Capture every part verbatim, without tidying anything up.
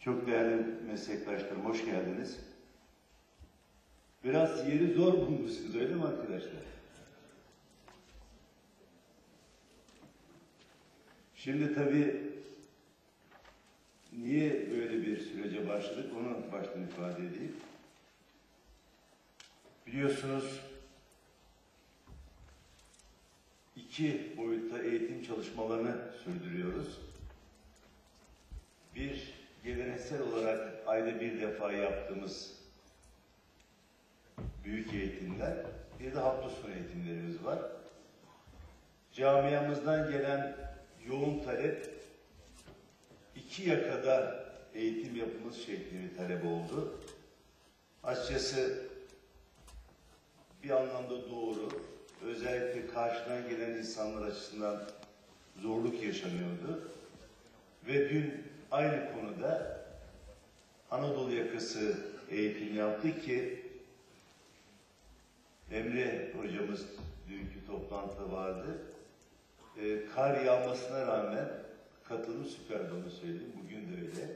Çok değerli meslektaşlarım, hoş geldiniz. Biraz yeri zor bulmuşsunuz, öyle mi arkadaşlar? Şimdi tabii niye böyle bir sürece başladık, onu baştan ifade edeyim. Biliyorsunuz, iki boyutta eğitim çalışmalarını sürdürüyoruz. Bir, geleneksel olarak ayda bir defa yaptığımız büyük eğitimler, bir de hafta sonu eğitimlerimiz var. Camiamızdan gelen yoğun talep, iki yakada eğitim yapımız şeklinde bir talep oldu. Açıkçası bir anlamda doğru, özellikle karşıdan gelen insanlar açısından zorluk yaşanıyordu. Ve dün aynı konuda Anadolu yakası eğitim yaptık ki Emre hocamız dünkü toplantıda vardı. Ee, kar yağmasına rağmen katılım süperdi, onu söyleyeyim. Bugün de öyle.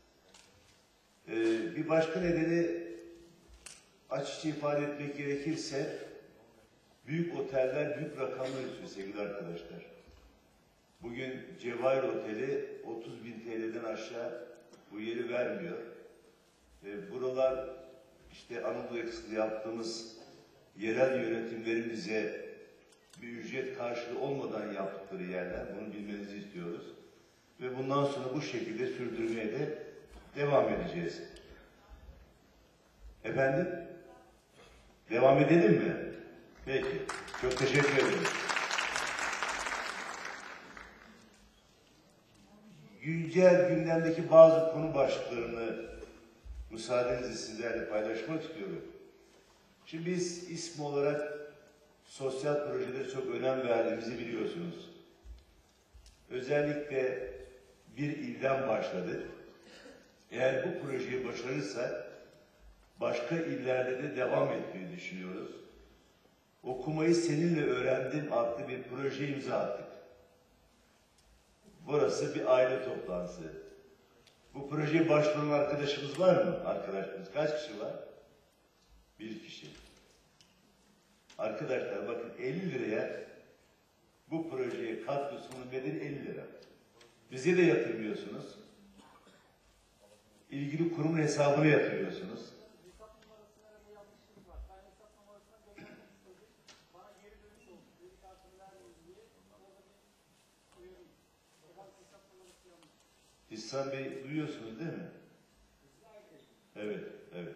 Ee, bir başka nedeni açıkça ifade etmek gerekirse büyük oteller büyük rakamlar istiyor sevgili arkadaşlar. Bugün Cevahir Oteli otuz bin T L'den aşağı bu yeri vermiyor. E, buralar işte Anadolu yakasında yaptığımız yerel yönetimlerimize bir ücret karşılığı olmadan yaptıkları yerler. Bunu bilmenizi istiyoruz. Ve bundan sonra bu şekilde sürdürmeye de devam edeceğiz. Efendim? Devam edelim mi? Peki. Çok teşekkür ederim. Güncel gündemdeki bazı konu başlıklarını müsaadenizle sizlerle paylaşmak istiyorum. Şimdi biz İSMO olarak sosyal projelere çok önem verdiğimizi biliyorsunuz. Özellikle bir ilden başladık. Eğer bu projeyi başarırsak başka illerde de devam etmeyi düşünüyoruz. Okumayı seninle öğrendim adlı bir proje imza attık. Burası bir aile toplantısı. Bu projeye başvuran arkadaşımız var mı? Arkadaşımız kaç kişi var? Bir kişi. Arkadaşlar bakın elli liraya bu projeye katkısının bedeli elli lira. Bize de yatırmıyorsunuz. İlgili kurumun hesabına yatırıyorsunuz. İhsan Bey duyuyorsunuz değil mi? Evet, evet.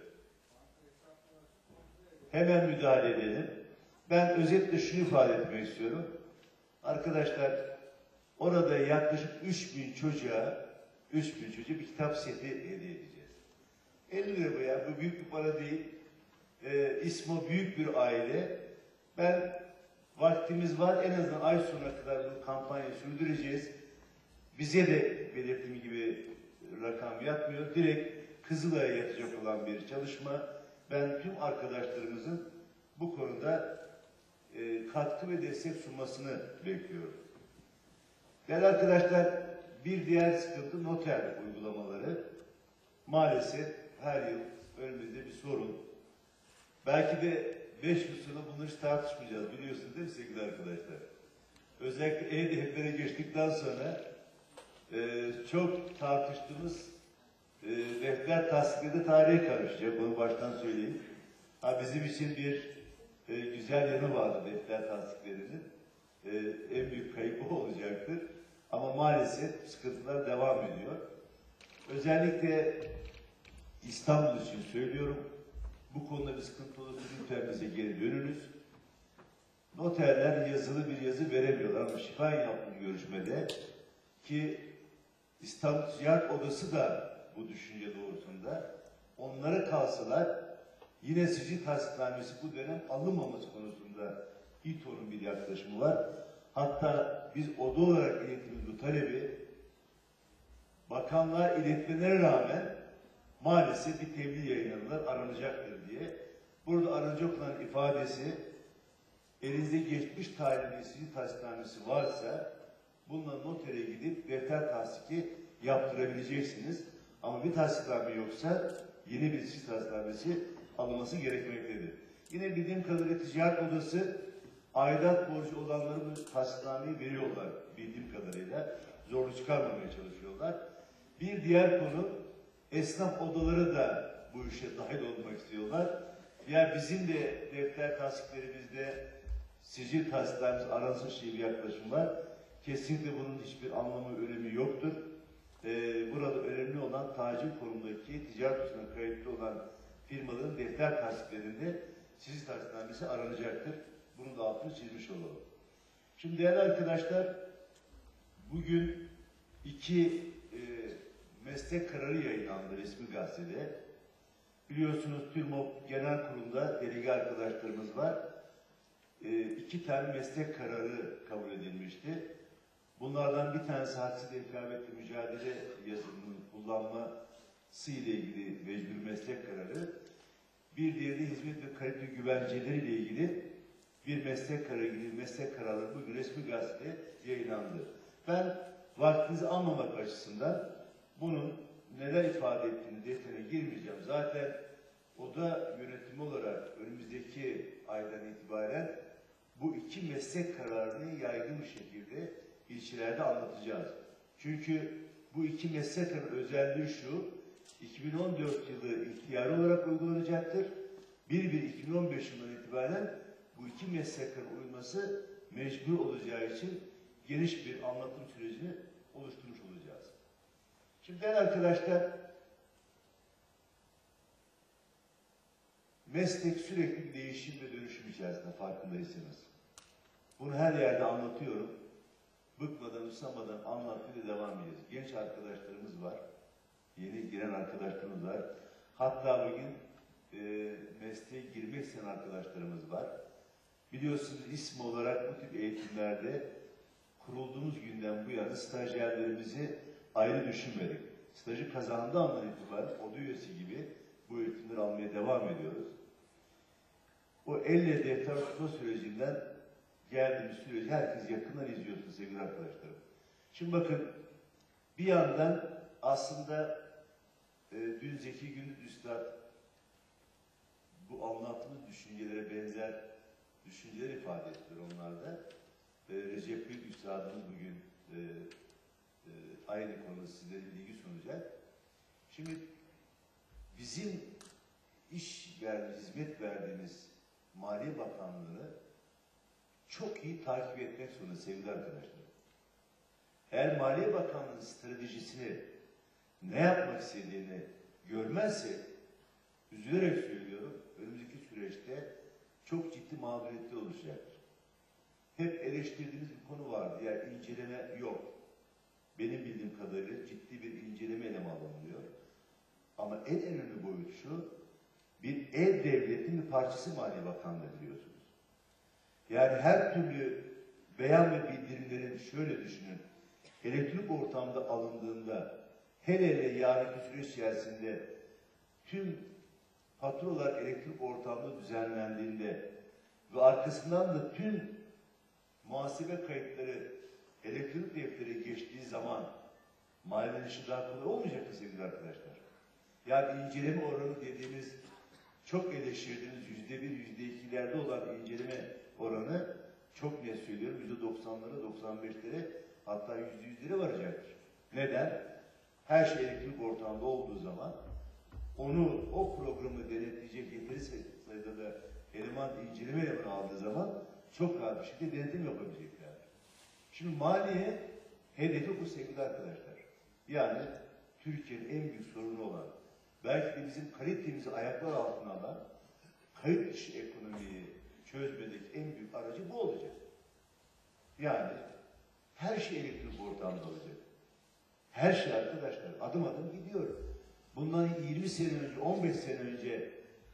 Hemen müdahale edelim. Ben özetle şunu ifade etmek istiyorum. Arkadaşlar, orada yaklaşık üç bin çocuğa, üç bin çocuğa bir kitap seti hediye edeceğiz. elli lira bu ya, bu büyük bir para değil. Ee, İSMO büyük bir aile. Ben, vaktimiz var, en azından ay sonuna kadar bu kampanyayı sürdüreceğiz. Bize de belirttiğim gibi rakam yatmıyor. Direkt Kızılay'a yatacak olan bir çalışma. Ben tüm arkadaşlarımızın bu konuda e, katkı ve destek sunmasını bekliyorum. Değerli arkadaşlar, bir diğer sıkıntı noter uygulamaları. Maalesef her yıl önümüzde bir sorun. Belki de beş yıl sonra bunları hiç tartışmayacağız. Biliyorsunuz değil mi sevgili arkadaşlar? Özellikle E-Defter'e geçtikten sonra Ee, çok tartıştığımız e, defter tasdikleri tarihe karışacak. Bunu baştan söyleyeyim. Ha, bizim için bir e, güzel yanı vardı defter tasdiklerinin. E, en büyük kayıp o olacaktır. Ama maalesef sıkıntılar devam ediyor. Özellikle İstanbul için söylüyorum. Bu konuda bir sıkıntı olursa lütfen bize geri dönünüz. Noterler yazılı bir yazı veremiyorlar ama şifayen yaptığım görüşmede ki İstanbul Ticaret Odası da bu düşünce doğrultusunda onlara kalsalar yine sicil tasdiknamesi bu dönem alınmaması konusunda İTO'nun bir yaklaşımı var. Hatta biz oda olarak ilettiğimiz bu talebi bakanlığa iletmelerine rağmen maalesef bir tebliğ yayınladılar, aranacaktır diye. Burada aranacak olan ifadesi elinizde geçmiş tarihli sicil tasdiknamesi varsa bununla notere gidip defter tasdiki yaptırabileceksiniz. Ama bir tahsisname yoksa yeni bir çift tahsisnamesi alınması gerekmektedir. Yine bildiğim kadarıyla ticaret odası aidat borcu olanları bu tahsisnameyi veriyorlar bildiğim kadarıyla. Zorlu çıkarmamaya çalışıyorlar. Bir diğer konu, esnaf odaları da bu işe dahil olmak istiyorlar. Yani bizim de defter tasdiklerimizde sicil tasdiklerimiz aransız şey bir yaklaşım var. Kesinlikle bunun hiçbir anlamı, önemi yoktur. Ee, burada önemli olan tacir konumdaki ticaret odasına kayıtlı olan firmaların defter tasdiklerinde sicil tasdiknamesi aranacaktır. Bunun da altını çizmiş olalım. Şimdi değerli arkadaşlar, bugün iki e, meslek kararı yayınlandı resmi gazetede. Biliyorsunuz TÜRMOP Genel Kurulu'nda delege arkadaşlarımız var. E, iki tane meslek kararı kabul edilmişti. Bunlardan bir tanesi hadsiz rekabetle mücadele yazılımının kullanması ile ilgili mecbur meslek kararı. Bir diğeri de hizmet ve kalite güvenceleri ile ilgili bir meslek kararı gibi meslek kararları bugün resmi gazetede yayınlandı. Ben vaktinizi almamak açısından bunun neler ifade ettiğini detayına girmeyeceğim. Zaten oda yönetimi olarak önümüzdeki aydan itibaren bu iki meslek kararını yaygın bir şekilde ilçelerde anlatacağız. Çünkü bu iki meslek kararı özelliği şu, iki bin on dört yılı ihtiyari olarak uygulanacaktır. bir bir iki bin on beş yılından itibaren bu iki meslek kararı uyulması mecbur olacağı için geniş bir anlatım sürecini oluşturmuş olacağız. Şimdi değerli arkadaşlar, meslek sürekli bir değişim ve dönüşüm içerisinde farkındaysanız. Bunu her yerde anlatıyorum. Bıkmadan, usamadan anlatmaya devam edeceğiz. Genç arkadaşlarımız var. Yeni giren arkadaşlarımız var. Hatta bugün e, mesleğe girmek isteyen arkadaşlarımız var. Biliyorsunuz ismi olarak bu tip eğitimlerde kurulduğumuz günden bu yana stajyerlerimizi ayrı düşünmedik. Stajı kazandığı andan itibaren oda üyesi gibi bu eğitimleri almaya devam ediyoruz. O elle defter tutma sürecinden geldiğimiz süreci herkes yakından izliyorsunuz sevgili arkadaşlarım. Şimdi bakın, bir yandan aslında e, dün Zeki Gündüz Üstad bu anlattığımız düşüncelere benzer düşünceler ifade ettiler onlarda. E, Recep Büyük Üstadımız bugün e, e, aynı konuda sizlere bilgi sunacak. Şimdi bizim iş verdiğimiz, hizmet verdiğimiz Maliye Bakanlığı'nı çok iyi takip etmek zorunda sevgili arkadaşlar. Eğer Maliye Bakanlığı'nın stratejisini, ne yapmak istediğini görmezsek, üzülerek söylüyorum, önümüzdeki süreçte çok ciddi mağduriyetler oluşacaktır. Hep eleştirdiğimiz bir konu vardı, yani inceleme yok. Benim bildiğim kadarıyla ciddi bir inceleme eleme alınıyor. Ama en önemli boyut şu, bir ev devletinin bir parçası Maliye Bakanlığı biliyorsunuz. Yani her türlü beyan ve bildirimlerin şöyle düşünün, elektronik ortamda alındığında, hele hele yarınki süreç içerisinde tüm faturalar elektrik ortamda düzenlendiğinde ve arkasından da tüm muhasebe kayıtları elektrik deftere geçtiği zaman maliyenin işi daha kolay olmayacak mı sevgili arkadaşlar? Yani inceleme oranı dediğimiz çok eleştirdiğimiz yüzde bir, yüzde ikilerde olan inceleme oranı çok net söylüyorum, yüzde doksanlara, doksan beşlere hatta yüzde yüzlere varacaktır. Neden? Her şey elektrik ortamında olduğu zaman onu, o programı denetleyecek yeteri sayıda da eleman inceleme elemanı aldığı zaman çok rahat bir şekilde denetim yapabilecekler. Şimdi maliye hedefi bu sevgili arkadaşlar. Yani Türkiye'nin en büyük sorunu olan, belki de bizim kalitemizi ayaklar altına alan, kayıt dışı ekonomiyi çözmedeki en büyük aracı bu olacak. Yani her şey elektrik ortamda olacak. Her şey arkadaşlar adım adım gidiyor. Bundan yirmi sene önce, on beş sene önce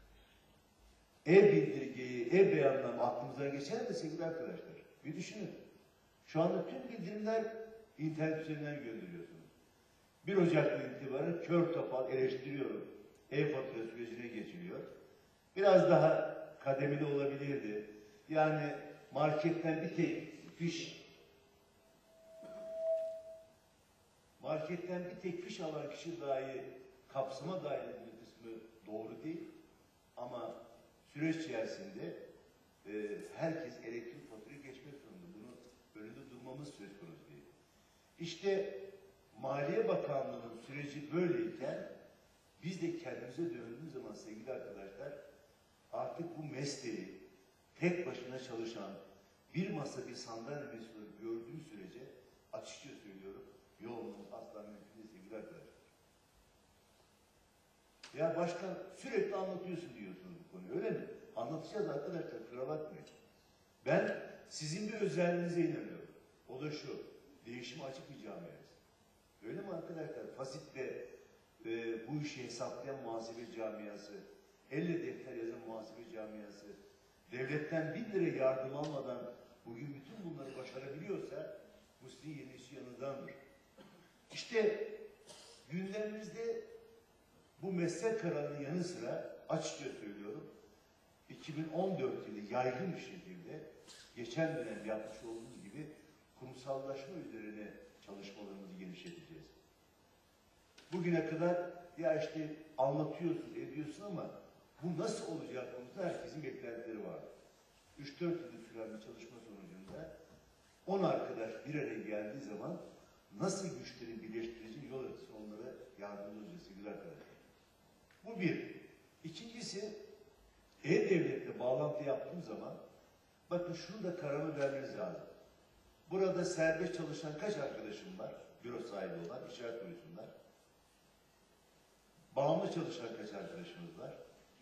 ev bildirgeyi, ev beyanlama aklımıza geçer mi sevgili arkadaşlar? Bir düşünün. Şu anda tüm bildirimler internet üzerinden gönderiyorsunuz. bir Ocak'tan itibaren kör topal eleştiriyorum. Ev fatura sürecine geçiliyor. Biraz daha kademeli olabilirdi. Yani marketten bir tek fiş marketten bir tek fiş alan kişi dahi kapsama dahil edilme kısmı doğru değil. Ama süreç içerisinde e, herkes elektrik faturayı geçmek zorunda. Bunu önünde durmamız söz konusu değil. İşte Maliye Bakanlığı'nın süreci böyleyken biz de kendimize döndüğümüz zaman sevgili arkadaşlar artık bu mesleği tek başına çalışan bir masa bir sandalye mesulü gördüğüm sürece açıkça söylüyorum yolumuz asla mümkün değil sevgili arkadaşlar. Ya başkan sürekli anlatıyorsun diyorsunuz bu konuyu öyle mi? Anlatacağız arkadaşlar kusura bakmayın. Ben sizin bir özelliğinize inanıyorum. O da şu değişime açık bir camiayız. Öyle mi arkadaşlar? Fasitle e, bu işi hesaplayan muhasebe camiası, elle defter yazan muhasebe camiası, devletten bin lira yardım almadan bugün bütün bunları başarabiliyorsa bu sizin yenisi yanındandır. İşte gündemimizde bu meslek kararının yanı sıra açıkça söylüyorum iki bin on dört yılı yaygın bir şekilde geçen dönem yapmış olduğumuz gibi kurumsallaşma üzerine çalışmalarımızı genişleteceğiz. Bugüne kadar ya işte anlatıyorsun, ediyorsun ama bu nasıl olacak konusunda herkesin beklentileri var. üç dört yıl süren bir çalışma sonucunda on arkadaş bir araya geldiği zaman nasıl güçleri birleştirici yol haritası onlara yardımcı olacağız sevgili arkadaşlar. Bu bir. İkincisi E-Devlet'le bağlantı yaptığım zaman bakın şunu da kararını vermeniz lazım. Burada serbest çalışan kaç arkadaşım var? Büro sahibi olan, işaret koysunlar. Bağımlı çalışan kaç arkadaşımız var?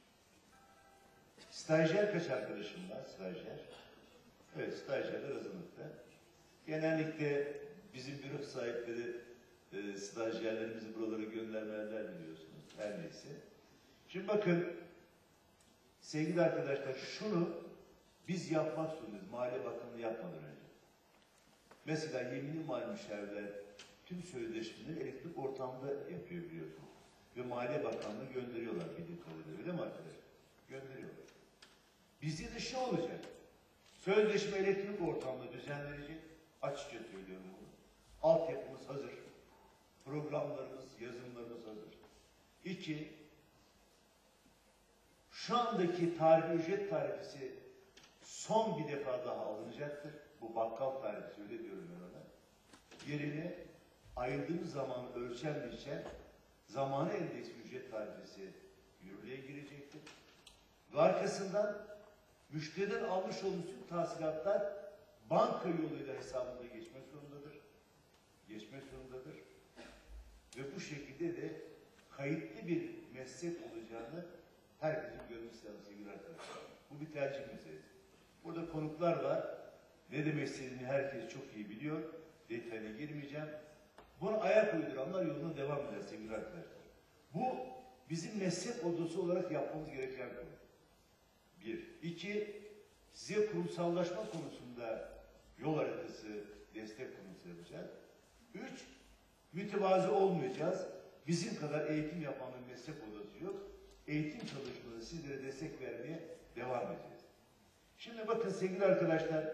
Stajyer kaç arkadaşım var? Stajyer. Evet, stajyerler azınlıkta. Genellikle bizim büro sahipleri e, stajyerlerimizi buralara göndermeler biliyorsunuz. Her neyse. Şimdi bakın sevgili arkadaşlar şunu biz yapmak zorundayız. Maliye Bakanlığı yapmadan önce. Mesela yemini mal müşavirler tüm sözleşmeleri elektrik ortamda yapıyor biliyorsunuz. Ve Maliye Bakanlığı gönderiyorlar bildiğim kadarıyla. Öyle mi arkadaşlar? Gönderiyorlar. Bizde de şu olacak. Sözleşme elektrik ortamda düzenlenecek. Açıkça söylüyorum bunu. Altyapımız hazır. Programlarımız, yazılımlarımız hazır. İki, şu andaki tarifi, ücret tarifesi son bir defa daha alınacaktır. Bu bakkal tarifesi öyle diyorum ben ona. Yerine ayırdığımız zaman ölçen biçen zamanı endeksli ücret tarifesi yürürlüğe girecektir. Ve arkasından müşteriden almış olduğumuz tüm tahsilatlar banka yoluyla hesabında geçmek zorundadır. Geçmek zorundadır. Ve bu şekilde de kayıtlı bir meslek olacağını herkesin görmesi lazım sevgili arkadaşlar. Bu bir tercih meselesi. Burada konuklar var. Ne demek istediğini herkes çok iyi biliyor. Detayına girmeyeceğim. Bunu ayak uyduranlar yoluna devam eder sevgili arkadaşlar. Bu bizim meslek odası olarak yapmamız gereken konu. Bir. İki, size kurumsallaşma konusunda yol haritası, destek konusu yapacağız. Üç, mütevazı olmayacağız. Bizim kadar eğitim yapan bir meslek odası yok. Eğitim çalışmaları sizlere destek vermeye devam edeceğiz. Şimdi bakın sevgili arkadaşlar,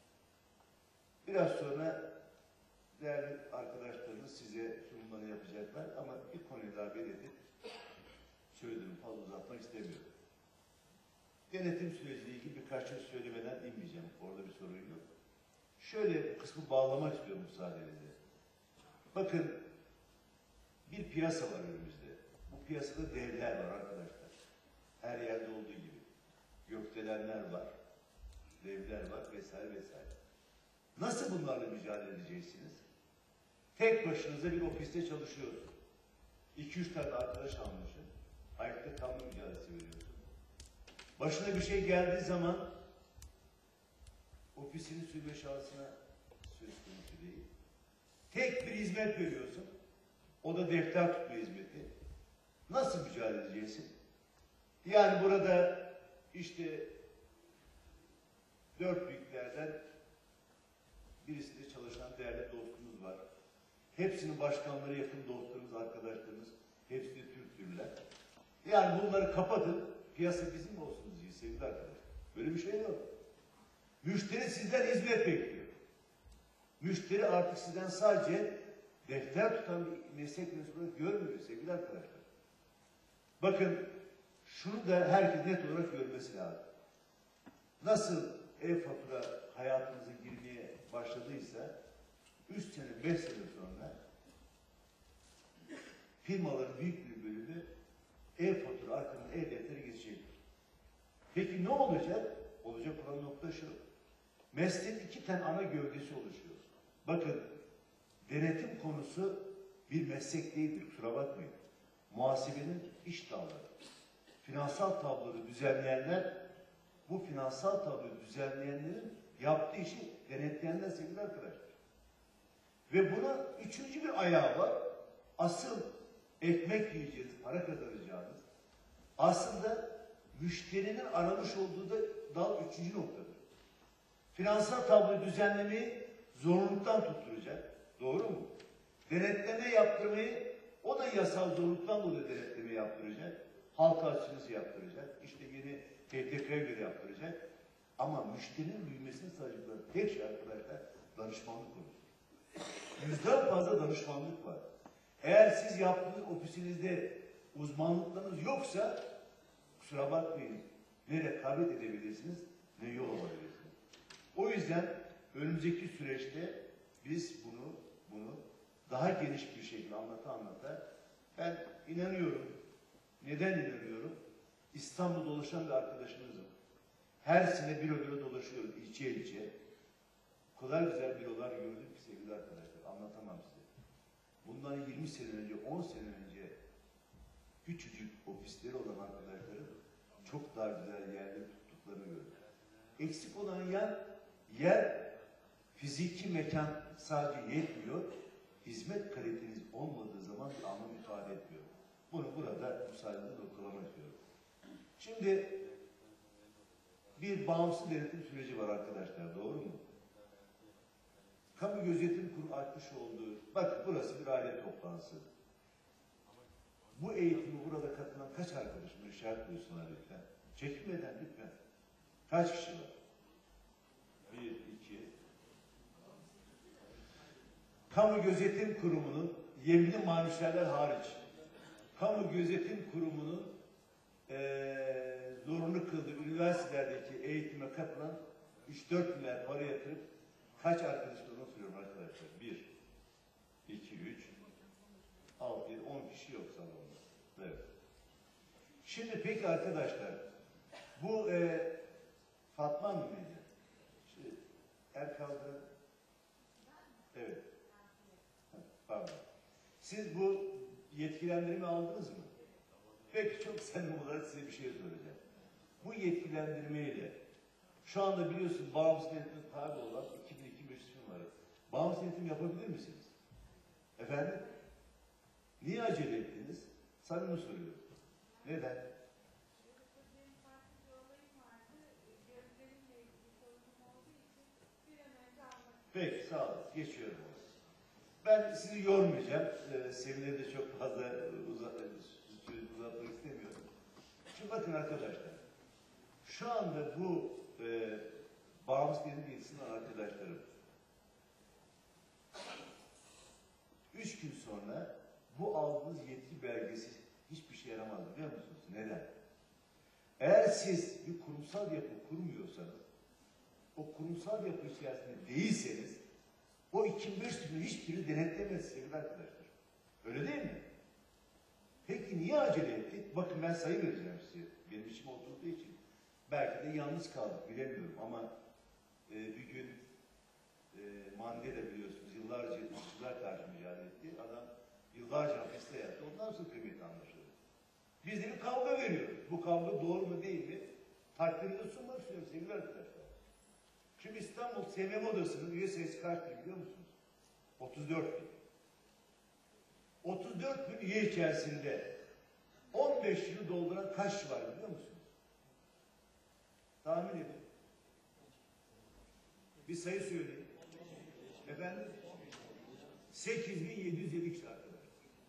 biraz sonra değerli arkadaşlarımız size sunumları yapacaklar ama bir konuyu daha belirtip söylediğimi fazla uzatmak istemiyorum. Denetim süreciyle ilgili birkaç şey söylemeden inmeyeceğim. Orada bir sorun yok. Şöyle bu kısmı bağlamak istiyorum müsaadenizle. Bakın bir piyasa var önümüzde. Bu piyasada devler var arkadaşlar. Her yerde olduğu gibi. Gökdelenler var. Devler var vesaire vesaire. Nasıl bunlarla mücadele edeceksiniz? Tek başınıza bir ofiste çalışıyorsun. İki üç tane arkadaş almışsın. Ayakta kalma mücadelesi veriyorsun. Başına bir şey geldiği zaman ofisini sürme şansına söz konusu değil. Tek bir hizmet veriyorsun. O da defter tutma hizmeti. Nasıl mücadele edeceksin? Yani burada işte dört büyüklerden birisinde çalışan değerli dostumuz var. Hepsinin başkanları yakın dostlarımız, arkadaşlarımız. Hepsi de Türktürler. Yani bunları kapatın. Piyasa bizim mi olsun diye sevgili arkadaşlar. Böyle bir şey yok. Müşteri sizden hizmet bekliyor. Müşteri artık sizden sadece defter tutan bir meslek mensubu olarak görmüyor sevgili arkadaşlar. Bakın şunu da herkes net olarak görmesi lazım. Nasıl e-fatura hayatımıza girmeye başladıysa üç sene, beş sene sonra firmaların büyük bir bölümü e-fatura arkadan e-deftere geçecektir. Peki ne olacak? Olacak olan nokta şu. Mesleğin iki tane ana gövdesi oluşuyor. Bakın, denetim konusu bir meslek değildir, kusura bakmayın. Muhasebenin iş dalları. Finansal tabloları düzenleyenler, bu finansal tabloyu düzenleyenlerin yaptığı işi denetleyenler sevgili arkadaşlar. Ve buna üçüncü bir ayağı var. Asıl ekmek yiyeceğiz, para kazanacağınız. Aslında müşterinin aramış olduğu da dal üçüncü noktadır. Finansal tabloyu düzenlemeyi zorunluluktan tutturacak. Doğru mu? Denetleme yaptırmayı o da yasal zorunluluktan dolayı denetleme yaptıracak. Halka açıkçası yaptıracak. İşte yeni P T K'ya göre yaptıracak. Ama müşterinin büyümesini sağlayacaklar. Tek şey arkadaşlar danışmanlık konusu. Yüzden fazla danışmanlık var. Eğer siz yaptığınız ofisinizde uzmanlıklarınız yoksa kusura bakmayın. Ne rekabet edebilirsiniz ne yol alabilirsiniz. O yüzden önümüzdeki süreçte biz bunu bunu daha geniş bir şekilde anlata anlata ben inanıyorum. Neden inanıyorum? İstanbul'da dolaşan bir arkadaşımızım. Her sene büro büro dolaşıyorum ilçe ilçe. O kadar güzel bürolar gördüm ki sevgili arkadaşlar anlatamam size. Bundan yirmi sene önce, on sene önce küçücük ofisleri olan arkadaşların çok daha güzel yerleri tuttuklarını gördüm. Eksik olan yer, yer fiziki mekan sadece yetmiyor. Hizmet kaliteniz olmadığı zaman bir anlam ifade etmiyor. Bunu burada müsaadenizle vurgulamak istiyorum. Şimdi bir bağımsız denetim süreci var arkadaşlar, doğru mu? Kamu Gözetim Kurulu açmış olduğu, bak burası bir aile toplantısı. Bu eğitimi burada katılan kaç arkadaşım işaret buyursunlar lütfen. Çekinmeden lütfen. Kaç kişi var? Bir, iki. Kamu Gözetim Kurumu'nun yeminli mamüşlerler hariç, Kamu Gözetim Kurumu'nun ee, zorunlu kıldığı üniversitelerdeki eğitime katılan üç dört milyar para yatırıp kaç arkadaşlarına soruyorum arkadaşlar? Bir, iki, üç, altı, yedi, on kişi yok salonda. Evet. Şimdi peki arkadaşlar, bu e, Fatma mı mıydı? İşte, el kaldıran. Evet. Pardon. Siz bu yetkilendirme aldınız mı? Peki çok samimi olarak size bir şey soracağım. Bu yetkilendirmeyle şu anda biliyorsunuz bağımsız denetim tabi olan iki bin iki beş var. Bağımsız denetim yapabilir misiniz? Efendim? Niye acele ettiniz? Samimi soruyorum. Neden? Peki sağ olun. Geçiyorum. Ben sizi yormayacağım. Ee, Semineri de çok fazla uzat, uzatmak istemiyorum. Şimdi bakın arkadaşlar. Şu anda bu e, bağımsız denetim yetkisinden arkadaşlarım üç gün sonra bu aldığınız yetki belgesi hiçbir şey yaramaz biliyor musunuz? Neden? Eğer siz bir kurumsal yapı kurmuyorsanız, o kurumsal yapı içerisinde değilseniz, o iki bin beş yüzün hiçbirini denetlemez sevgili arkadaşlar. Öyle değil mi? Peki niye acele ettik? Bakın ben sayı vereceğim size. Benim içime oturduğu için. Belki de yalnız kaldık bilemiyorum ama e, bir gün e, Mandela biliyorsunuz yıllarca ırkçılar karşı mücadele etti. Adam yıllarca hapiste yattı. Ondan sonra kıymeti anlaşıldı. Biz de bir kavga veriyoruz. Bu kavga doğru mu değil mi? Takdirini sunmak istiyorum sevgili arkadaşlar. Şimdi İstanbul S M M Odası'nın üye sayısı kaçtır biliyor musunuz? otuz dört bin. otuz dört bin üye içerisinde on beş yılı dolduran kaç kişi var biliyor musunuz? Tahmin edin. Bir sayı söyleyeyim. Efendim? sekiz bin yedi yüz yedi kişi arkadaşlar.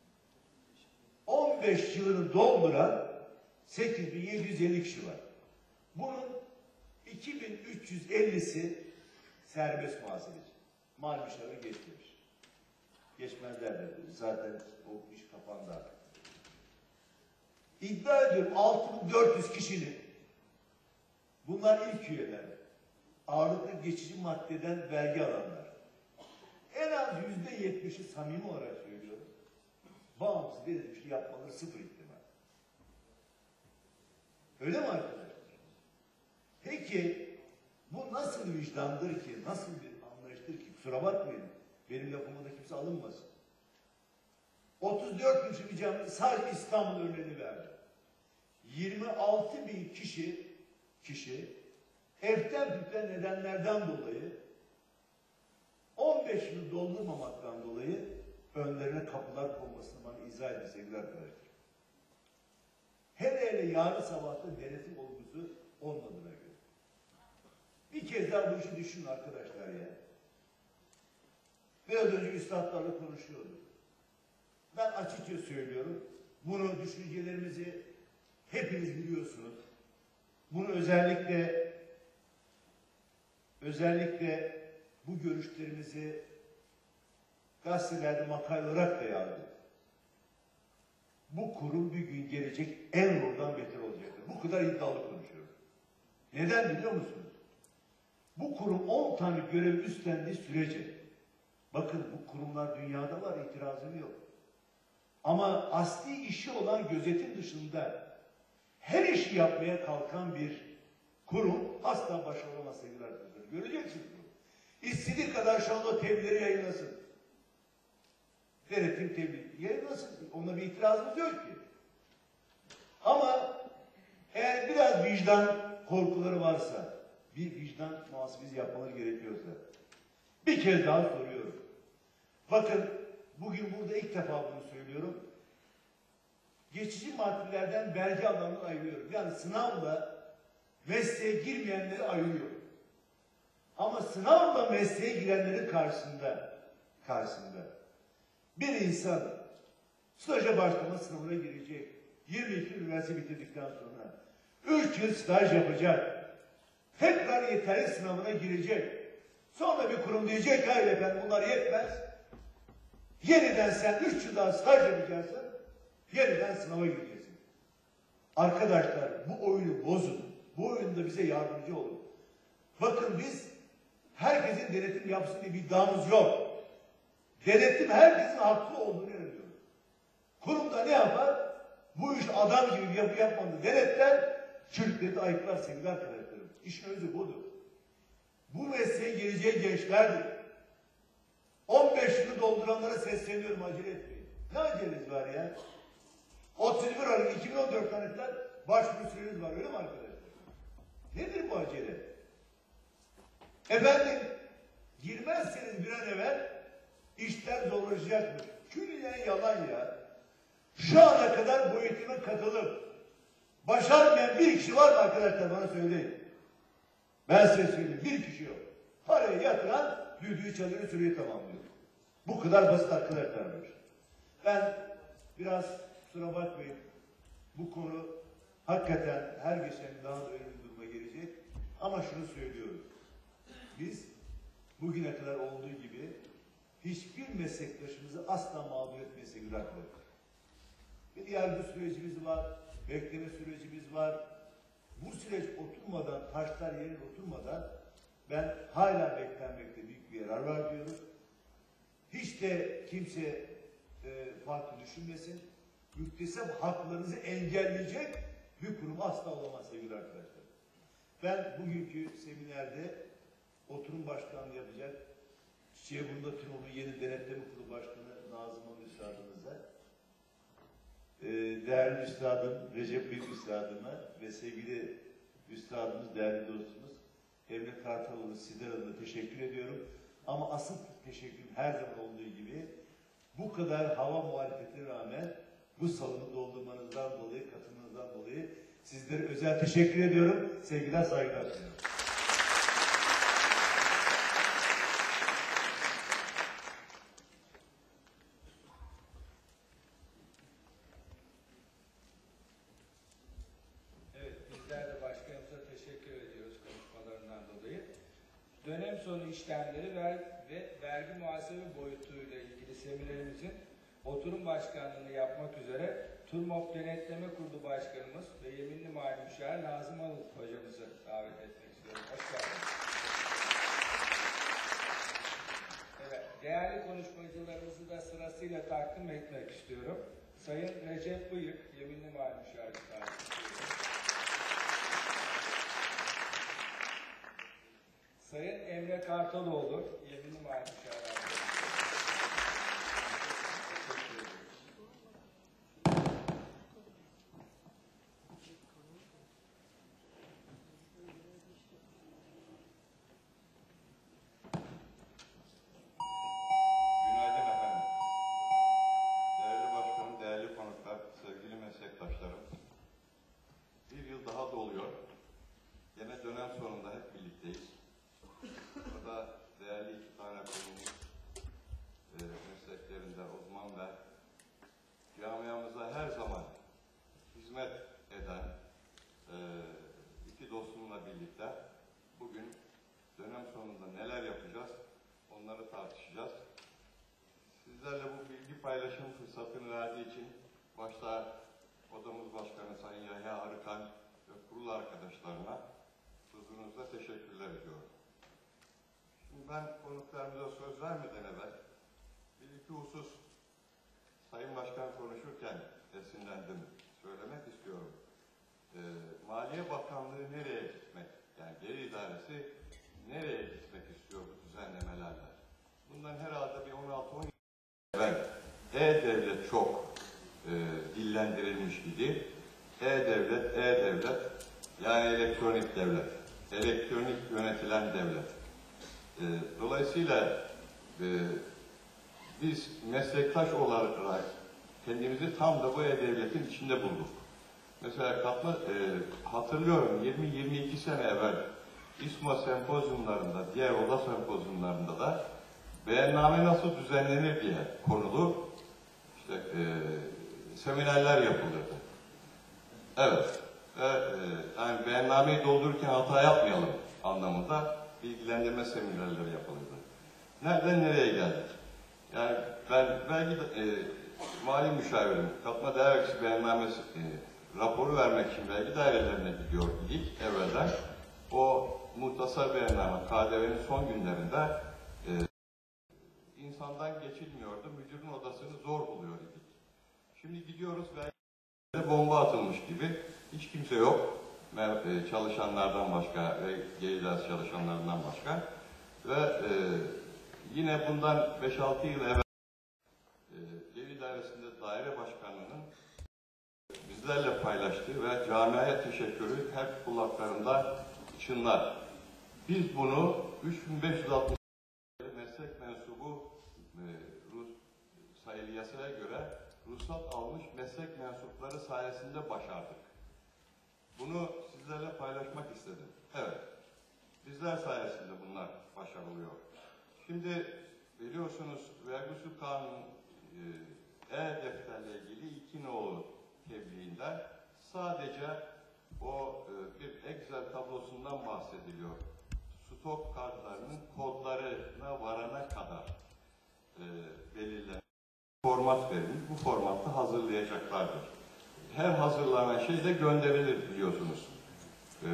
on beş yılını dolduran sekiz bin yedi yüz elli kişi var. Bunun iki bin üç yüz ellisi serbest muhasebeci. Mal müşavir geçmemiş. geçmezler de zaten o iş kapandı artık. İddia ediyorum altı bin dört yüz kişinin, bunlar ilk üyeler, ağırlıklı geçici maddeden vergi alanlar. En az yüzde yetmişi samimi olarak söylüyorum. Bağımsız denetimci yapmaları sıfır ihtimal. Öyle mi arkadaşlar? Peki bu nasıl vicdandır ki, nasıl bir anlayıştır ki? Kusura bakmayın. Benim lafıma da kimse alınmasın. otuz dört bin cami sadece İstanbul örneğini verdi. yirmi altı bin kişi kişi eften püften nedenlerden dolayı on beş yıl doldurmamaktan dolayı önlerine kapılar konmasını bana izah edin sevgili arkadaşlar. Hele hele yarın sabahta denetim olgusu olmadığına göre. Bir kez daha bu işi düşünün arkadaşlar ya. Biraz önce üstadlarla konuşuyorduk. Ben açıkça söylüyorum. Bunu, düşüncelerimizi hepiniz biliyorsunuz. Bunu özellikle özellikle bu görüşlerimizi gazetelerde makale olarak da yazdık. Bu kurum bir gün gelecek en zordan beter olacaktır. Bu kadar iddialı konuşuyorum. Neden biliyor musunuz? Bu kurum on tane görev üstlendiği sürece, bakın bu kurumlar dünyada var, itirazım yok. Ama asli işi olan gözetim dışında her işi yapmaya kalkan bir kurum asla başarılı olamaz sevgili arkadaşlar. Göreceksiniz bunu. İstediği kadar şu anda tebliğleri yayınlasın. Denetim tebliğ yayınlasın. Ona bir itirazımız yok ki. Ama eğer biraz vicdan korkuları varsa, bir vicdan muhasebesi yapmaları gerekiyorsa, bir kez daha soruyorum. Bakın bugün burada ilk defa bunu söylüyorum. Geçici maddelerden vergi alanını ayırıyorum. Yani sınavla mesleğe girmeyenleri ayırıyorum. Ama sınavla mesleğe girenlerin karşısında karşısında bir insan staja başlama sınavına girecek. yirmi iki üniversite bitirdikten sonra üç yıl staj yapacak. Tekrar yeterli sınavına girecek. Sonra bir kurum diyecek ki hayır efendim bunlar yetmez. Yeniden sen üç yıl daha staj yapacaksın. Yeniden sınava gireceksin. Arkadaşlar bu oyunu bozun. Bu oyunda bize yardımcı olun. Bakın biz herkesin denetim yapsın diye bir iddiamız yok. Denetim herkesin haklı olduğunu inanıyoruz. Kurumda ne yapar? Bu iş adam gibi bir yapı yapmadı. Denetler, çürükleri ayıklar sevgili arkadaşlarım. İşin özü budur. Bu mesleğe geleceği gençlerdir. on beş yılı dolduranlara sesleniyorum, acele etmeyin. Ne aceleniz var ya? otuz bir Aralık iki bin on dört tarihler başvuru süreniz var, öyle mi arkadaşlar? Nedir bu acele? Efendim, girmezseniz bir an evvel işler zorlaşacakmış. Külliyen yalan ya. Şu ana kadar bu eğitime katılıp başarmayan bir kişi var mı arkadaşlar, bana söyleyin. Ben size söyleyeyim, bir kişi yok. Parayı yatıran düdüğü çalıyor, süreyi tamamlıyor. Bu kadar basit arkadaşlar. Ben biraz kusura bakmayın, bu konu hakikaten her geçen daha da önemli bir duruma gelecek. Ama şunu söylüyorum. Biz bugüne kadar olduğu gibi hiçbir meslektaşımızı asla mağdur etmeyiz sevgili arkadaşlar. Bir yargı sürecimiz var, bekleme sürecimiz var. Bu süreç oturmadan, taşlar yerine oturmadan ben hala beklenmekte büyük bir yarar var diyorum. Hiç de kimse e, farklı düşünmesin. Müktesep haklarınızı engelleyecek bir kurum asla olamaz sevgili arkadaşlar. Ben bugünkü seminerde oturum başkanlığı yapacak Çiçeği Bunda Tünoğlu Yeni Denetleme Kurulu Başkanı Nazım Hanım Üstadımıza, e, değerli Üstadım Recep Büyük Üstadıma ve sevgili Üstadımız, değerli dostumuz Emre Kartaloğlu sizler adına teşekkür ediyorum. Ama asıl teşekkürüm her zaman olduğu gibi bu kadar hava muhalefetine rağmen bu salonu doldurmanızdan dolayı, katılmanızdan dolayı sizlere özel teşekkür ediyorum. Sevgiler, saygılar sunuyorum. Evet, bizler de başkanımıza teşekkür ediyoruz konuşmalarından dolayı. Dönem sonu işlemleri ve ve vergi muhasebe boyutuyla ilgili seminerimizin oturum başkanlığını yapmak üzere TURMOP Denetleme Kurulu Başkanımız ve yeminli mali müşavir Nazım Anıl hocamızı davet etmek istiyorum. Hoş geldiniz. Evet, değerli konuşmacılarımızı da sırasıyla takdim etmek istiyorum. Sayın Recep Bıyık, yeminli mali müşavir davet ediyorum. Sayın Emre Kartaloğlu, yeminli mali müşavir. Günaydın efendim. Değerli başkanım, değerli konuklar, sevgili meslektaşlarım. Bir yıl daha doluyor. Gene dönem sonunda hep birlikteyiz. Burada değerli iki tane konuğumuz, e, mesleklerinde uzman ve camiamıza her zaman hizmet eden e, iki dostumla birlikte bugün dönem sonunda neler yapacağız, onları tartışacağız. Sizlerle bu bilgi paylaşım fırsatını verdiği için başta odamız başkanı Sayın Yahya Arıkan ve kurul arkadaşlarına huzurunuzda teşekkürler ediyorum. Şimdi ben konuklarımıza söz vermeden evvel bir iki husus Sayın Başkan konuşurken esinlendim, söylemek istiyorum. Ee, Maliye Bakanlığı nereye gitmek, yani Gelir İdaresi nereye gitmek istiyor bu düzenlemelerle? Bundan herhalde bir on altı on yedi evvel E-Devlet çok e, dillendirilmiş idi. E-Devlet, E-Devlet, yani elektronik devlet, elektronik yönetilen devlet. E, dolayısıyla e, biz meslektaş olarak kendimizi tam da bu E-Devlet'in içinde bulduk. Mesela katma, e, hatırlıyorum yirmi yirmi iki sene evvel İSMA sempozyumlarında, diğer oda sempozyumlarında da beyanname nasıl düzenlenir diye konulu işte, e, seminerler yapılırdı. Evet, e, e, yani beyannameyi doldururken hata yapmayalım anlamında bilgilendirme seminerleri yapılırdı. Nereden nereye geldik? Yani ben belki de, e, mali müşavirim, katma değer vergisi beyannamesi e, raporu vermek için vergi dairelerine gidiyor idik evvelden. O muhtasar beyanname K D V'nin son günlerinde e, insandan geçilmiyordu. Müdürün odasını zor buluyor idik. Şimdi gidiyoruz ve bomba atılmış gibi hiç kimse yok. Çalışanlardan başka ve Gelir İdaresi çalışanlarından başka. Ve e, yine bundan beş altı yıl evvel e, Gelir İdaresi'nde daire başkanlığının bizlerle paylaştığı ve camiaya teşekkürü hep kulaklarında çınlar. Biz bunu üç bin beş yüz altmış meslek mensubu e, Rus sayılı yasaya göre ruhsat almış meslek mensupları sayesinde başardık. Bunu sizlerle paylaşmak istedim. Evet, bizler sayesinde bunlar başarılıyor. Şimdi biliyorsunuz vergi usul kanunu e-defterle ilgili iki nolu tebliğinde sadece o e, bir Excel tablosundan bahsediliyor. Stok kartlarının kodlarına varana kadar e, belirlenen format verilmiş. Bu formatta hazırlayacaklardır. Her hazırlanan şey de gönderilir biliyorsunuz. Ee,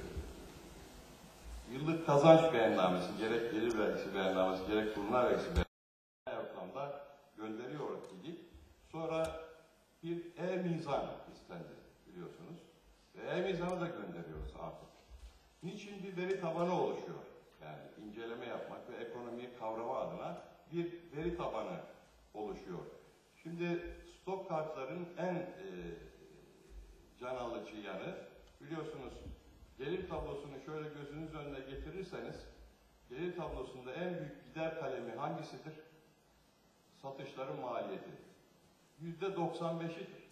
yıllık kazanç beyannamesi, gerek gelir vergisi beyannamesi, gerek kurumlar vergisi beyannamesi ortamda gönderiyor idik. Sonra bir e-mizan istendi biliyorsunuz. Ve e-mizanı da gönderiyoruz artık. Niçin bir veri tabanı oluşuyor? Yani inceleme yapmak ve ekonomiyi kavrama adına bir veri tabanı oluşuyor. Şimdi stok kartların en e, can alıcı yanı, biliyorsunuz gelir tablosunu şöyle gözünüz önüne getirirseniz, gelir tablosunda en büyük gider kalemi hangisidir? Satışların maliyeti. Yüzde doksan beşidir.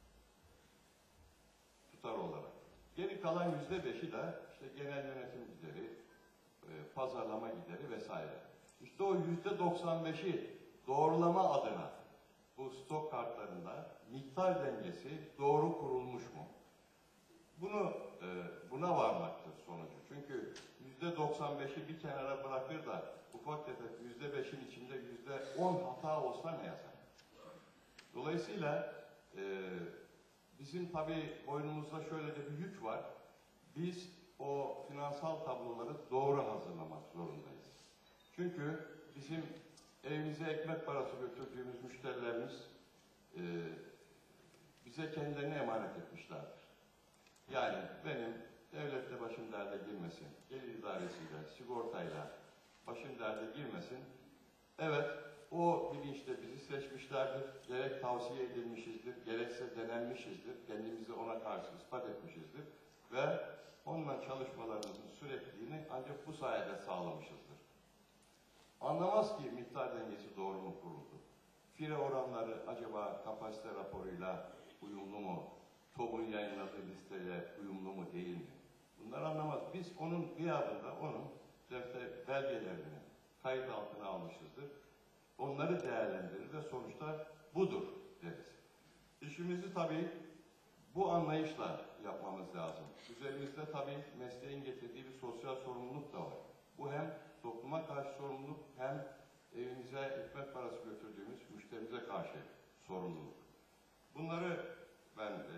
Tutar olarak. Geri kalan yüzde beşi de işte genel yönetim gideri, e, pazarlama gideri vesaire. İşte o yüzde doksan beşi doğrulama adına bu stok kartlarında miktar dengesi doğru kurulmuş mu? Bunu e, buna varmaktır sonucu. Çünkü yüzde doksan beşi bir kenara bırakır da ufak tefek yüzde beşin içinde yüzde on hata olsa ne yazar? Dolayısıyla e, bizim tabii boynumuzda şöyle de bir yük var. Biz o finansal tabloları doğru hazırlamak zorundayız. Çünkü bizim evimize ekmek parası götürdüğümüz müşterilerimiz e, bize kendilerini emanet etmişlerdir. Yani benim devletle başım derde girmesin, gelir idaresiyle, sigortayla başım derde girmesin. Evet, o bilinçle bizi seçmişlerdir. Gerek tavsiye edilmişizdir, gerekse denenmişizdir. Kendimizi ona karşı ispat etmişizdir. Ve onunla çalışmalarımızın sürekliliğini ancak bu sayede sağlamışızdır. Anlamaz ki miktar dengesi doğru mu kuruldu? Fire oranları acaba kapasite raporuyla uyumlu mu? TOB'un yayınladığı listeyle uyumlu mu değil mi? Bunları anlamaz. Biz onun gıyabında onun defter belgelerini kayıt altına almışızdır. Onları değerlendirir ve sonuçta budur deriz. İşimizi tabii bu anlayışla yapmamız lazım. Üzerimizde tabii mesleğin getirdiği bir sosyal sorumluluk da var. Bu hem topluma karşı sorumluluk hem evimize ekmek parası götürdüğümüz müşterimize karşı sorumluluk. Bunları ben e,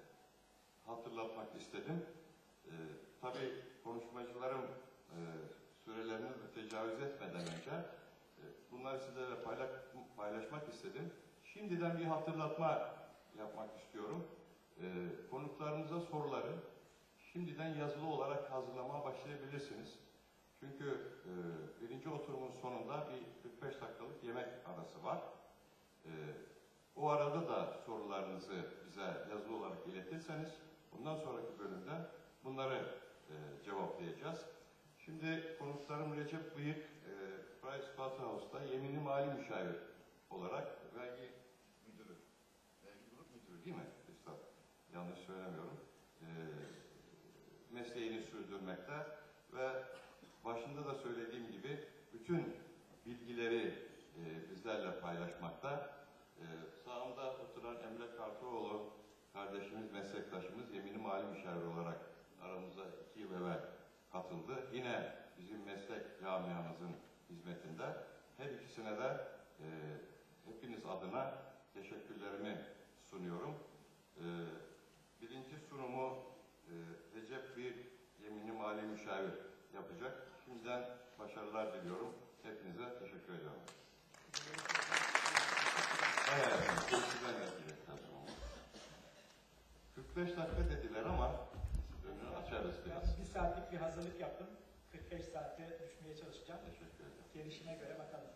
hatırlatmak istedim. E, tabii konuşmacılarım e, sürelerini de tecavüz etmeden önce e, bunları sizlerle paylaş, paylaşmak istedim. Şimdiden bir hatırlatma yapmak istiyorum. E, konuklarımıza soruları şimdiden yazılı olarak hazırlamaya başlayabilirsiniz. Çünkü e, birinci oturumun sonunda bir kırk beş dakikalık yemek arası var. E, o arada da sorularınızı bize yazılı olarak iletirseniz bundan sonraki bölümde bunları e, cevaplayacağız. Şimdi konuklarım Recep Bıyık, e, Pricewaterhouse'da yeminli mali müşavir olarak vergi müdürü, vergi grup müdürü değil mi? Üstad, yanlış söylemiyorum. E, mesleğini sürdürmekte ve başında da söylediğim gibi bütün bilgileri e, bizlerle paylaşmakta. E, sağımda oturan Emre Kartoğlu kardeşimiz, meslektaşımız yeminli mali müşavir olarak aramıza iki yıl evvel katıldı. Yine bizim meslek camiamızın hizmetinde. Her ikisine de e, hepiniz adına teşekkürlerimi sunuyorum. E, birinci sunumu e, Recep bir yeminli mali müşavir yapacak. Şimdiden başarılar diliyorum. Hepinize teşekkür ediyorum. Evet, kırk beş dakika dediler ama önünü açarız biraz. Ben bir saatlik bir hazırlık yaptım. kırk beş saate düşmeye çalışacağım. Teşekkür ederim. Gelişine göre bakalım.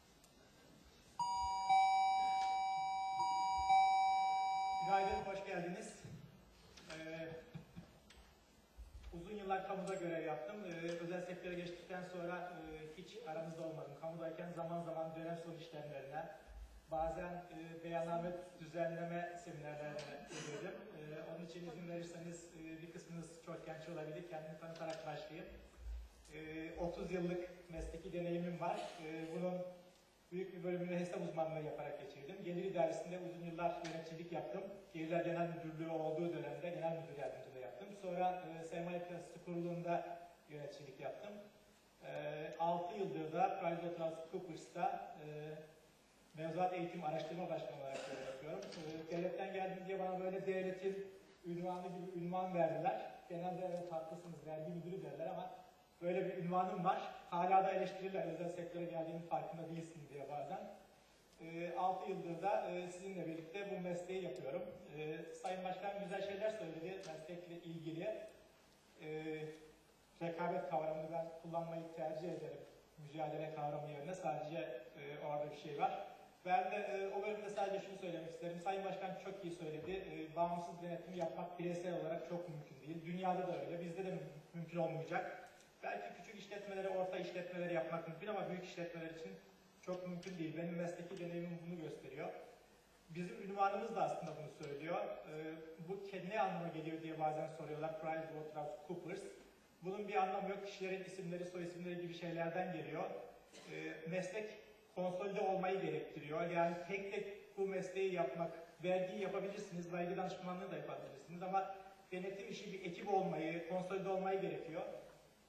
Günaydın, hoş geldiniz. Ee, uzun yıllar kamuda görev yaptım. Ee, özel sektöre geçtikten sonra e, hiç aramızda olmadım. Kamudayken zaman zaman dönem sonu işlemlerine, bazen e, beyanname düzenleme seminerlerine gidiyordum. E, onun için izin verirseniz e, bir kısmınız çok genç olabilir. Kendimi tanıtarak başlayayım. E, otuz yıllık mesleki deneyimim var. E, bunun büyük bir bölümünü hesap uzmanlığı yaparak geçirdim. Gelir idaresinde uzun yıllar yöneticilik yaptım. Gelirler Genel Müdürlüğü olduğu dönemde genel müdür yardımcılığı yaptım. Sonra e, Sermaye Piyasası Kurulu'nda yöneticilik yaptım. E, altı yıldır da PricewaterhouseCoopers'ta e, Mevzuat Eğitim Araştırma Başkanı olarak görev yapıyorum. E, devletten geldim diye bana böyle devletin ünvanı gibi ünvan verdiler. Genelde evet haklısınız, vergi müdürü derler ama böyle bir ünvanım var. Hala da eleştirirler, özel sektöre geldiğinin farkında değilsin diye bazen. E, altı yıldır da e, sizinle birlikte bu mesleği yapıyorum. E, Sayın Başkan güzel şeyler söyledi meslekle ilgili. E, rekabet kavramını ben kullanmayı tercih ederim. Mücadele kavramı yerine sadece e, orada bir şey var. Ben de e, o bölümde sadece şunu söylemek isterim. Sayın Başkan çok iyi söyledi. E, bağımsız denetim yapmak bireysel olarak çok mümkün değil. Dünyada da öyle. Bizde de mümkün olmayacak. Belki küçük işletmeleri, orta işletmeleri yapmak mümkün ama büyük işletmeler için çok mümkün değil. Benim mesleki deneyimim bunu gösteriyor. Bizim ünvanımız da aslında bunu söylüyor. Ee, bu ne anlama geliyor diye bazen soruyorlar. PricewaterhouseCoopers. Bunun bir anlamı yok. Kişilerin isimleri, soy isimleri gibi şeylerden geliyor. Ee, meslek konsolide olmayı gerektiriyor. Yani tek tek bu mesleği yapmak, vergiyi yapabilirsiniz, vergi danışmanlığı da yapabilirsiniz ama denetim işi bir ekip olmayı, konsolide olmayı gerekiyor.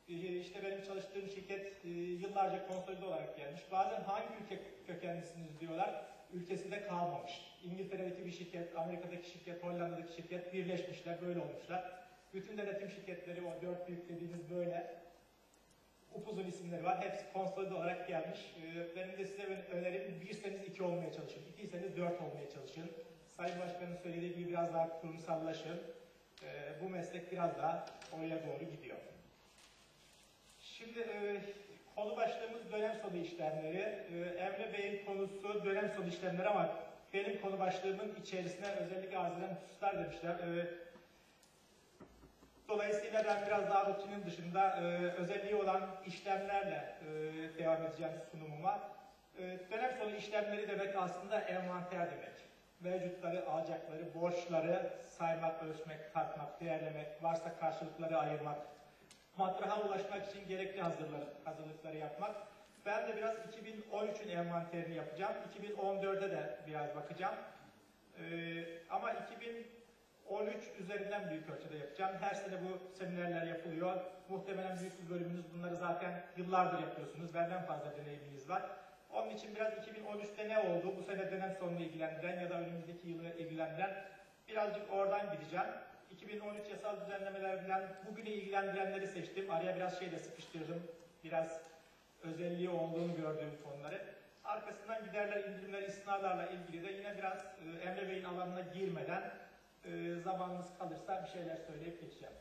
e, işte benim çalıştığım şirket e, yıllarca konsolide olarak gelmiş. Bazen hangi ülke kökenlisiniz diyorlar, ülkesi de kalmamış. İngiltere'deki bir şirket, Amerika'daki şirket, Hollanda'daki şirket birleşmişler, böyle olmuşlar. Bütün denetim şirketleri, o dört büyük dediğimiz böyle upuzun isimleri var. Hepsi konsolide olarak gelmiş. Ee, benim de size önerim, birseniz iki olmaya çalışın, ikiyseniz dört olmaya çalışın. Sayın Başkan'ın söylediği gibi biraz daha kurumsallaşın. Ee, bu meslek biraz daha oraya doğru gidiyor. Şimdi e, konu başlığımız dönem sonu işlemleri. Ee, Emre Bey'in konusu dönem sonu işlemleri ama benim konu başlığımın içerisine özellikle arz eden hususlar demişler. Ee, Dolayısıyla ben biraz daha rutinin dışında e, özelliği olan işlemlerle e, devam edeceğim sunumuma. E, dönem sonu işlemleri demek aslında envanter demek. Mevcutları, alacakları, borçları saymak, ölçmek, tartmak, değerlemek, varsa karşılıkları ayırmak, matraha ulaşmak için gerekli hazırlar, hazırlıkları yapmak. Ben de biraz iki bin on üçün envanterini yapacağım. iki bin on dörde de biraz bakacağım. E, ama iki bin on üç üzerinden büyük ölçüde yapacağım. Her sene bu seminerler yapılıyor. Muhtemelen büyük bir bölümünüz bunları zaten yıllardır yapıyorsunuz. Benden fazla deneyiminiz var. Onun için biraz iki bin on üçte ne oldu? Bu sene dönem sonunu ilgilendiren ya da önümüzdeki yılı ilgilendiren birazcık oradan gideceğim. iki bin on üç yasal düzenlemelerden bugünü ilgilendirenleri seçtim. Araya biraz şey de sıkıştırdım. Biraz özelliği olduğunu gördüğüm konuları. Arkasından giderler, indirimler, istisnalarla ilgili de yine biraz e, Emre Bey'in alanına girmeden e, zamanımız kalırsa bir şeyler söyleyip geçeceğim.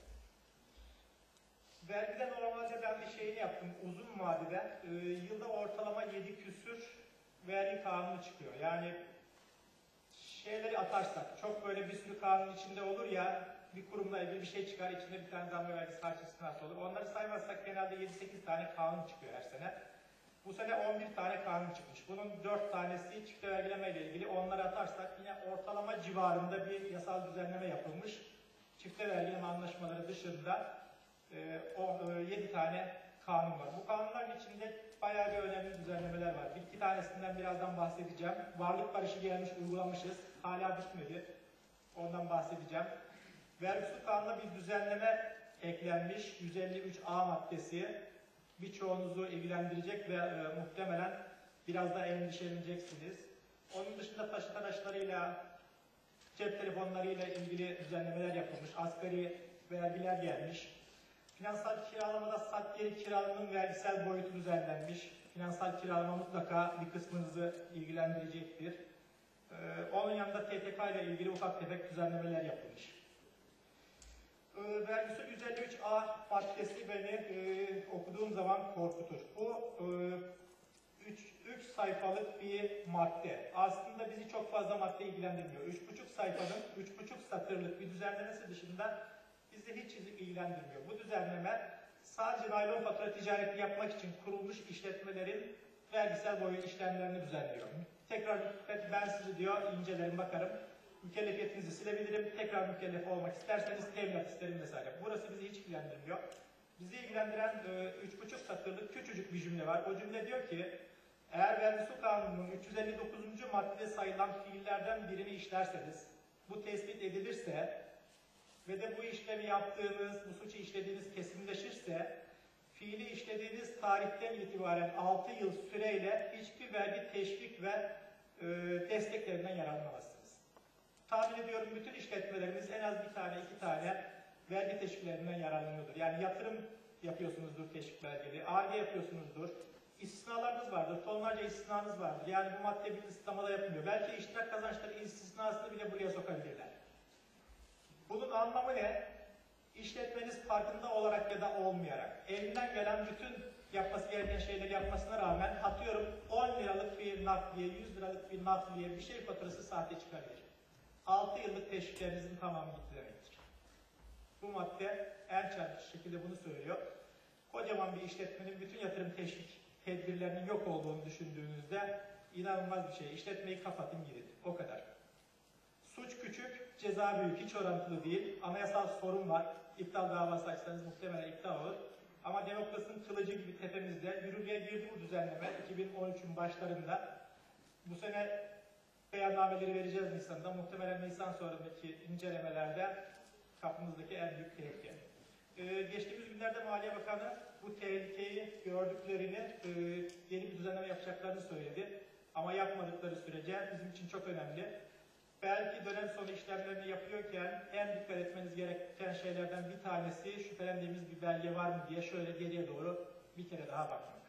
Vergide normalde ben bir şeyini yaptım uzun vadede. E, yılda ortalama yedi küsür vergi kanunu çıkıyor. Yani şeyleri atarsak, çok böyle bir sürü kanun içinde olur ya, bir kurumla ilgili bir şey çıkar, içinde bir tane zammı vergisi harç istinası olur. Onları saymazsak genelde yedi sekiz tane kanun çıkıyor her sene. Bu sene on bir tane kanun çıkmış. Bunun dört tanesi çifte vergileme ile ilgili. Onları atarsak yine ortalama civarında bir yasal düzenleme yapılmış. Çifte vergileme anlaşmaları dışında e, o e, yedi tane kanun var. Bu kanunların içinde bayağı bir önemli düzenlemeler var. Bir iki tanesinden birazdan bahsedeceğim. Varlık barışı gelmiş, uygulamışız. Hala bitmedi. Ondan bahsedeceğim. Vergi Usul Kanunu'na bir düzenleme eklenmiş. yüz elli üç A maddesi. Birçoğunuzu ilgilendirecek ve e, muhtemelen biraz da endişeleneceksiniz. Onun dışında taşıt araçlarıyla, cep telefonlarıyla ilgili düzenlemeler yapılmış. Asgari vergiler gelmiş. Finansal kiralamada sat geri kiralamanın vergisel boyutu düzenlenmiş. Finansal kiralama mutlaka bir kısmınızı ilgilendirecektir. Ee, onun yanında T T K ile ilgili ufak tefek düzenlemeler yapılmış. Ee, Vergi Usul yüz elli üç A maddesi beni e, okuduğum zaman korkutur. Bu üç sayfalık bir madde. Aslında bizi çok fazla madde ilgilendirmiyor. üç buçuk sayfanın üç buçuk satırlık bir düzenlemesi dışında bizi hiç ilgilendirmiyor. Bu düzenleme sadece naylon fatura ticareti yapmak için kurulmuş işletmelerin vergisel boyut işlemlerini düzenliyor. Tekrar ben sizi diyor incelerim, bakarım. Mükellefiyetinizi silebilirim. Tekrar mükellef olmak isterseniz teminat isterim vesaire. Burası bizi hiç ilgilendirmiyor. Bizi ilgilendiren üç buçuk satırlık küçücük bir cümle var. O cümle diyor ki, eğer Vergi Usul Kanunu'nun üç yüz elli dokuzuncu maddede sayılan fiillerden birini işlerseniz, bu tespit edilirse ve de bu işlemi yaptığınız, bu suçu işlediğiniz kesinleşirse, fiili işlediğiniz tarihten itibaren altı yıl süreyle hiçbir vergi teşvik ve e, desteklerinden yararlanamazsınız. Tahmin ediyorum bütün işletmelerimiz en az bir tane, iki tane vergi teşviklerinden yararlanıyordur. Yani yatırım yapıyorsunuzdur teşvik belgeli, A R G yapıyorsunuzdur, istisnalarınız vardır, tonlarca istisnanız vardır. Yani bu madde bir kısıtlamada yapılmıyor. Belki iştirak kazançları istisnasını bile buraya sokabilirler. Bunun anlamı ne? İşletmeniz farkında olarak ya da olmayarak, elinden gelen bütün yapması gereken şeyleri yapmasına rağmen atıyorum on liralık bir nakliye, yüz liralık bir nakliye bir şey faturası sahte çıkabilir. altı yıllık teşviklerinizin tamamı gitti demektir. Bu madde en çarpıcı şekilde bunu söylüyor. Kocaman bir işletmenin bütün yatırım teşvik tedbirlerinin yok olduğunu düşündüğünüzde inanılmaz bir şey. İşletmeyi kapatın gidin. O kadar. Suç küçük, ceza büyük. Hiç orantılı değil. Anayasal sorun var. İptal davası açsanız muhtemelen iptal olur. Ama demokrasinin kılıcı gibi tepemizde yürürlüğe girdi bu düzenleme iki bin on üçün başlarında. Bu sene beyannameleri vereceğiz Nisan'da. Muhtemelen Nisan sonraki incelemelerde kapımızdaki en büyük tehlike. Ee, geçtiğimiz günlerde Maliye Bakanı bu tehlikeyi gördüklerini, e, yeni bir düzenleme yapacaklarını söyledi. Ama yapmadıkları sürece bizim için çok önemli. Belki dönem sonu işlemlerini yapıyorken en dikkat etmeniz gereken şeylerden bir tanesi şüphelendiğimiz bir belge var mı diye şöyle geriye doğru bir kere daha bakmak.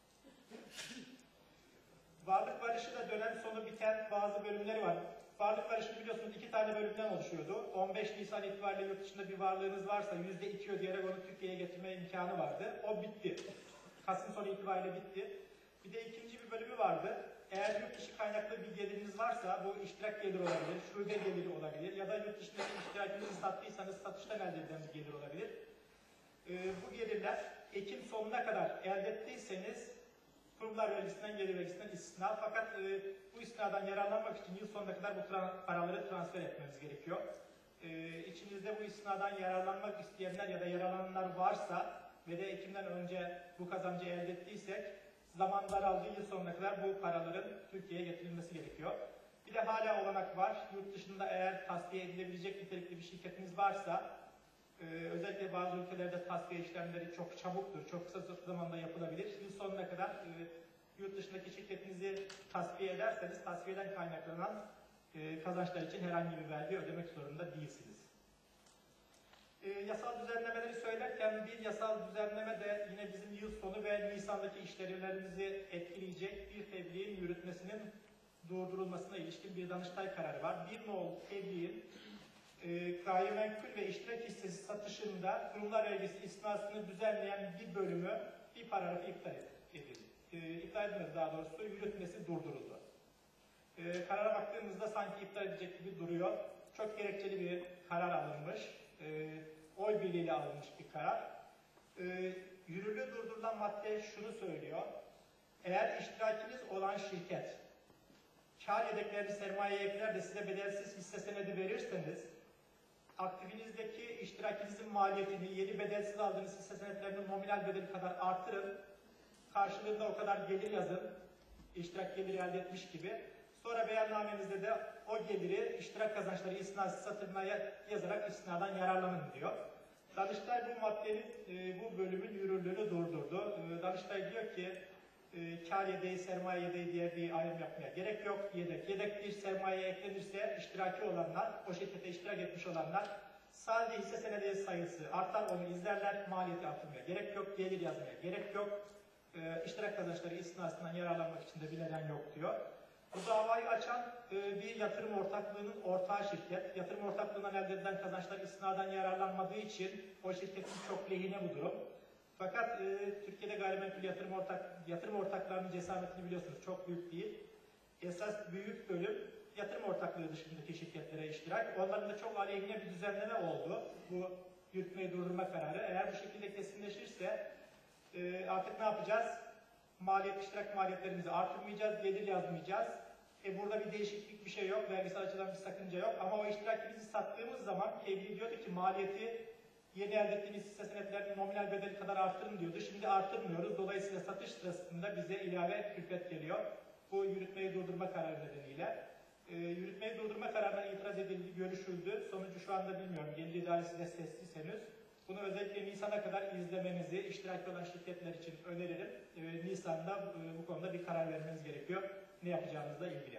Varlık barışı da dönem sonu biten bazı bölümleri var. Varlık barışı biliyorsunuz iki tane bölümden oluşuyordu. on beş Nisan itibariyle yurt dışında bir varlığınız varsa yüzde iki ödeyerek onu Türkiye'ye getirme imkanı vardı. O bitti. Kasım sonu itibariyle bitti. Bir de ikinci bir bölümü vardı. Eğer yurt dışı kaynaklı bir geliriniz varsa bu iştirak geliri olabilir, şube geliri olabilir ya da yurt dışındaki iştirakinizi sattıysanız satıştan elde edilen bir gelir olabilir. Ee, bu gelirler Ekim sonuna kadar elde ettiyseniz kurumlar vergisinden, gelir vergisinden istisna. Fakat e, bu istisnadan yararlanmak için yıl sonuna kadar bu tra paraları transfer etmemiz gerekiyor. E, içinizde bu istisnadan yararlanmak isteyenler ya da yararlananlar varsa ve de Ekim'den önce bu kazancı elde ettiysek zaman daraldığı yıl sonuna kadar bu paraların Türkiye'ye getirilmesi gerekiyor. Bir de hala olanak var. Yurt dışında eğer tasfiye edilebilecek nitelikli bir şirketiniz varsa e, özellikle bazı ülkelerde tasfiye işlemleri çok çabuktur, çok kısa zamanda yapılabilir. Yıl sonuna kadar e, yurt dışındaki şirketinizi tasfiye ederseniz tasfiyeden kaynaklanan e, kazançlar için herhangi bir vergi ödemek zorunda değilsiniz. E, yasal düzenlemeleri söylerken bir yasal düzenleme de yine bizim yıl sonu ve Nisan'daki işlerimizi etkileyecek bir tebliğin yürütmesinin durdurulmasına ilişkin bir Danıştay kararı var. Bir nolu tebliğin e, gayrimenkul ve iştirak hissesi satışında kurumlar vergisi istisnasını düzenleyen bir bölümü, bir paragrafı iptal edildi. E, iptal edilmedi daha doğrusu, yürütmesi durduruldu. E, karara baktığımızda sanki iptal edecek gibi duruyor. Çok gerekçeli bir karar alınmış. E, oy birliğiyle alınmış bir karar. E, yürürlüğü durdurulan madde şunu söylüyor. Eğer iştirakiniz olan şirket kar yedeklerini sermayeye ekler de size bedelsiz hisse senedi verirseniz aktifinizdeki iştirakinizin maliyetini yeni bedelsiz aldığınız hisse senetlerinin nominal bedeli kadar artırın. Karşılığında o kadar gelir yazın. İştirak geliri elde etmiş gibi. Sonra beyannamenizde de o geliri iştirak kazançları istisnası satırına yazarak istisnadan yararlanın diyor. Danıştay bu maddenin, e, bu bölümün yürürlüğünü durdurdu. E, Danıştay diyor ki e, kar yedeği, sermaye yedeği diye bir ayrım yapmaya gerek yok. Yedek. Yedek bir sermayeye eklenirse iştiraki olanlar, o şirkete iştirak etmiş olanlar sadece hisse senedi sayısı artar, onu izlerler. Maliyeti artırmaya gerek yok. Gelir yazmaya gerek yok. E, iştirak kazançları istisnasından yararlanmak için de bir neden yok diyor. Bu davayı açan e, bir yatırım ortaklığının ortağı şirket. Yatırım ortaklığından elde edilen kazançlar istisnadan yararlanmadığı için o şirketin çok lehine bu durum. Fakat e, Türkiye'de gayrimenkul yatırım, ortak, yatırım ortaklarının cesaretini biliyorsunuz, çok büyük değil. Esas büyük bölüm yatırım ortaklığı dışındaki şirketlere iştirak. Onların da çok aleyhine bir düzenleme oldu. Bu yürütmeyi durdurma kararı. Eğer bu şekilde kesinleşirse e, artık ne yapacağız? Maliyet, iştirak maliyetlerimizi artırmayacağız, gelir yazmayacağız. E burada bir değişiklik bir şey yok, vergisel açıdan bir sakınca yok. Ama o iştirakimizi sattığımız zaman Kevli diyordu ki maliyeti yeni elde ettiğimiz hisse senetlerinin nominal bedeli kadar artırın diyordu. Şimdi artırmıyoruz. Dolayısıyla satış sırasında bize ilave külfet geliyor. Bu yürütmeyi durdurma kararı nedeniyle. E, yürütmeyi durdurma kararına itiraz edildi, görüşüldü. Sonucu şu anda bilmiyorum. Gelir idaresi de sessiz henüz. Bunu özellikle Nisan'a kadar izlemenizi iştirakli olan şirketler için öneririm. Ee, Nisan'da e, bu konuda bir karar vermeniz gerekiyor. Ne yapacağınızla ilgili.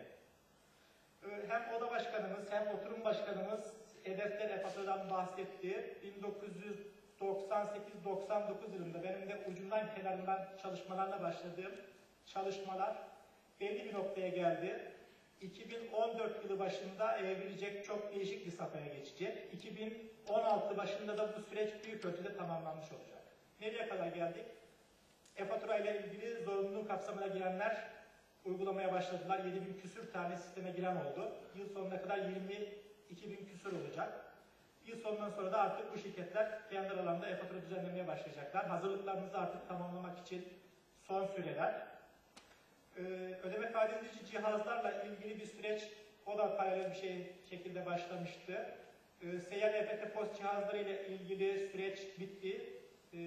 Ee, hem oda başkanımız hem oturum başkanımız hedefler E F A T O'dan bahsetti. bin dokuz yüz doksan sekiz doksan dokuz yılında benim de ucundan kenarından çalışmalarla başladığım çalışmalar belli bir noktaya geldi. iki bin on dört yılı başında evrilecek, çok değişik bir safhaya geçecek. iki bin on altı başında da bu süreç büyük ölçüde tamamlanmış olacak. Nereye kadar geldik? E-fatura ile ilgili zorunluluğu kapsamına girenler uygulamaya başladılar. yedi bin küsür tane sisteme giren oldu. Yıl sonuna kadar yirmi iki bin küsür olacak. Yıl sonundan sonra da artık bu şirketler kendi aralarında e-fatura düzenlemeye başlayacaklar. Hazırlıklarımızı artık tamamlamak için son süreler. Ee, ödeme kaydedici cihazlarla ilgili bir süreç, o da paralel bir şey şekilde başlamıştı. Ee, Seyyar E F T post cihazları ile ilgili süreç bitti. Ee,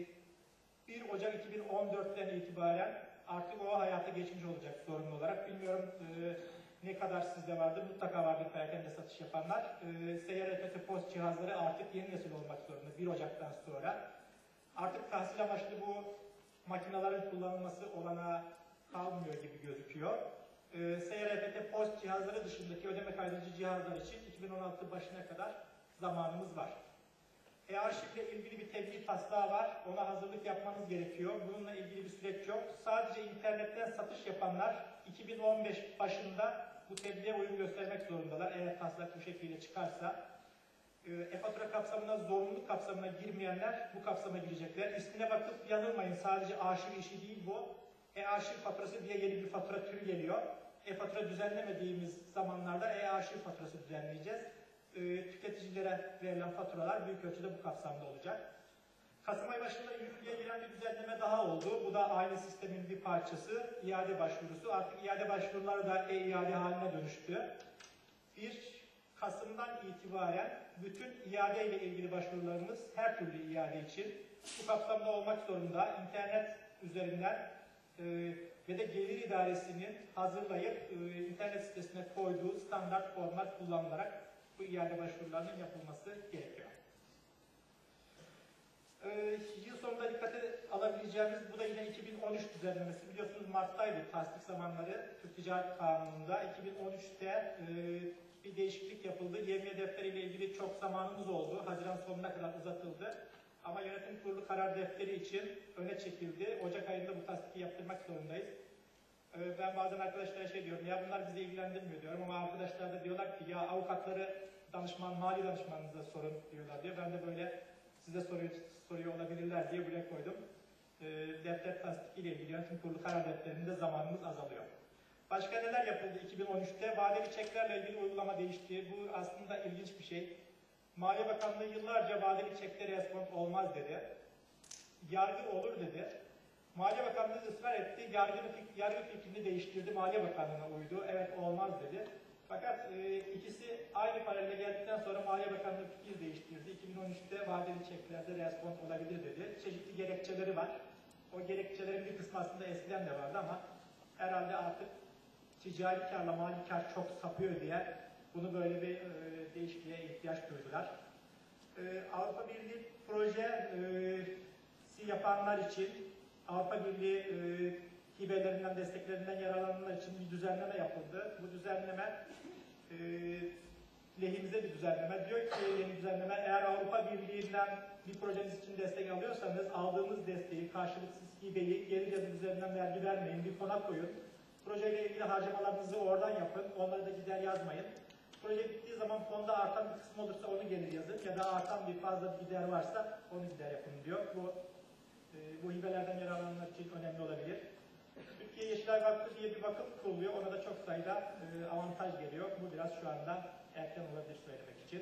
bir Ocak iki bin on dört'ten itibaren artık o hayata geçmiş olacak zorunlu olarak. Bilmiyorum, e, ne kadar sizde vardır, mutlaka vardır perakende satış yapanlar. E, seyyar E F T POS cihazları artık yeni nesil olmak zorunda bir Ocak'tan sonra. Artık tahsil amaçlı bu makinelerin kullanılması olanağı kalmıyor gibi gözüküyor. E, seyyar E F T POS cihazları dışındaki ödeme kaydedici cihazlar için iki bin on altı başına kadar zamanımız var. E-arşivle ilgili bir tebliğ taslağı var. Ona hazırlık yapmanız gerekiyor. Bununla ilgili bir süreç yok. Sadece internetten satış yapanlar iki bin on beş başında bu tebliğe uyum göstermek zorundalar. Eğer taslak bu şekilde çıkarsa. E-fatura kapsamına, zorunluluk kapsamına girmeyenler bu kapsama girecekler. İsmine bakıp yanılmayın. Sadece arşiv işi değil bu. E-arşiv faturası diye yeni bir fatura türü geliyor. E-fatura düzenlemediğimiz zamanlarda e-arşiv faturası düzenleyeceğiz. E, tüketicilere verilen faturalar büyük ölçüde bu kapsamda olacak. Kasım ayı başında yürürlüğe giren bir düzenleme daha oldu. Bu da aynı sistemin bir parçası. İade başvurusu. Artık iade başvuruları da e-iade haline dönüştü. bir Kasım'dan itibaren bütün iade ile ilgili başvurularımız her türlü iade için bu kapsamda olmak zorunda. İnternet üzerinden e, ve de Gelir İdaresi'nin hazırlayıp e, internet sitesine koyduğu standart formlar kullanılarak bu iade başvurularının yapılması gerekiyor. Ee, yıl sonunda dikkate alabileceğimiz, bu da yine iki bin on üç düzenlemesi. Biliyorsunuz Mart'taydı tasdik zamanları Türk Ticaret Kanunu'nda. iki bin on üçte e, bir değişiklik yapıldı. Yevmiye defteri ile ilgili çok zamanımız oldu. Haziran sonuna kadar uzatıldı. Ama yönetim kurulu karar defteri için öne çekildi. Ocak ayında bu tasdiki yaptırmak zorundayız. Ee, ben bazen arkadaşlara şey diyorum, ya bunlar bizi ilgilendirmiyor diyorum ama arkadaşlar da diyorlar ki ya avukatları danışman, mali danışmanınıza sorun diyorlar diyor. Ben de böyle size soruyor, soruyor olabilirler diye buraya koydum. E, defter tasdiki ile ilgili yönetim kurulu karar defterinde zamanımız azalıyor. Başka neler yapıldı iki bin on üçte? Vadeli çeklerle ilgili uygulama değişti. Bu aslında ilginç bir şey. Maliye Bakanlığı yıllarca vadeli çekte respond olmaz dedi. Yargı olur dedi. Maliye Bakanlığı ısrar etti. Yargı, yargı fikrini değiştirdi. Maliye Bakanlığı'na uydu. Evet olmaz dedi. Fakat e, ikisi aynı paralelde geldikten sonra Maliye Bakanlığı fikir değiştirdi. iki bin on üçte vadeli çeklerde respond olabilir dedi. Çeşitli gerekçeleri var. O gerekçelerin bir kısmı aslında eskiden de vardı ama herhalde artık ticari karla mali kar çok sapıyor diye bunu böyle bir e, değişikliğe ihtiyaç duydular. E, Avrupa Birliği projesi yapanlar için Avrupa Birliği e, hibelerinden, desteklerinden yararlananlar için bir düzenleme yapıldı. Bu düzenleme e, lehimize bir düzenleme. Diyor ki yeni düzenleme, eğer Avrupa Birliği'nden bir projeniz için destek alıyorsanız aldığınız desteği, karşılıksız hibeyi gelir yazı üzerinden vergi vermeyin, bir fona koyun. Projeyle ilgili harcamalarınızı oradan yapın, onları da gider yazmayın. Proje bittiği zaman fonda artan bir kısım olursa onu gelir yazın ya da artan bir fazla bir gider varsa onu gider yapın diyor. Bu, e, bu hibelerden yararlananlar için önemli olabilir. Türkiye Yeşilay Vakfı diye bir vakıf kuruluyor. Ona da çok sayıda e, avantaj geliyor. Bu biraz şu anda erken olabilir söylemek için.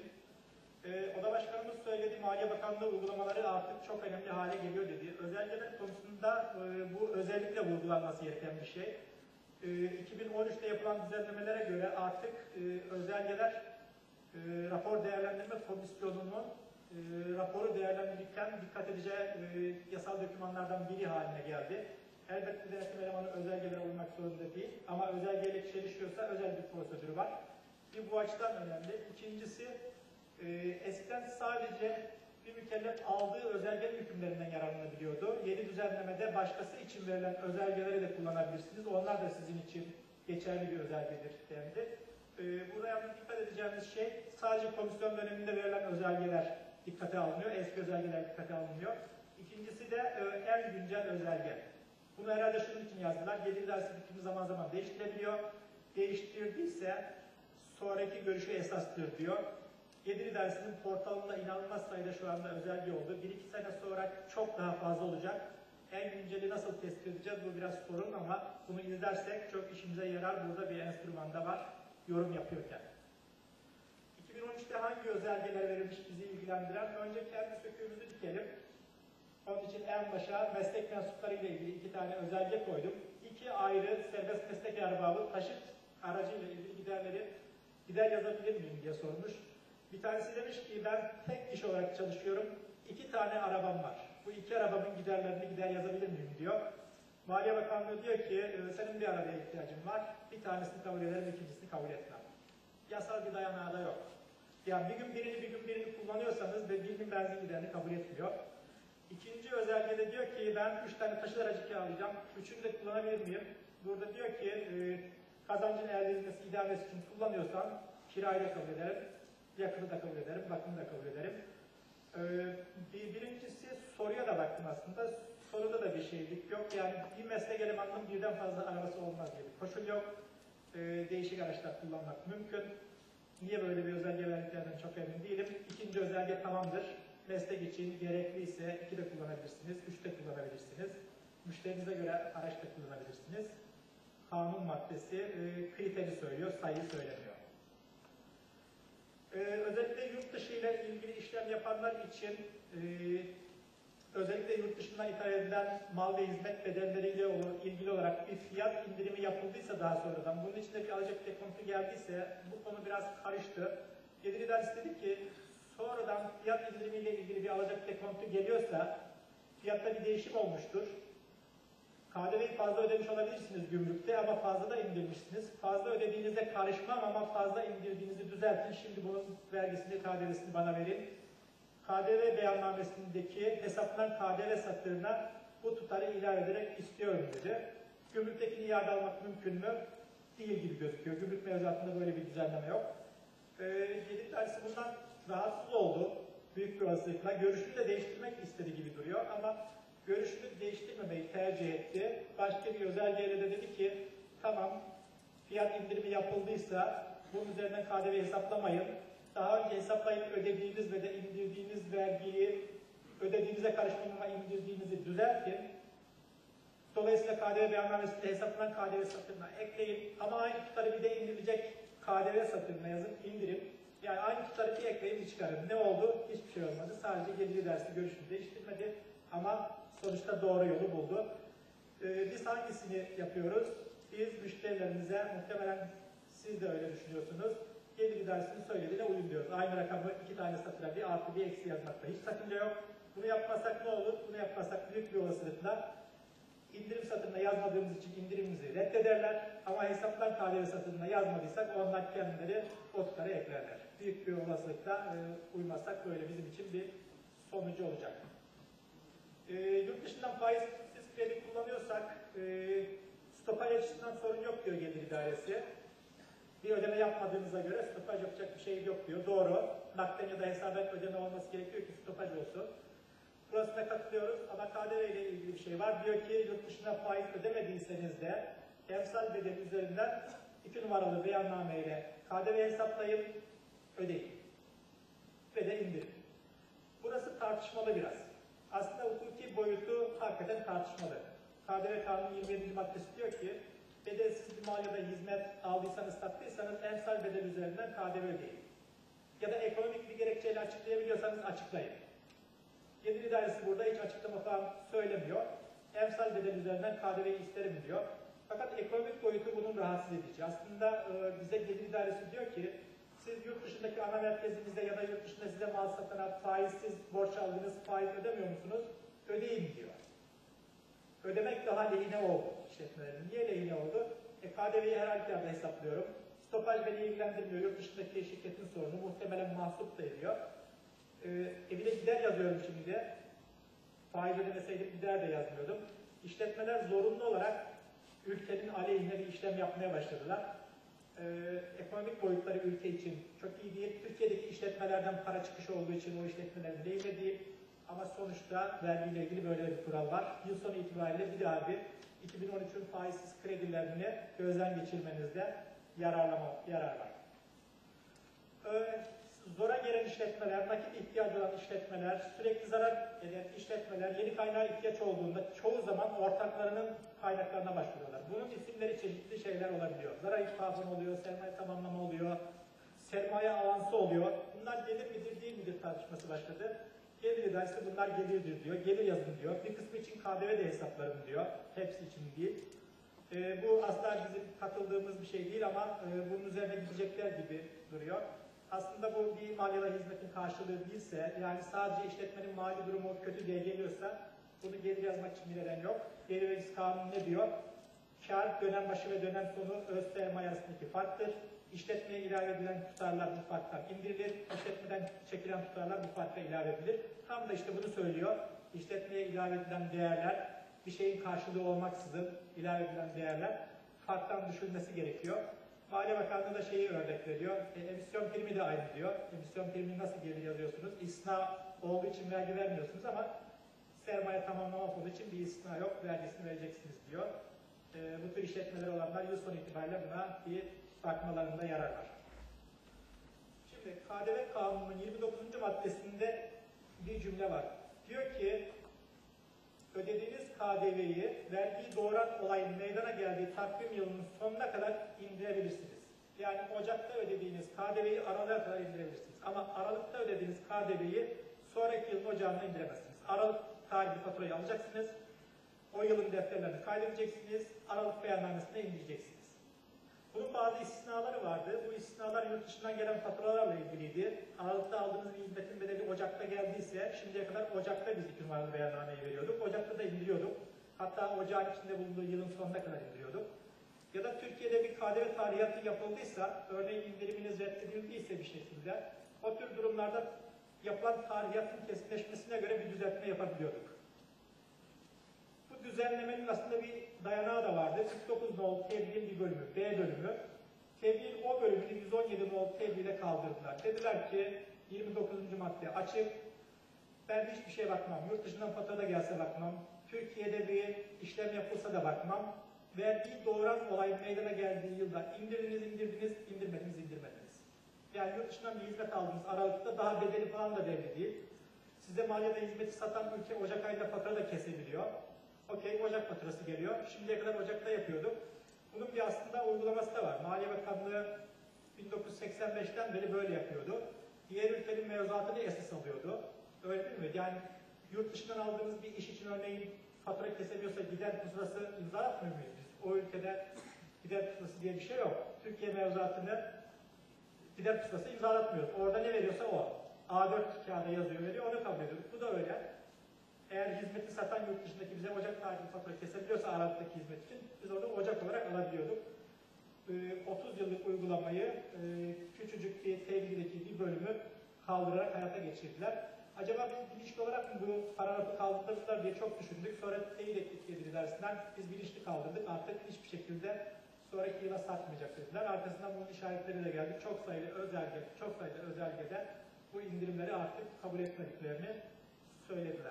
E, Oda Başkanımız söyledi, Maliye Bakanlığı uygulamaları artık çok önemli hale geliyor dedi. Özelgeler konusunda e, bu özellikle vurgulanması gereken bir şey. E, iki bin on üçte yapılan düzenlemelere göre artık e, özelgeler e, rapor değerlendirme komisyonunun e, raporu değerlendirirken dikkat edeceği e, yasal dokümanlardan biri haline geldi. Elbette denetim elemanı özelgeler olmak zorunda değil ama özelgeyle çelişiyorsa özel bir prosedürü var. Bir bu açıdan önemli. İkincisi, e, eskiden sadece bir mükellef aldığı özelgenin hükümlerinden yararlanabiliyordu. Yeni düzenlemede başkası için verilen özelgeleri de kullanabilirsiniz. Onlar da sizin için geçerli bir özelgedir dendi. E, burada yalnız dikkat edeceğimiz şey, sadece komisyon döneminde verilen özelgeler dikkate alınıyor. Eski özelgeler dikkate alınmıyor. İkincisi de e, en güncel özelge. Bunu herhalde şunun için yazdılar. Gelir idaresi fikrimi zaman zaman değiştirebiliyor. Değiştirdiyse sonraki görüşü esastır diyor. Gelir idaresinin portalında inanılmaz sayıda şu anda özelge oldu. Bir iki sene sonra çok daha fazla olacak. En günceli nasıl tespit edeceğiz? Bu biraz sorun ama bunu izlersek çok işimize yarar. Burada bir enstrüman da var yorum yapıyorken. iki bin on üçte hangi özelgeler verilmiş bizi ilgilendiren? Önce kendi söküğümüzü dikelim. Onun için en başa meslek mensupları ile ilgili iki tane özelge koydum. İki ayrı serbest meslek erbabı taşıt aracıyla ilgili giderleri gider yazabilir miyim diye sormuş. Bir tanesi demiş ki ben tek kişi olarak çalışıyorum. İki tane arabam var. Bu iki arabamın giderlerini gider yazabilir miyim diyor. Maliye Bakanlığı diyor ki e, senin bir arabaya ihtiyacın var. Bir tanesini kabul ederim, ikincisini kabul etmem. Yasal bir dayanağı da yok. Yani bir gün birini bir gün birini kullanıyorsanız ve bir gün benzin giderini kabul etmiyor. İkinci özelgede diyor ki ben üç tane taşıt aracı kiralayacağım. Üçünü de kullanabilir miyim? Burada diyor ki e, kazancın elde edilmesi, idamesi için kullanıyorsan kirayı da kabul ederim. Yakını da kabul ederim, bakımı da kabul ederim. E, bir, birincisi soruya da baktım aslında. Soruda da bir şeylik yok. Yani bir meslek elemanının birden fazla arabası olmaz diye bir koşul yok. E, değişik araçlar kullanmak mümkün. Niye böyle bir özelge verdiklerden çok emin değilim. İkinci özelge tamamdır. Meslek için gerekliyse iki de kullanabilirsiniz, üç de kullanabilirsiniz. Müşterinize göre araç da kullanabilirsiniz. Kanun maddesi e, kriteri söylüyor, sayı söylemiyor. E, özellikle yurt dışı ile ilgili işlem yapanlar için e, özellikle yurt dışından ithal edilen mal ve hizmet bedelleriyle ilgili olarak bir fiyat indirimi yapıldıysa daha sonradan, bunun içinde bir alacak dekontu geldiyse bu konu biraz karıştı. Gelir İdaresi dedi ki sonradan fiyat indirimiyle ilgili bir alacak dekontu geliyorsa fiyatta bir değişim olmuştur. K D V'yi fazla ödemiş olabilirsiniz gümrükte ama fazla da indirmişsiniz. Fazla ödediğinizde karışmam ama fazla indirdiğinizi düzeltin. Şimdi bunun vergisini, K D V'sini bana verin. K D V beyannamesindeki hesaplanan K D V satırına bu tutarı ilave ederek istiyorum dedi. Gümrüktekini iade almak mümkün mü? Değil gibi gözüküyor. Gümrük mevzuatında böyle bir düzenleme yok. Ee, Gelir İdaresi bundan rahatsız oldu. Büyük bir olasılıkla. Görüşünü de değiştirmek istediği gibi duruyor ama görüşünü değiştirmemeyi tercih etti. Başka bir özelgeyle de dedi ki tamam fiyat indirimi yapıldıysa bunun üzerinden K D V hesaplamayın. Daha önce hesaplayıp ödediğiniz ve de indirdiğiniz vergiyi ödediğinize karışmayın ama indirdiğinizi düzeltin. Dolayısıyla K D V beyannamesinde hesaplanan K D V satırına ekleyin ama aynı tutarı bir de indirilecek K D V satırına yazın, indirin. Yani aynı tutarı bir ekleyin, bir çıkarın. Ne oldu? Hiçbir şey olmadı. Sadece Gelir İdaresi görüşünü değiştirmedi ama sonuçta doğru yolu buldu. Ee, biz hangisini yapıyoruz? Biz müşterilerimize, muhtemelen siz de öyle düşünüyorsunuz, Gelir İdaresi'nin söylediğine uyun diyoruz. Aynı rakamı iki tane satıra bir artı bir eksi yazmakta hiç sakınca yok. Bunu yapmasak ne olur? Bunu yapmasak büyük bir olasılıkla indirim satırına yazmadığımız için indirimimizi reddederler. Ama hesaplanan K D V satırına yazmadıysak onlar kendileri o tutarı eklerler. Büyük bir olasılıkla e, uymazsak böyle bizim için bir sonucu olacak. E, yurt dışından faizsiz kredi kullanıyorsak e, stopaj açısından sorun yok diyor Gelir İdaresi. Bir ödeme yapmadığınıza göre stopaj yapacak bir şey yok diyor. Doğru. Nakden ya da hesaben ödeme olması gerekiyor ki stopaj olsun. Burasına katılıyoruz ama K D V ile ilgili bir şey var. Diyor ki yurt dışına faiz ödemediyseniz de emsal bedeli üzerinden iki numaralı beyanname ile K D V hesaplayıp ödeyin. Ve de indirin. Burası tartışmalı biraz. Aslında hukuki boyutu hakikaten tartışmalı. K D V Kanunu yirmi yedinci maddesi diyor ki bedelsiz bir mal ya da hizmet aldıysanız, sattıysanız emsal bedel üzerinden K D V ödeyin. Ya da ekonomik bir gerekçeyle açıklayabiliyorsanız açıklayın. Gelir İdaresi burada hiç açıklama falan söylemiyor. Emsal bedel üzerinden K D V'yi isterim diyor. Fakat ekonomik boyutu bunun rahatsız edici. Aslında e, bize Gelir İdaresi diyor ki siz yurt dışındaki ana merkezinizde ya da yurt dışında size mal satana faizsiz borç aldınız, faiz ödemiyor musunuz? Ödeyin diyor. Ödemek daha lehine oldu işletmelerin. Niye lehine oldu? E, K D V'yi her halükarda hesaplıyorum. Stopaj beni ilgilendirmiyor. Yurt dışındaki şirketin sorunu muhtemelen mahsup da ediyor. E, e bir de gider yazıyorum şimdi de. Faiz ödemeseydim gider de yazmıyordum. İşletmeler zorunlu olarak ülkenin aleyhine bir işlem yapmaya başladılar. Ee, ekonomik boyutları ülke için çok iyi değil. Türkiye'deki işletmelerden para çıkışı olduğu için o işletmelerin lehine değil. Ama sonuçta vergiyle ilgili böyle bir kural var. Yıl sonu itibariyle bir daha bir iki bin on üçün faizsiz kredilerini gözden geçirmenizde yararlama, yarar var. Ee, zora gelen işletmeler, nakit ihtiyacı olan işletmeler, sürekli zarar eden işletmeler, yeni kaynağa ihtiyaç olduğunda çoğu zaman ortaklarının kaynaklarına başvuruyorlar. Bunun isimleri çeşitli şeyler olabiliyor. Zarar ihtiyacı oluyor, sermaye tamamlama oluyor, sermaye avansı oluyor. Bunlar gelir midir değil midir tartışması başladı. Gelir İdaresi bunlar gelirdir diyor, gelir yazın diyor. Bir kısmı için K D V de hesaplarım diyor, hepsi için değil. E, bu asla bizim katıldığımız bir şey değil ama e, bunun üzerine gidecekler gibi duruyor. Aslında bu bir mal ya da hizmetin karşılığı değilse, yani sadece işletmenin mali durumu kötü diye geliyorsa Bunu geri yazmak için bir neden yok. Geri vergisi kanunu ne diyor? Kar dönem başı ve dönem sonu öz sermaye arasındaki farktır. İşletmeye ilave edilen tutarlar bu farktan indirilir. İşletmeden çekilen tutarlar bu farka ilave edilir. Tam da işte bunu söylüyor. İşletmeye ilave edilen değerler, bir şeyin karşılığı olmaksızın ilave edilen değerler farktan düşülmesi gerekiyor. Maliye Bakanlığı da şeyi örnek veriyor. E, emisyon primi de aynı diyor. Emisyon primini nasıl geri yazıyorsunuz? İstisna olduğu için vergi vermiyorsunuz ama sermaye tamamlama fonu için bir istisna yok. Vergisini vereceksiniz diyor. E, bu tür işletmeler olanlar yıl sonu itibariyle buna bir bakmalarında yarar var. Şimdi K D V Kanunu'nun yirmi dokuzuncu maddesinde bir cümle var. Diyor ki ödediğiniz K D V'yi vergiyi doğuran olayın meydana geldiği takvim yılının sonuna kadar indirebilirsiniz. Yani Ocak'ta ödediğiniz K D V'yi Aralık'a kadar indirebilirsiniz. Ama Aralık'ta ödediğiniz K D V'yi sonraki yılın Ocağı'na indiremezsiniz. Aralık tarihli faturayı alacaksınız. O yılın defterlerini kaydedeceksiniz. Aralık beyannamesine indireceksiniz. Bunun bazı istisnaları vardı. Bu istisnalar yurt dışından gelen faturalarla ilgiliydi. Aralıkta aldığınız bir hizmetin bedeli Ocak'ta geldiyse, şimdiye kadar Ocak'ta biz iki numaralı beyannameyi veriyorduk. Ocak'ta da indiriyorduk. Hatta Ocağın içinde bulunduğu yılın sonuna kadar indiriyorduk. Ya da Türkiye'de bir K D V tarihatı yapıldıysa, örneğin indiriminiz reddedildiyse bir şekilde, o tür durumlarda yapılan tarihatın kesinleşmesine göre bir düzeltme yapabiliyorduk. Bu düzenlemenin aslında bir dayanağı da vardı. kırk dokuz nolu tebliğin bir bölümü, B bölümü. Tebliğin o bölümünü yüz on yedi nolu tebliğle kaldırdılar. Dediler ki yirmi dokuzuncu madde açık. Ben hiçbir şeye bakmam. Yurt dışından fatura da gelse bakmam. Türkiye'de bir işlem yapılsa da bakmam. Vergiyi doğuran olayın meydana geldiği yılda indirdiniz, indirdiniz, indirmediniz, indirmediniz. Yani yurt dışından bir hizmet aldınız. Aralıkta daha bedeli falan da belli değil. Size maliyede hizmeti satan ülke Ocak ayında fatura da kesebiliyor. Okey, Ocak faturası geliyor. Şimdiye kadar Ocak'ta yapıyorduk. Bunun bir aslında uygulaması da var. Maliye Bakanlığı bin dokuz yüz seksen beşten beri böyle yapıyordu. Diğer ülkenin mevzuatını esas alıyordu. Öyle değil mi? Yani yurt dışından aldığınız bir iş için örneğin fatura kesemiyorsa gider pusulası imza atmıyor muyuz biz? O ülkede gider pusulası diye bir şey yok. Türkiye mevzuatını gider pusulası imzalatmıyoruz. Orada ne veriyorsa o. A dört kağıda yazıyor, veriyor, onu kabul ediyorduk. Bu da öyle. Eğer hizmeti satan yurt dışındaki bize Ocak tarihli fatura kesebiliyorsa Aralık'taki hizmet için biz onu Ocak olarak alabiliyorduk. Ee, otuz yıllık uygulamayı e, küçücük bir tebliğdeki bir bölümü kaldırarak hayata geçirdiler. Acaba biz bilinçli olarak mı bu paragrafı kaldırdılar diye çok düşündük. Sonra teyit ettik Gelir İdaresi'nden. Biz bilinçli kaldırdık. Artık hiçbir şekilde sonraki yıla satmayacak dediler. Arkasından bunun işaretleri de geldi. Çok sayılı özelge, çok sayıda özelgede bu indirimleri artık kabul etmediklerini söylediler.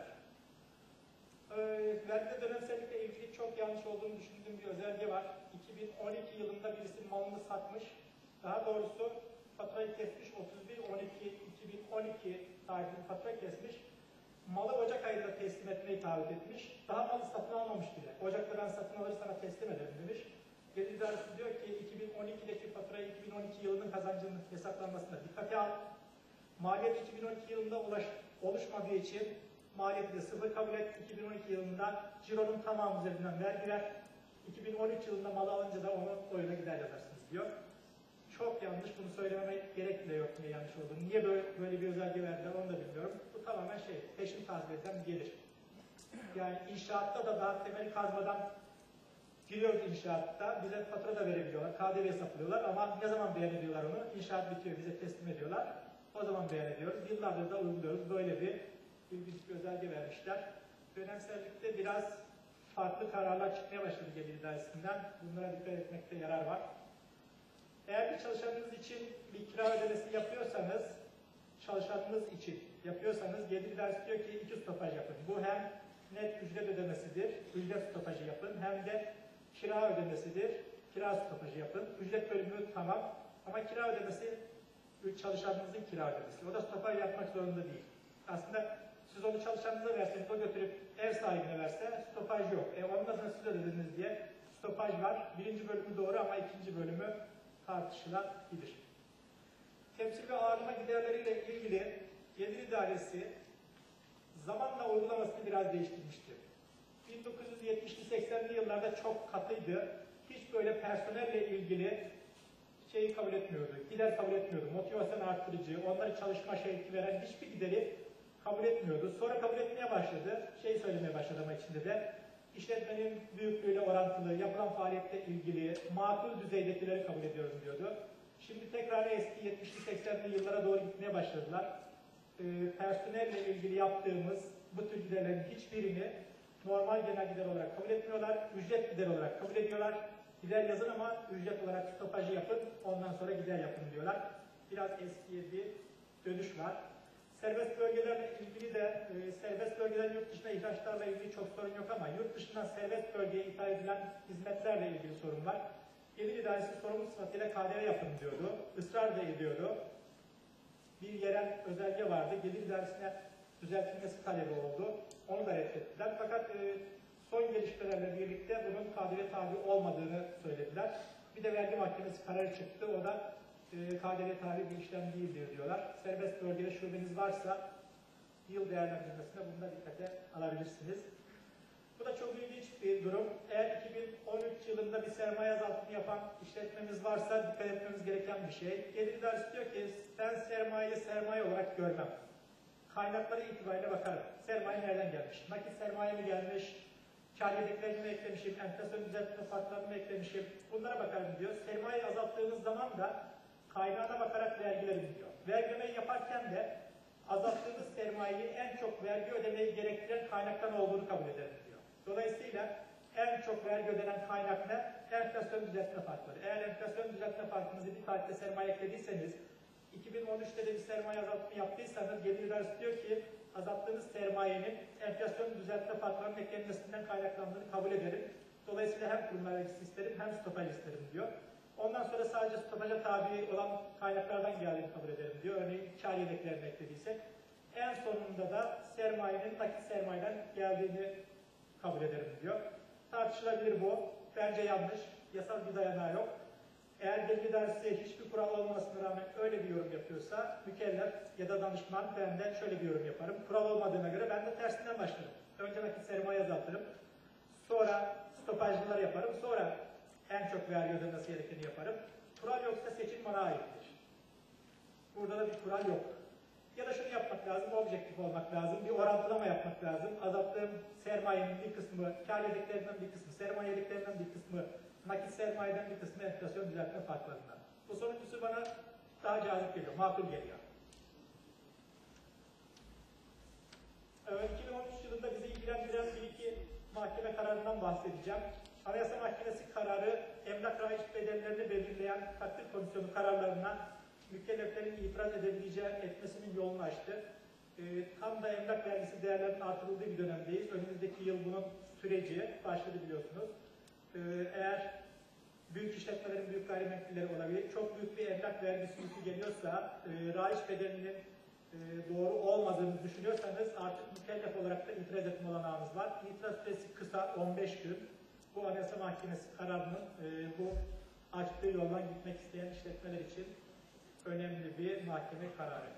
Ee, vergide dönemsellikle ilgili çok yanlış olduğunu düşündüğüm bir özelge var. iki bin on iki yılında birisi malını satmış. Daha doğrusu faturayı kesmiş. otuz bir on iki iki bin on iki tarihli fatura kesmiş. Malı Ocak ayında teslim etmeyi taahhüt etmiş. Daha malı satın almamış bile. Ocak'ta ben satın alır sana teslim ederim demiş. Gelir İdaresi diyor ki iki bin on ikideki faturayı iki bin on iki yılının kazancının hesaplanmasına dikkate al. Maliyet iki bin on iki yılında ulaş, oluşmadığı için maliyeti de sıfır kabul et. iki bin on iki yılında cironun tamamı üzerinden vergi ver. iki bin on üç yılında malı alınca da onu oyuna gider yazarsınız diyor. Çok yanlış, bunu söylememek gerek bile yok niye yanlış olduğunu. Niye böyle, böyle bir özelge verdiler onu da bilmiyorum. Bu tamamen şey, peşin takip edilen bir gelir. Yani inşaatta da daha temel kazmadan giriyoruz inşaatta, bize fatura da verebiliyorlar, K D V hesaplıyorlar ama ne zaman beyan ediyorlar onu? İnşaat bitiyor, bize teslim ediyorlar. O zaman beyan ediyoruz. Yıllardır da uyguluyoruz. Böyle bir ilginç bir özelge vermişler. Dönemsellikte biraz farklı kararlar çıkmaya başladı Gelir İdaresi'nden. Bunlara dikkat etmekte yarar var. Eğer bir çalışanınız için bir kira ödemesi yapıyorsanız, çalışanınız için yapıyorsanız Gelir İdaresi diyor ki iki stopaj yapın. Bu hem net ücret ödemesidir, ücret stopajı yapın, hem de kira ödemesidir, kira stopajı yapın. Ücret bölümü tamam ama kira ödemesi çalışanınızın kira ödemesi. O da stopaj yapmak zorunda değil. Aslında siz onu çalışanınıza verseniz, o götürüp ev sahibine verse stopaj yok. E ondan sonra siz ödediniz diye stopaj var. Birinci bölümü doğru ama ikinci bölümü tartışılabilir. Temsil ve ağırlama giderleriyle ilgili Gelir İdaresi zamanla uygulamasını biraz değiştirmişti. bin dokuz yüz yetmişli seksenli yıllarda çok katıydı. Hiç böyle personelle ilgili şeyi kabul etmiyordu, gider kabul etmiyordu. Motivasyon arttırıcı, onları çalışma şevki veren hiçbir gideri kabul etmiyordu. Sonra kabul etmeye başladı. Şey söylemeye başladı ama içinde de işletmenin büyüklüğüyle orantılı, yapılan faaliyetle ilgili makul düzeydekileri kabul ediyorum diyordu. Şimdi tekrar eski yetmişli seksenli yıllara doğru gitmeye başladılar. Ee, personelle ilgili yaptığımız bu tür giderlerin hiçbirini normal genel gider olarak kabul etmiyorlar. Ücret gider olarak kabul ediyorlar. Gider yazın ama ücret olarak stopajı yapın, ondan sonra gider yapın diyorlar. Biraz eskiye bir dönüş var. Serbest bölgelerle ilgili de e, serbest bölgeden yurt dışına ihraçlarla ilgili çok sorun yok ama yurt dışından serbest bölgeye ithal edilen hizmetlerle ilgili sorun var. Gelir idaresi sorumlu sıfatıyla K D V yapın diyordu. Israr da ediyordu. Bir yerel özelge vardı. Gelir idaresine düzeltilmesi talebi oldu. Onu da reddettiler. Fakat e, son gelişmelerle birlikte bunun K D V tabi olmadığını söylediler. Bir de vergi mahkemesi kararı çıktı. O da e, K D V tabi bir işlem değildir diyorlar. Serbest bölgede şubeniz varsa yıl değerlendirmesine bunu da dikkate alabilirsiniz. Bu da çok ilginç bir durum. Eğer iki bin on üç yılında bir sermaye azaltımı yapan işletmemiz varsa dikkat etmemiz gereken bir şey. Gelir idaresi diyor ki ben sermayeyi sermaye olarak görmem. Kaynakları itibariyle bakarım. Sermaye nereden gelmiş? Nakit sermaye mi gelmiş? Kâr yedeklerini mi eklemişim? Enflasyon düzeltme farklarını mı eklemişim? Bunlara bakarım diyor. Sermayeyi azalttığınız zaman da kaynağına bakarak vergileri gidiyor. Vergilemeyi yaparken de azalttığınız sermayeyi en çok vergi ödemeyi gerektiren kaynaktan olduğunu kabul ederim diyor. Dolayısıyla en çok vergi ödenen kaynak ne? Enflasyon düzeltme farkları. Eğer enflasyon düzeltme farkınızı bir tarihte sermaye eklediyseniz, iki bin on üçte de bir sermaye azaltımı yaptıysanız, gelir idaresi diyor ki azalttığınız sermayenin enflasyon düzeltme farklarının eklenmesinden kaynaklandığını kabul ederim. Dolayısıyla hem kurumlar vergisi isterim hem stopaj isterim diyor. Ondan sonra sadece stopaja tabi olan kaynaklardan geldiğini kabul ederim diyor. Örneğin kâr yedeklerini eklediysek. En sonunda da sermayenin nakit sermayeden geldiğini kabul ederim diyor. Tartışılabilir bu. Bence yanlış. Yasal bir dayanağı yok. Eğer gelir idaresi hiçbir kural olmamasına rağmen öyle bir yorum yapıyorsa mükellef ya da danışman ben de şöyle bir yorum yaparım. Kural olmadığına göre ben de tersinden başlarım. Önce nakit sermaye azaltırım. Sonra stopajlılar yaparım. Sonra en çok vergi ödemesi gerekeni yaparım. Kural yoksa seçim bana aittir. Burada da bir kural yok. Ya da şunu yapmak lazım, objektif olmak lazım, bir orantılama yapmak lazım. Azalttığım sermayenin bir kısmı, kâr yedeklerinden bir kısmı, sermaye yedeklerinden bir kısmı, nakit sermayeden bir kısmı enflasyon düzeltme farklarından. Bu sonuncusu bana daha cazip geliyor, makul geliyor. Evet, iki bin on üç yılında bizi ilgilendiren bir iki mahkeme kararından bahsedeceğim. Anayasa Mahkemesi kararı, emlak raiç bedellerini belirleyen takdir komisyonu kararlarına mükelleflerin itiraz edebileceği etmesinin yolunu açtı. E, tam da emlak vergisi değerlerinin artırıldığı bir dönemdeyiz. Önümüzdeki yıl bunun süreci başladı biliyorsunuz. E, eğer büyük işletmelerin büyük gayrimenkulleri olabilir, çok büyük bir emlak vergisi yükü geliyorsa, e, raiç bedelinin e, doğru olmadığını düşünüyorsanız artık mükellef olarak da itiraz etme olanağımız var. İtiraz süresi kısa, on beş gün. Bu Anayasa Mahkemesi kararının e, bu açtığı yoldan gitmek isteyen işletmeler için önemli bir mahkeme kararı.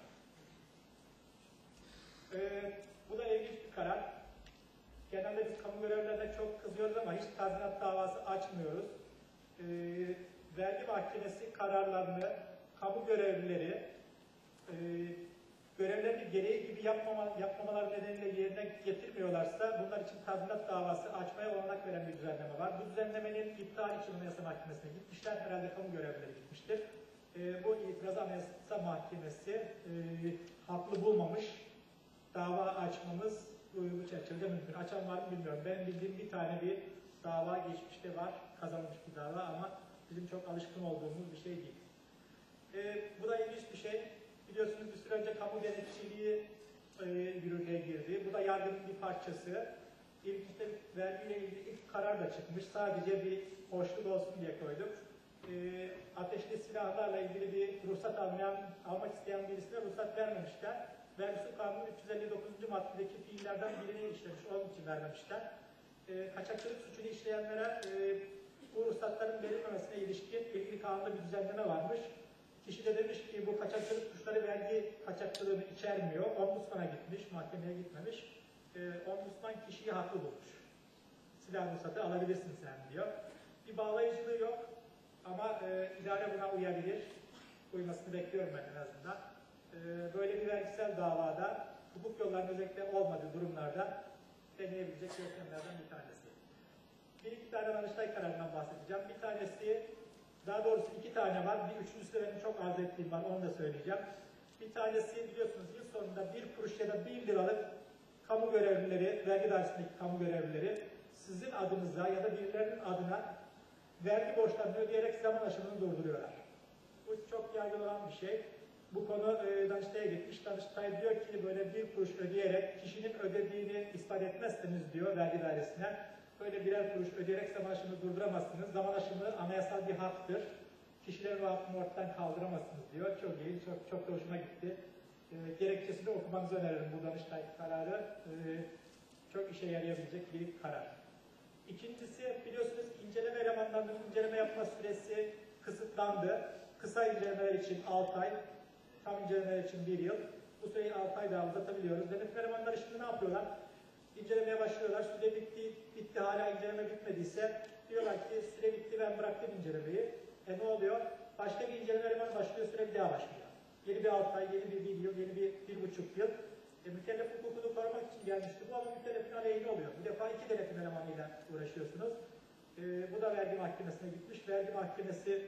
E, bu da ilginç bir karar. Genelde biz kamu görevlilerine çok kızıyoruz ama hiç tazminat davası açmıyoruz. E, vergi mahkemesi kararlarını kamu görevlileri e, görevlerini gereği gibi yapmama, yapmamaları nedeniyle yerine getirmiyorlarsa bunlar için tazminat davası açmaya olanak veren bir düzenleme var. Bu düzenlemenin iptali için Anayasa Mahkemesi'ne gitmişler. Herhalde kamu görevlileri gitmiştir. E, bu itirazı Anayasa Mahkemesi e, haklı bulmamış. Dava açmamız bu, bu çerçevede mümkün. Açan var mı bilmiyorum. Benim bildiğim bir tane bir dava geçmişte var. Kazanmış bir dava ama bizim çok alışkın olduğumuz bir şey değil. E, bu da ilginç bir şey. Biliyorsunuz bir süre önce kamu denetçiliği e, yürürlüğe girdi. Bu da yargının bir parçası. İlk işte vergiyle ilgili ilk karar da çıkmış. Sadece bir hoşluk olsun diye koyduk. E, ateşli silahlarla ilgili bir ruhsat almayan, almak isteyen birisine ruhsat vermemişler. Vergi Kanunu üç yüz elli dokuzuncu maddedeki fiillerden birini işlemiş, onun için vermemişler. E, kaçakçılık suçunu işleyenlere e, bu ruhsatların verilmemesine ilişkin ilgili kanunda bir düzenleme varmış. Kişi de demiş ki bu kaçakçılık suçları vergi kaçakçılığını içermiyor. Ombudsman'a gitmiş, mahkemeye gitmemiş. E, Ombudsman kişiyi haklı bulmuş. Silah ruhsatı alabilirsin sen diyor. Bir bağlayıcılığı yok ama e, idare buna uyabilir. Uymasını bekliyorum ben en azından. E, böyle bir vergisel davada hukuk yollarının özellikle olmadığı durumlarda deneyebilecek yöntemlerden bir tanesi. Bir iki tane Danıştay kararından bahsedeceğim. Bir tanesi, daha doğrusu iki tane var. Bir üçüncüsü de benim çok arzu ettiğim var, onu da söyleyeceğim. Bir tanesi biliyorsunuz yıl sonunda bir kuruş ya da bir liralık kamu görevlileri, vergi dairesindeki kamu görevlileri sizin adınıza ya da birilerinin adına vergi borçlarını ödeyerek zaman aşımını durduruyorlar. Bu çok yaygın olan bir şey. Bu konu e, Danıştay'a gitmiş. Danıştay diyor ki böyle bir kuruş ödeyerek kişinin ödediğini ispat etmezseniz diyor vergi dairesine böyle birer kuruş ödeyerek zaman aşımını durduramazsınız. Zaman aşımı anayasal bir haktır. Kişilerin bu hakkını ortadan kaldıramazsınız diyor. Çok iyi, çok, çok da hoşuma gitti. E, gerekçesini okumanızı öneririm bu Danıştay kararı. E, çok işe yarayabilecek bir karar. İkincisi biliyorsunuz inceleme elemanlarının inceleme yapma süresi kısıtlandı. Kısa incelemeler için altı ay, tam incelemeler için bir yıl. Bu süreyi altı ay daha uzatabiliyoruz. Denetim elemanları şimdi ne yapıyorlar? İncelemeye başlıyorlar. Süre bitti, bitti hala inceleme bitmediyse diyorlar ki süre bitti ben bıraktım incelemeyi. E ne oluyor? Başka bir inceleme elemanı başlıyor, süre bir daha başlıyor. Yeni bir altı ay, yeni bir bir yıl, yeni bir bir buçuk yıl. E, mükellef hukukunu korumak için gelmişti bu ama mükellefin aleyhine oluyor. Bu defa iki denetim elemanıyla uğraşıyorsunuz. E, bu da vergi mahkemesine gitmiş. Vergi mahkemesi,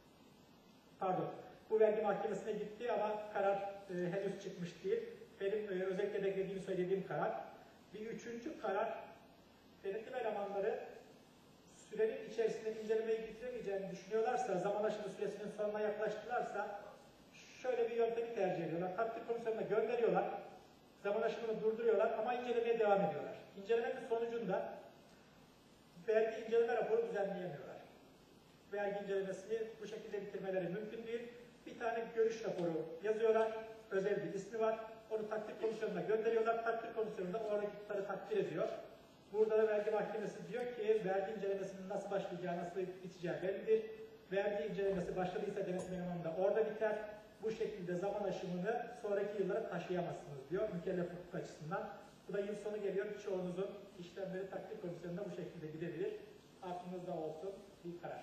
pardon, bu vergi mahkemesine gitti ama karar e, henüz çıkmış değil. Benim e, özellikle beklediğim, söylediğim karar. Bir üçüncü karar, denetim elemanları sürenin içerisinde incelemeyi bitiremeyeceğini düşünüyorlarsa, zaman aşımı süresinin sonuna yaklaştılarsa şöyle bir yöntemi tercih ediyorlar. Takdir komisyonuna gönderiyorlar. Zaman aşımını durduruyorlar ama incelemeye devam ediyorlar. İncelemenin sonucunda vergi inceleme raporu düzenleyemiyorlar. Vergi incelemesini bu şekilde bitirmeleri mümkün değil. Bir tane görüş raporu yazıyorlar. Özel bir ismi var. Onu takdir komisyonuna gönderiyorlar. Takdir komisyonu da oradaki tutarı takdir ediyor. Burada da vergi mahkemesi diyor ki vergi incelemesinin nasıl başlayacağı, nasıl biteceği bellidir. Vergi incelemesi başladıysa denetim elemanı da orada biter. Bu şekilde zaman aşımını sonraki yıllara taşıyamazsınız diyor mükellef hukuk açısından. Bu da yıl sonu geliyor. Birçoğunuzun işlemleri takdir komisyonunda bu şekilde gidebilir. Aklınızda olsun bir karar.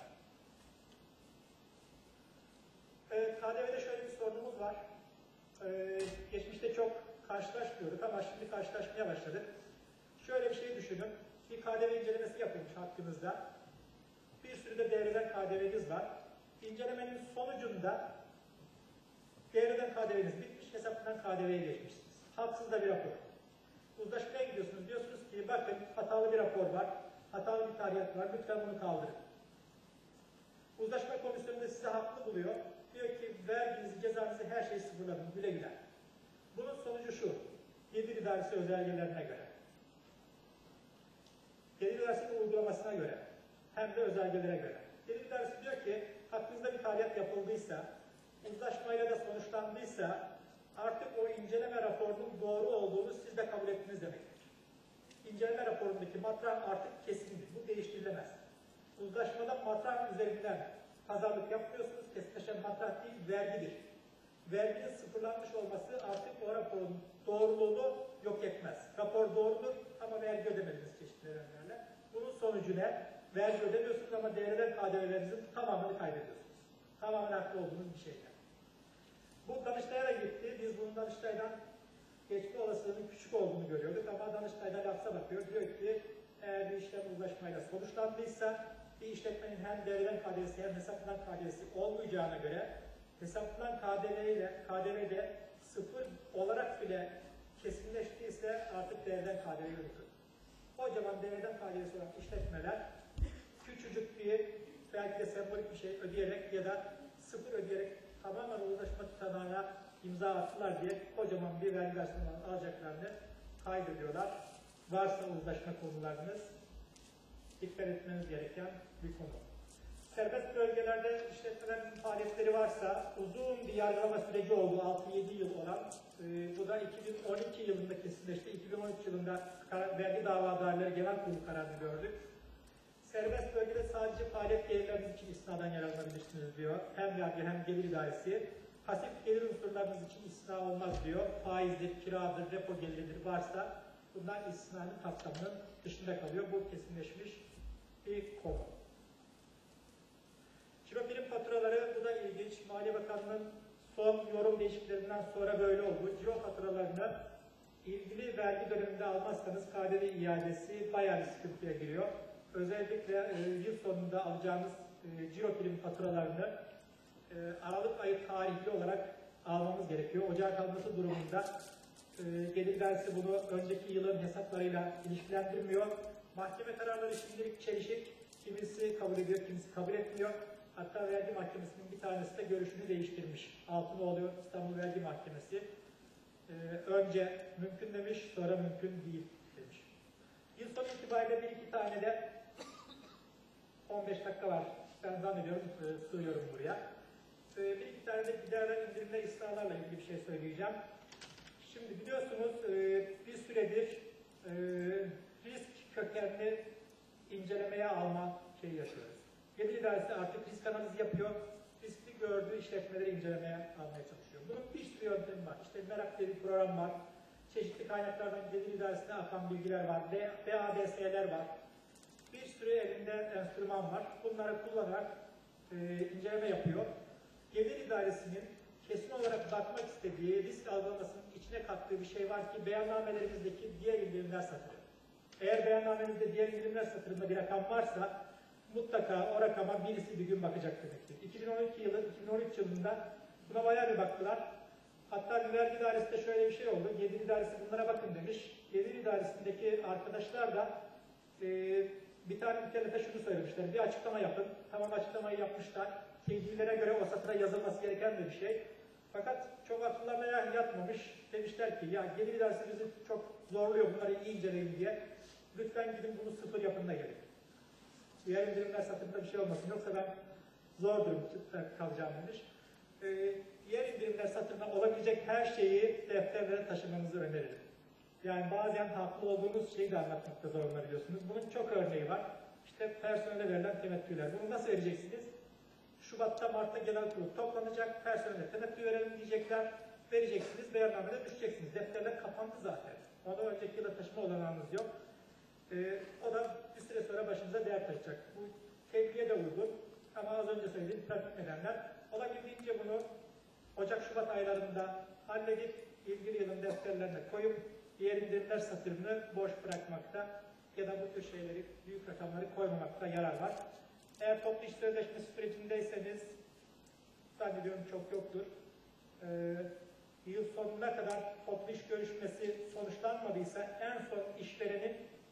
Ee, K D V'de şöyle bir sorunumuz var. Ee, geçmişte çok karşılaşmıyorduk ama şimdi karşılaşmaya başladık. Şöyle bir şey düşünün. Bir K D V incelemesi yapılmış hakkınızda. Bir sürü de devreden K D V'niz var. İncelemenin sonucunda devreden K D V'niz bitmiş, hesaptan K D V'ye geçmişsiniz. Haksız da bir rapor. Uzlaşmaya gidiyorsunuz. Diyorsunuz ki bakın hatalı bir rapor var, hatalı bir tarihat var, lütfen bunu kaldırın. Uzlaşma komisyonu da size haklı buluyor. Diyor ki verginizi, cezanızı, her şeyi sıfırladın, güle güle. Bunun sonucu şu, gelir idaresi özelgelerine göre, gelir idaresinin uygulamasına göre, hem de özelgelere göre. Gelir idaresi diyor ki, hakkınızda bir tarihat yapıldıysa, uzlaşmayla da sonuçlandıysa, artık o inceleme raporunun doğru olduğunu siz de kabul ettiniz demektir. İnceleme raporundaki matrah artık kesindir, bu değiştirilemez. Uzlaşmada matrah üzerinden pazarlık yapmıyorsunuz, kesinleşen matrah değil, vergidir. Verginin sıfırlanmış olması artık o raporun doğruluğunu yok etmez. Rapor doğrudur ama vergi ödemediniz çeşitli nedenlerle. Bunun sonucu ne? Vergi ödemiyorsunuz ama devreden K D V'lerinizin tamamını kaybediyorsunuz. Tamamen haklı olduğunuz bir şeyden. Bu Danıştay'a da gitti. Biz bunun Danıştay'dan geçme olasılığının küçük olduğunu görüyorduk ama Danıştay'da lafza bakıyor. Diyor ki eğer bir işlem uzlaşmayla sonuçlandıysa bir işletmenin hem devreden K D V'si hem hesaplanan K D V'si olmayacağına göre hesaplanan K D V ile K D V'de sıfır olarak bile kesinleştiyse artık devreden K D V yoktur. Kocaman devreden K D V'si olan işletmeler küçücük bir belki de sembolik bir şey ödeyerek ya da sıfır ödeyerek tamamen uzlaşma tutanağına imza attılar diye kocaman bir vergi versiyonu alacaklarını kaydediyorlar. Varsa uzlaşma konularınız dikkat etmeniz gereken bir konu. Serbest bölgelerde işletmelerin faaliyetleri varsa uzun bir yargılama süreci oldu, altı yedi yıl olan. E, bu da iki bin on iki yılında kesinleşti. iki bin on üç yılında vergi davadarları genel kurulu kararını gördük. Serbest bölgede sadece faaliyet gelirleriniz için istisnadan yararlanabilirsiniz diyor. Hem vergi hem gelir idaresi. Pasif gelir unsurlarınız için istisna olmaz diyor. Faizdir, kiradır, repo geliridir varsa bunlar istisnanın kapsamının dışında kalıyor. Bu kesinleşmiş bir konu. Ciro prim faturaları, bu da ilginç. Maliye Bakanlığı'nın son yorum değişikliklerinden sonra böyle oldu. Ciro faturalarını ilgili vergi döneminde almazsanız K D V iadesi bayağı bir sıkıntıya giriyor. Özellikle e, yıl sonunda alacağınız e, ciro prim faturalarını e, Aralık ayı tarihli olarak almamız gerekiyor. Ocağa kalması durumunda e, gelir vergisi bunu önceki yılın hesaplarıyla ilişkilendirmiyor. Mahkeme kararları şimdilik çelişik. Kimisi kabul ediyor, kimisi kabul etmiyor. Hatta vergi mahkemesinin bir tanesi de görüşünü değiştirmiş. Altınoğlu İstanbul Vergi Mahkemesi. Ee, önce mümkün demiş, sonra mümkün değil demiş. Yıl sonu itibariyle bir iki tane de on beş dakika var. Ben zannediyorum e, sığıyorum buraya. Ee, bir iki tane de giderler, indirimler, ısrarlarla ilgili bir şey söyleyeceğim. Şimdi biliyorsunuz e, bir süredir e, risk kökenli incelemeye alma şeyi yaşıyoruz. Gelir İdaresi artık risk analizi yapıyor. Riskli gördüğü işletmeleri incelemeye almaya çalışıyor. Bunun bir sürü yöntemi var. İşte Merak diye bir program var. Çeşitli kaynaklardan Gelir İdaresi'ne akan bilgiler var. B A D S'ler var. Bir sürü elinde enstrüman var. Bunları kullanarak e, inceleme yapıyor. Gelir İdaresi'nin kesin olarak bakmak istediği, risk algılamasının içine kattığı bir şey var ki beyannamelerimizdeki diğer indirimler satırı. Eğer beyannamenizde diğer indirimler satırında bir rakam varsa mutlaka o rakama birisi bir gün bakacak demektir. iki bin on iki yılı, iki bin on üç yılında buna bayağı bir baktılar. Hatta bir vergi idaresinde şöyle bir şey oldu. Gelir İdaresi bunlara bakın demiş. Gelir İdaresi'ndeki arkadaşlar da e, bir tane mükellefe şunu söylemişler. Bir açıklama yapın. Tamam, açıklamayı yapmışlar. Tecrübelere göre o satıra yazılması gereken de bir şey. Fakat çok akıllarına yatmamış. Demişler ki ya Gelir İdaresi bizi çok zorluyor, bunları iyi inceleyin diye. Lütfen gidin bunu sıfır yapın da gelin. Diğer indirimler satımında bir şey olmasın. Yoksa ben zor durumda kalacağım demiş. Ee, diğer indirimler satımında olabilecek her şeyi defterlere taşımanızı öneririm. Yani bazen haklı olduğunuz şeyi de anlatmakta zorlanabiliyorsunuz. Bunun çok örneği var. İşte personele verilen temettüler. Bunu nasıl vereceksiniz? Şubat'ta, Mart'ta genel kurul toplanacak. Personele temettü verelim diyecekler. Vereceksiniz, beyannamede düşeceksiniz. Defterler kapandı zaten. Ondan önceki yıla taşıma olanağınız yok. Ee, o da bir süre sonra başımıza değer taşıyacak. Bu tebliğe de uygun. Ama az önce söylediğim pratik nedenler. Olabildiğince bunu Ocak-Şubat aylarında halledip ilgili yılın defterlerine koyup diğer indirimler satırını boş bırakmakta ya da bu tür şeyleri, büyük rakamları koymamakta yarar var. Eğer toplu iş sözleşmesi sürecindeyseniz zannediyorum çok yoktur. Ee, yıl sonuna kadar toplu iş görüşmesi sonuçlanmadıysa en son işverenin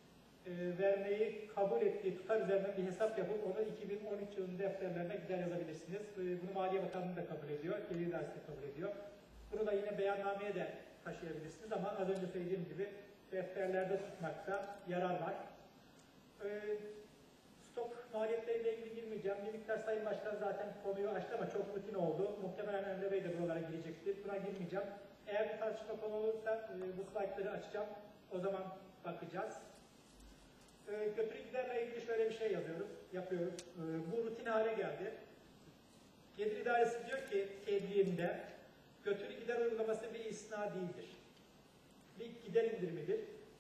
e, vermeyi kabul ettiği tutar üzerinden bir hesap yapıp onu iki bin on üç yılının defterlerine gider yazabilirsiniz. E, bunu Maliye Bakanlığı da kabul ediyor, Gelir İdaresi de kabul ediyor. Bunu da yine beyannameye de taşıyabilirsiniz ama az önce söylediğim gibi defterlerde tutmakta yarar var. E, stok maliyetleriyle ilgili girmeyeceğim. Bir miktar Sayın Başkan zaten konuyu açtı ama çok rutin oldu. Muhtemelen Emre Bey de buralara girecektir. Buna girmeyeceğim. Eğer bir tartışma konu olursa e, bu slaytları açacağım. O zaman bakacağız. E, götürü giderle ilgili şöyle bir şey yazıyoruz, yapıyoruz. E, bu rutin hale geldi. Gelir İdaresi diyor ki tebliğinde götürü gider uygulaması bir istisna değildir. Bir gider indirimidir.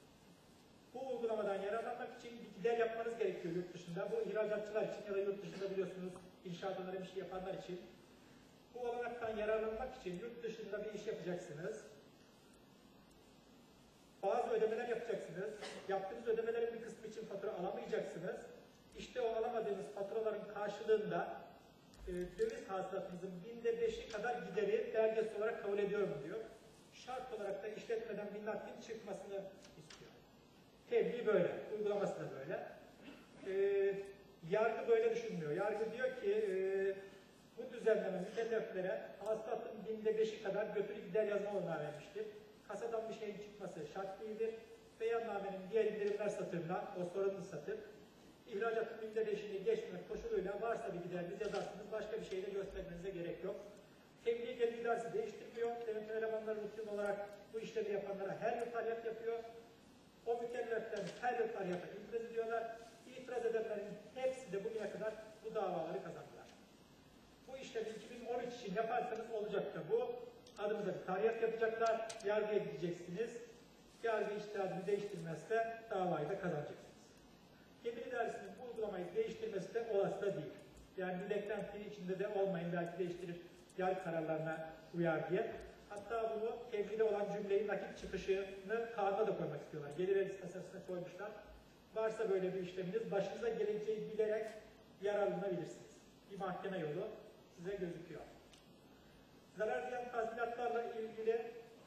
Bu uygulamadan yararlanmak için bir gider yapmanız gerekiyor yurt dışında. Bu ihracatçılar için ya da yurt dışında biliyorsunuz inşaat onları bir şey yapanlar için. Bu olanaktan yararlanmak için yurt dışında bir iş yapacaksınız. Bazı ödemeler yapacaksınız. Yaptığınız ödemelerin bir kısmı için fatura alamayacaksınız. İşte o alamadığınız faturaların karşılığında e, döviz hasılatınızın binde beşi kadar gideri belgesi olarak kabul ediyorum diyor. Şart olarak da işletmeden bir nakdin çıkmasını istiyor. Tebliğ böyle, uygulaması da böyle. Ee, yargı böyle düşünmüyor. Yargı diyor ki e, bu düzenleme mükelleflere hasılatın binde beşi kadar götürü gider yazma olanağı vermiştir. Kasadan bir şeyin çıkması şart değildir. Beyannamenin diğer indirimler satırına, o sorunlu satır, ihracatın binde beşini geçmek koşuluyla varsa bir gideriniz yazarsınız, başka bir şeyle göstermenize gerek yok. Tebliğ Gelir İdaresi değiştirmiyor. Denetim elemanları rutin olarak bu işlemi yapanlara her yıl taryat yapıyor. O mükelleften her yıl taryata itiraz ediyorlar. İtiraz edenlerin hepsi de bugüne kadar bu davaları kazandılar. Bu işlemi iki bin on üç için yaparsanız olacak da bu. Adımıza bir taryat yapacaklar. Yargıya gideceksiniz. Yargı içtihadını değiştirmezse davayı da kazanacaksınız. Gelir İdaresi'nin bu uygulamayı değiştirmesi de olası da değil. Yani bir beklenti içinde de olmayın, belki değiştirir yargı kararlarına uyar diye. Hatta bunu tevkide olan cümleyi nakit çıkışını kağıda da koymak istiyorlar. Gelir vergisi tasarısına koymuşlar. Varsa böyle bir işleminiz, başınıza geleceği bilerek yararlanabilirsiniz. Bir mahkeme yolu size gözüküyor. Zarar ziyan tazminatlarla ilgili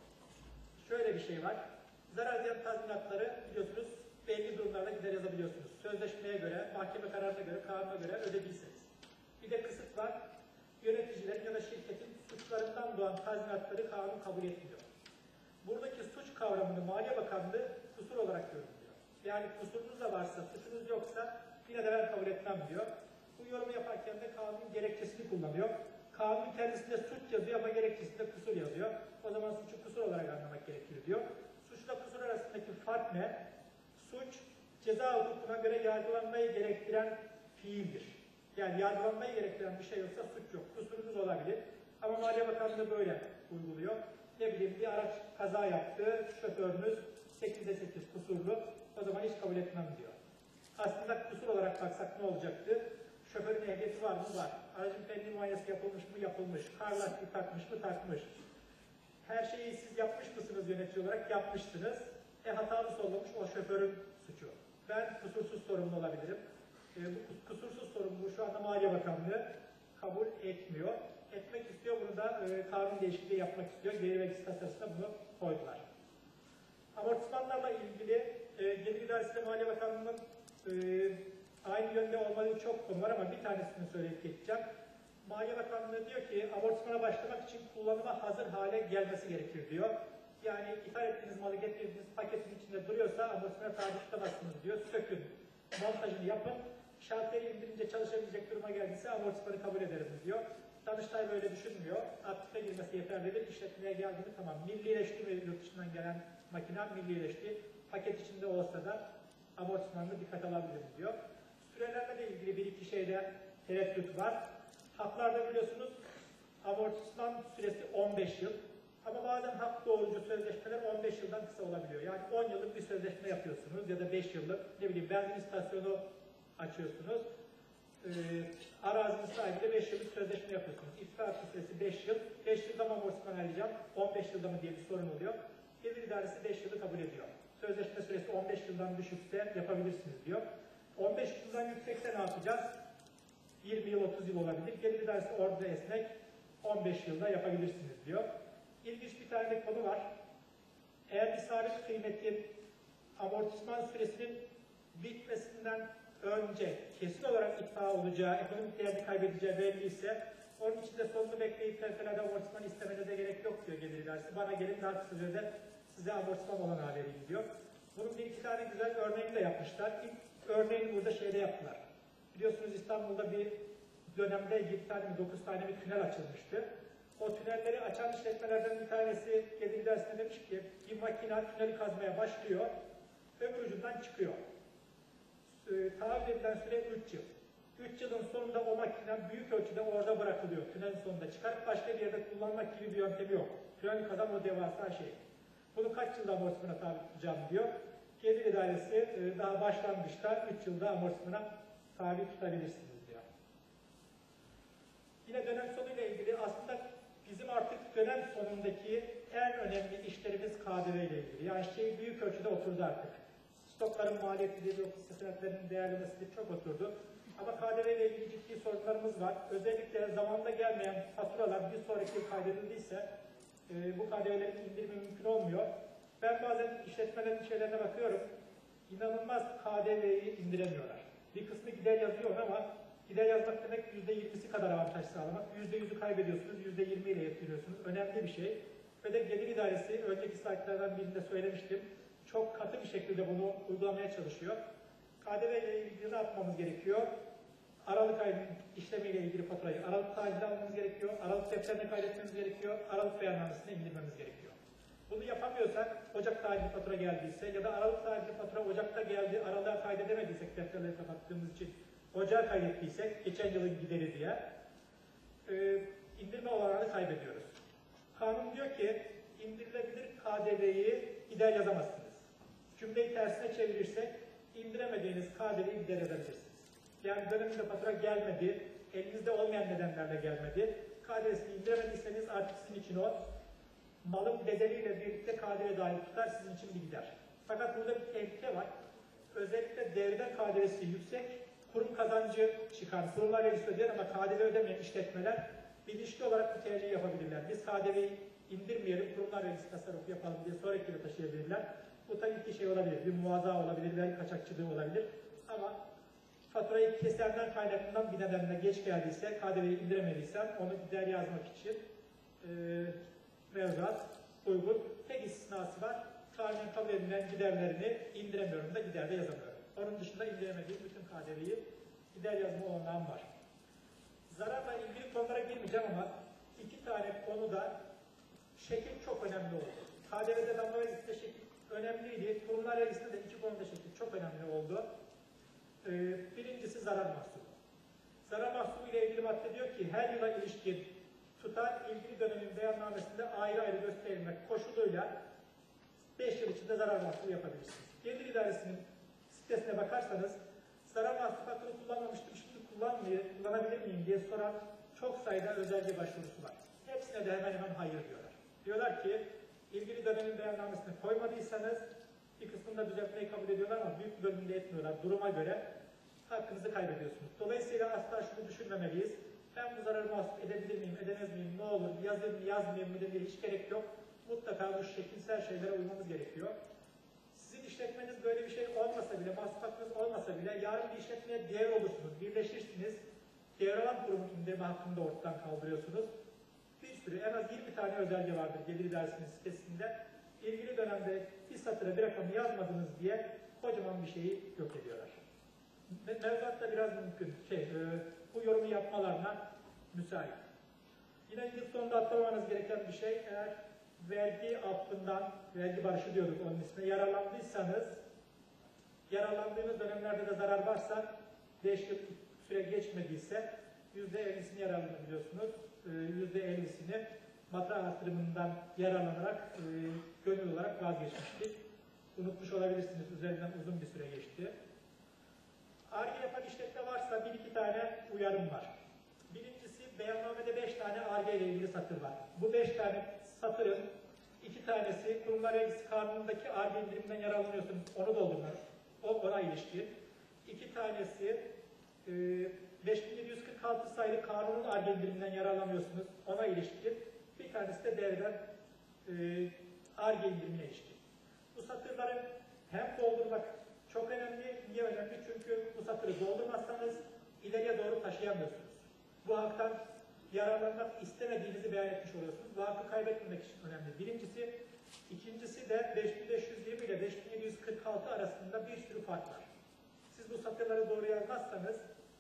şöyle bir şey var. Zarar ziyan tazminatları biliyorsunuz belli durumlarla gider yazabiliyorsunuz. Sözleşmeye göre, mahkeme kararına göre, kanuna göre ödediyseniz. Bir de kısıt var. Yöneticilerin ya da şirketin suçlarından doğan tazminatları kanun kabul etmiyor. Buradaki suç kavramını Maliye Bakanlığı kusur olarak yorumluyor. Yani kusurunuz da varsa, suçunuz yoksa yine de ben kabul etmem diyor. Bu yorumu yaparken de kanunun gerekçesini kullanıyor. Kanun kendisinde suç yazıyor ama gerekçesinde kusur yazıyor. O zaman suçu kusur olarak anlamak gerekir diyor. Suçla kusur arasındaki fark ne? Suç, ceza hukukuna göre yargılanmayı gerektiren fiildir. Yani yargılanmayı gerektiren bir şey yoksa suç yok. Kusurunuz olabilir. Ama Maliye Bakanlığı böyle uyguluyor. Ne bileyim bir araç kaza yaptı, şoförünüz sekizde sekiz kusurlu, o zaman hiç kabul etmem diyor. Aslında kusur olarak baksak ne olacaktı? Şoförün ehliyeti var mı? Var. Aracın fenli muayenesi yapılmış mı? Yapılmış. Kar lastiği takmış mı? Takmış. Her şeyi siz yapmış mısınız yönetici olarak? Yapmışsınız. E hatalı sollamış o şoförün suçu. Ben kusursuz sorumlu olabilirim. E, bu kusursuz sorumluluğu şu anda Maliye Bakanlığı kabul etmiyor. Etmek istiyor. Bunu da e, kanun değişikliği yapmak istiyor. Gelir vergisi tasarısına bunu koydular. Amortismanlarla ilgili e, Gelir İdaresi ile Maliye Bakanlığı'nın e, aynı yönde olmadığı çok konu var ama bir tanesini söyleyip geçeceğim. Maliye Bakanlığı diyor ki amortismana başlamak için kullanıma hazır hale gelmesi gerekir diyor. Yani ithal ettiğiniz malı getirdiğiniz paketin içinde duruyorsa amortismana tabi tutamazsınız diyor. Sökün, montajını yapın, şalteri indirince çalışabilecek duruma geldiyse amortismanı kabul ederim diyor. Danıştay böyle düşünmüyor. Aktife girmesi yeterlidir. İşletmeye geldiğinde tamam. Millileşti ve yurt dışından gelen makine millileşti. Paket içinde olsa da amortismanını dikkat alabilirim diyor. Sürelerle ilgili bir iki şeyde tereddüt var. Haklarda biliyorsunuz amortisman süresi on beş yıl. Ama bazen hak doğrucu sözleşmeler on beş yıldan kısa olabiliyor. Yani on yıllık bir sözleşme yapıyorsunuz ya da beş yıllık, ne bileyim benzin istasyonu açıyorsunuz. Ee, arazinin sahibiyle beş yıllık sözleşme yapıyorsunuz. İftar süresi beş yıl. beş yılda mı amortisman alacağım, on beş yılda mı diye bir sorun oluyor. Gelir İdaresi beş yılı kabul ediyor. Sözleşme süresi on beş yıldan düşükse yapabilirsiniz diyor. on beş yıldan yüksekse ne yapacağız? yirmi yıl, otuz yıl olabilir. Gelir İdaresi orada esnek, on beş yılda yapabilirsiniz diyor. İlginç bir tane konu var. Eğer bir sabit kıymetin amortisman süresinin bitmesinden önce kesin olarak iddia olacağı, ekonomik değerini kaybedeceği belliyse onun için de sonunu bekleyip fevkalade amortisman istemenize gerek yok diyor Gelir İdaresi. Bana gelin daha kısa sürede size amortisman olanağı vereyim diyor. Bunun bir iki tane güzel örneğini de yapmışlar. İlk örneğini burada şeyde yaptılar. Biliyorsunuz İstanbul'da bir dönemde yedi tane mi dokuz tane bir tünel açılmıştı. O tünelleri açan işletmelerden bir tanesi Gelir İdaresi'ne demiş ki bir makine tüneli kazmaya başlıyor, öbür ucundan çıkıyor. E, taahhüt edilen süre üç yıl. üç yılın sonunda o makine büyük ölçüde orada bırakılıyor. Tünelin sonunda çıkarıp başka bir yerde kullanmak gibi bir yöntemi yok. Tünel kazan o devasa şey. Bunu kaç yılda amortismana tabi tutacağım diyor. Gelir İdaresi e, daha başlangıçta üç yılda amortismana tabi tutabilirsiniz diyor. Yine dönem sonuyla ilgili aslında bizim artık dönem sonundaki en önemli işlerimiz K D V ile ilgili. Yani şey büyük ölçüde oturdu artık. Stokların maliyetlidir, yok hisse senetlerinin değerlemesidir, çok oturdu. Ama K D V ile ilgili ciddi sorunlarımız var. Özellikle zamanda gelmeyen faturalar bir sonraki yıl kaydedildiyse e, bu K D V'lerin indirimi mümkün olmuyor. Ben bazen işletmelerin şeylerine bakıyorum. İnanılmaz K D V'yi indiremiyorlar. Bir kısmı gider yazıyor ama gider yazmak demek yüzde yirmisi kadar avantaj sağlamak. yüzde yüzü kaybediyorsunuz, yüzde yirmi ile yetiniyorsunuz. Önemli bir şey. Ve de Gelir İdaresi, önceki slaytlardan birinde söylemiştim, çok katı bir şekilde bunu uygulamaya çalışıyor. K D V ile ilgili ne yapmamız gerekiyor? Aralık ayının işlemiyle ilgili faturayı Aralık tarihinde almamız gerekiyor. Aralık defterine kaydetmemiz gerekiyor. Aralık beyannamesine indirmemiz gerekiyor. Bunu yapamıyorsak, Ocak tarihli fatura geldiyse ya da Aralık tarihli fatura Ocak'ta geldi, Aralık'a kaydedemediysek defterleri kapattığımız için Ocak'a kaydettiysek, geçen yılın gideri diye e, indirme olanağını kaybediyoruz. Kanun diyor ki, indirilebilir K D V'yi gider yazamazsınız. Cümleyi tersine çevirirsek, indiremediğiniz K D V'yi gider yazabilirsiniz. Yani döneminde fatura gelmedi, elinizde olmayan nedenlerle gelmedi. K D V'sini indiremediyseniz artık sizin için o malın bedeliyle birlikte K D V dahil tutar, sizin için bir gider. Fakat burada bir tehlike var. Özellikle devreden K D V'si yüksek, kurum kazancı çıkar, kurumlar vergisi ödeyen ama K D V ödemeyen işletmeler bilinçli olarak bu tercihi yapabilirler. Biz K D V'yi indirmeyelim, kurumlar vergisi tasarrufu yapalım diye sonraki yıla taşıyabilirler. Bu tabii ki şey olabilir, bir muvaza olabilir, vergi kaçakçılığı olabilir. Ama faturayı kesenden kaynakından bir nedenle geç geldiyse, K D V'yi indiremediysem onu gider yazmak için e, mevzuat uygun. Tek istisnası var. Kanunen kabul edilen giderlerini indiremiyorum da giderde yazamıyorum. Onun dışında indiremediğim bütün K D V'yi gider yazma olanağım var. Zararla ilgili konulara girmeyeceğim ama iki tane konuda şekil çok önemli oldu. K D V'de damga vergisinde şekil önemliydi. Kurumlar vergisinde de iki konuda şekil çok önemli oldu. Ee, birincisi zarar mahsubu. Zarar mahsubu ile ilgili madde diyor ki her yıla ilişkin tutar ilgili dönemin beyannamesinde ayrı ayrı gösterilmek koşuluyla beş yıl içinde zarar mahsubu yapabilirsiniz. Gelir İdaresi'nin sitesine bakarsanız zarar mahsubu hakkını kullanmamıştım, şimdi kullanmayı, kullanabilir miyim diye soran çok sayıda özelge başvurusu var. Hepsine de hemen hemen hayır diyorlar. Diyorlar ki ilgili dönemin beyannamesine koymadıysanız bir kısmında düzeltmeyi kabul ediyorlar ama büyük bir bölümünde etmiyorlar. Duruma göre hakkınızı kaybediyorsunuz. Dolayısıyla asla şunu düşünmemeliyiz. Ben bu zararı mahsup edebilir miyim, edemez miyim, ne olur, yazayım mı, yazmayayım mı diye hiç gerek yok. Mutlaka bu şekilsel şeylere uymamız gerekiyor. Sizin işletmeniz böyle bir şey olmasa bile, mahsup hakkınız olmasa bile yarın bir işletmeye devir olursunuz, birleşirsiniz. Devralan kurumun indirme hakkını da ortadan kaldırıyorsunuz. Bir sürü, en az yirmi tane özelge vardır Gelir İdaresi'nin sitesinde. İlgili dönemde bir satıra bir rakamı yazmadınız diye kocaman bir şeyi yok ediyorlar. Mevzuat da biraz mümkün, şey, e, bu yorumu yapmalarına müsait. Yine yıl sonunda atlamamanız gereken bir şey, eğer vergi affından, vergi barışı diyorduk onun ismine, yararlandıysanız, yararlandığınız dönemlerde de zarar varsa, beş yıl süre geçmediyse, yüzde ellisini yararlanabiliyorsunuz. Yüzde ellisini matrah artırımından yararlanarak, e, gönül olarak vazgeçmiştik. Unutmuş olabilirsiniz, üzerinden uzun bir süre geçti. Ar-Ge yapan işletme varsa bir iki tane uyarım var. Birincisi, beyannamede beş tane Ar-Ge ile ilgili satır var. Bu beş tane satırın iki tanesi kurumlar vergisi kanunundaki Ar-Ge indiriminden yararlanıyorsunuz, onu doldurmanız, o ona ilişkin. İki tanesi e, beş bin yedi yüz kırk altı sayılı kanunun Ar-Ge indiriminden yararlanıyorsunuz, ona ilişkin. Bir tanesi de devreden e, Ar-Ge indirimine ilişkin. Bu satırları hem doldurmak çok önemli. Niye önemli? Çünkü bu satırı doldurmazsanız ileriye doğru taşıyamıyorsunuz. Bu haktan yararlanmak istemediğinizi beyan etmiş oluyorsunuz. Bu hakkı kaybetmemek için önemli. Birincisi, ikincisi de beş bin beş yüz yirmi ile beş bin yedi yüz kırk altı arasında bir sürü fark var. Siz bu satırları doğru yazmazsanız,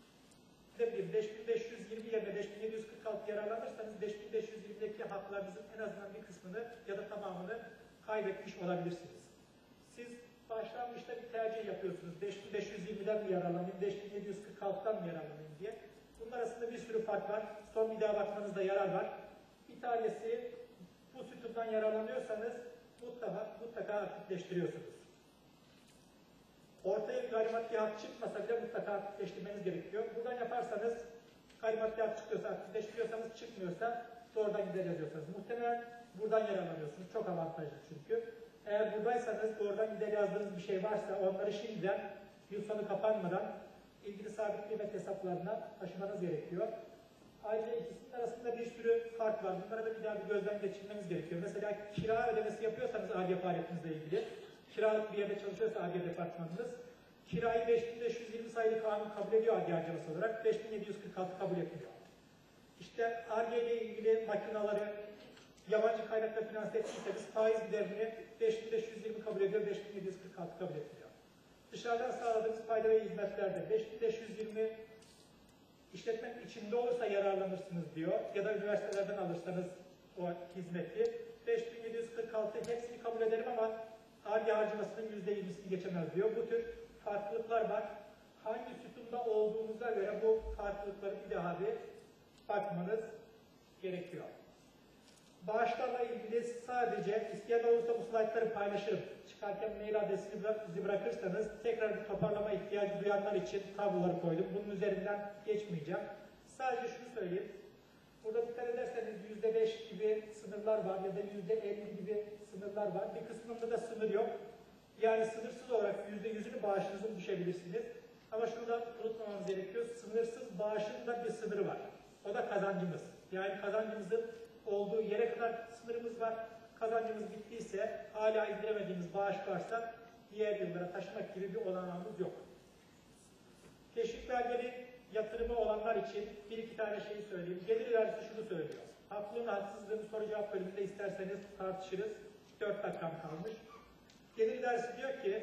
ne bileyim beş bin beş yüz yirmi yerine beş bin yedi yüz kırk altı yararlanırsanız beş bin beş yüz yirmideki haklarınızın en azından bir kısmını ya da tamamını kaybetmiş olabilirsiniz. Siz başlangıçta bir tercih yapıyorsunuz. beş bin beş yüz yirmiden mi yararlanayım, beş bin yedi yüz kırk altıdan mı yararlanayım diye. Bunlar arasında bir sürü fark var. Son bir daha bakmanızda yarar var. Bir tanesi, bu sütundan yararlanıyorsanız mutlaka, mutlaka aktifleştiriyorsunuz. Ortaya bir gayrimaddi hak çıkmasa bile mutlaka aktifleştirmeniz gerekiyor. Buradan yaparsanız, gayrimaddi hak çıkıyorsa, aktifleştiriyorsanız, çıkmıyorsa doğrudan gider yazıyorsanız. Muhtemelen buradan yararlanıyorsunuz. Çok avantajlı çünkü. Eğer buradaysanız, doğrudan gider yazdığınız bir şey varsa onları şimdiden yıl sonu kapanmadan ilgili sabit kıymet hesaplarına taşımanız gerekiyor. Ayrıca ikisinin arasında bir sürü fark var. Bunlara da bir daha bir gözden geçirmeniz gerekiyor. Mesela kira ödemesi yapıyorsanız Ar-Ge faaliyetinizle ilgili, kiralık bir yerde çalışıyorsa Ar-Ge departmanınız, kirayı beş bin beş yüz yirmi sayılı kanun kabul ediyor Ar-Ge harcaması olarak, beş bin yedi yüz kırk altı kabul etmiyor. İşte Ar-Ge ile ilgili makinaları yabancı kaynakla finanse ettiyseniz faiz giderini beş bin beş yüz yirmi kabul ediyor, beş bin yedi yüz kırk altı kabul etmiyor. Dışarıdan sağladığınız fayda ve hizmetlerde beş bin beş yüz yirmi işletmenin içinde olursa yararlanırsınız diyor ya da üniversitelerden alırsanız o hizmeti. beş bin yedi yüz kırk altı hepsini kabul ederim ama Ar-Ge harcamasının yüzde yirmisini geçemez diyor. Bu tür farklılıklar var. Hangi sütunda olduğunuza göre bu farklılıkları bir daha bir bakmanız gerekiyor. Bağışlarla ilgili sadece, isteyen olursa bu slaytları paylaşırım. Çıkarken mail adresini bırak, bırakırsanız tekrar bir toparlama ihtiyacı duyanlar için tabloları koydum. Bunun üzerinden geçmeyeceğim. Sadece şunu söyleyeyim. Burada dikkat ederseniz yüzde beş gibi sınırlar var ya da yüzde elli gibi sınırlar var. Bir kısmında da sınır yok. Yani sınırsız olarak yüzde yüzünü bağışınızı düşebilirsiniz. Ama şunu da unutmamamız gerekiyor. Sınırsız bağışın da bir sınırı var. O da kazancımız. Yani kazancımızın olduğu yere kadar sınırımız var. Kazancımız bittiyse, hala indiremediğimiz bağış varsa diğer yıllara taşımak gibi bir olanağımız yok. Teşvik belgeli yatırımı olanlar için bir iki tane şey söyleyeyim. Gelir idaresi şunu söylüyor. Haklılığın haksızlığını soru cevap bölümünde isterseniz tartışırız. dört dakikam kalmış. Gelir idaresi diyor ki,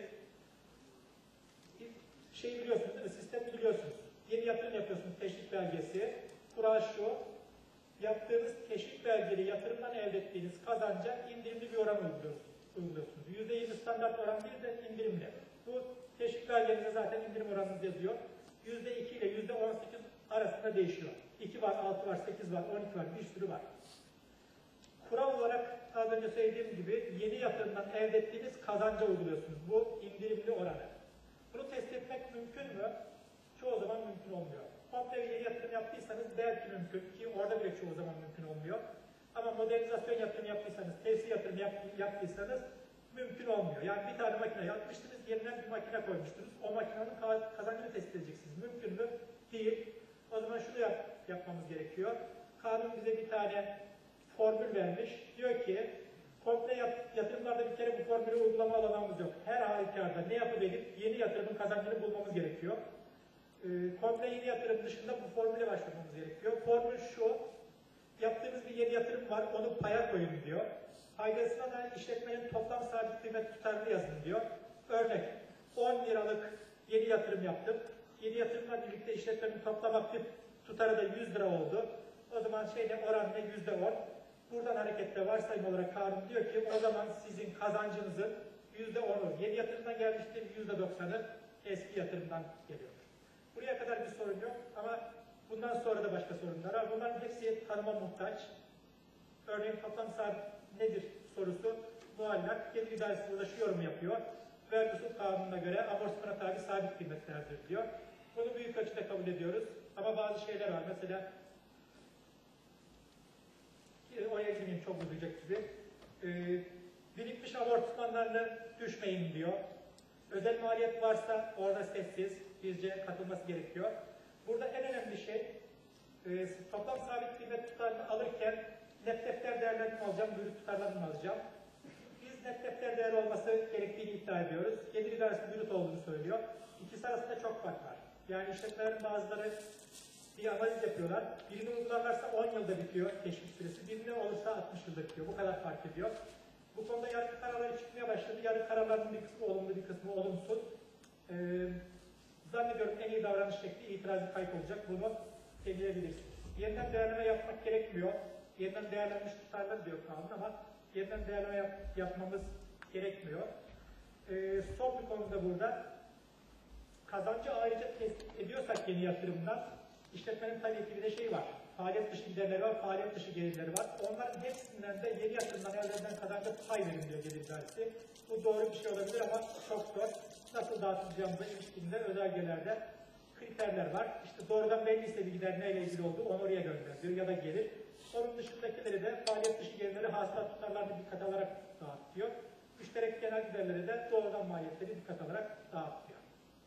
şey biliyorsunuz değil mi? Sistemi biliyorsunuz. Yeni yatırım yapıyorsunuz, teşvik belgesi. Kural şu, yaptığınız teşvik belgeli yatırımdan elde ettiğiniz kazanca indirimli bir oran uyguluyorsunuz. yüzde yirmi standart oran değil de indirimli. Bu teşvik belgenizde zaten indirim oranınız yazıyor. yüzde iki ile yüzde on sekiz arasında değişiyor. iki var, altı var, sekiz var, on iki var, bir sürü var. Kural olarak az önce söylediğim gibi yeni yatırımdan elde ettiğiniz kazanca uyguluyorsunuz. Bu indirimli oranı. Bunu test etmek mümkün mü? Çoğu zaman mümkün olmuyor. Komple yeni yatırım yaptıysanız belki mümkün ki orada bile çoğu zaman mümkün olmuyor. Ama modernizasyon yatırım yaptıysanız, tesisi yatırım yap, yaptıysanız mümkün olmuyor. Yani bir tane makine yapmıştınız, yerine bir makine koymuştunuz. O makinenin kazancını tespit edeceksiniz. Mümkün mü? Değil. O zaman şunu yap, yapmamız gerekiyor. Kanun bize bir tane formül vermiş. Diyor ki, komple yatırımlarda bir kere bu formülü uygulama alanımız yok. Her halükarda ne yapıp edip yeni yatırımın kazancını bulmamız gerekiyor. E, komple yeni yatırım dışında bu formüle başvurmamız gerekiyor. Formül şu, yaptığımız bir yeni yatırım var, onu paya koyun diyor. Faydasına da işletmenin toplam sabit kıymet tutarını yazın diyor. Örnek, on liralık yeni yatırım yaptım. Yeni yatırımla birlikte işletmenin toplam aktif tutarı da yüz lira oldu. O zaman şeyde oran ne? yüzde on. Buradan hareketle varsayım olarak kanun diyor ki o zaman sizin kazancınızın yüzde onu yeni yatırımdan gelmiştir, yüzde doksanı eski yatırımdan geliyor. Buraya kadar bir sorun yok ama bundan sonra da başka sorunlar var. Bunların hepsi tanıma muhtaç. Örneğin toplam sabit nedir sorusu muallak. Gelir idaresi burada şu yorum yapıyor. Vergi usul kanununa göre amortismana tabi sabit kıymetlerdir diyor. Bunu büyük ölçüde kabul ediyoruz. Ama bazı şeyler var. Mesela oraya girmeyeyim, çok uzayacak gibi. Ee, birikmiş amortismanlarını düşmeyin diyor. Özel maliyet varsa orada sessiz, bizce katılması gerekiyor. Burada en önemli şey, e, toplam sabit kıymet tutarını alırken net defter değerlerini mi alacağım, brüt tutarlarını mı alacağım? Biz net defter değeri olması gerektiğini iddia ediyoruz. Gelir idaresi brüt olduğunu söylüyor. İkisi arasında çok fark var. Yani işletmelerin bazıları bir analiz yapıyorlar. Birini uygularlarsa on yılda bitiyor teşvik süresi, birini olursa altmış yılda bitiyor. Bu kadar fark ediyor. Bu konuda yargı kararları çıkmaya başladı. Yargı kararlarının bir kısmı olumlu, bir kısmı olumsuz. Ee, zannediyorum en iyi davranış şekli itirazı kayıp olacak. Bunu ekleyebilirsiniz. Yeniden değerleme yapmak gerekmiyor. Yeniden değerlenmiş tutarlar diyor kanun ama yeniden değerleme yap, yapmamız gerekmiyor. Ee, son bir konu da burada. Kazancı ayrıca tespit ediyorsak yeni yatırımdan, işletmenin tabii ki bir de şey var. Faaliyet dışı giderleri var, faaliyet dışı gelirleri var. Onların hepsinden de yeni yatırımdan elde edilen kazanca pay verin diyor gelir idaresi. Bu doğru bir şey olabilir ama çok zor. Nasıl dağıtılacağımıza ilişkinde özelgelerde kriterler var. İşte doğrudan belliyse bir gider neyle ilgili olduğu onu oraya gönderiyor ya da gelir. Onun dışındakileri de faaliyet dışı gelirleri hasılat tutarlarını dikkat alarak dağıtıyor. Müşterek genel giderleri de doğrudan maliyetleri dikkat alarak dağıtıyor.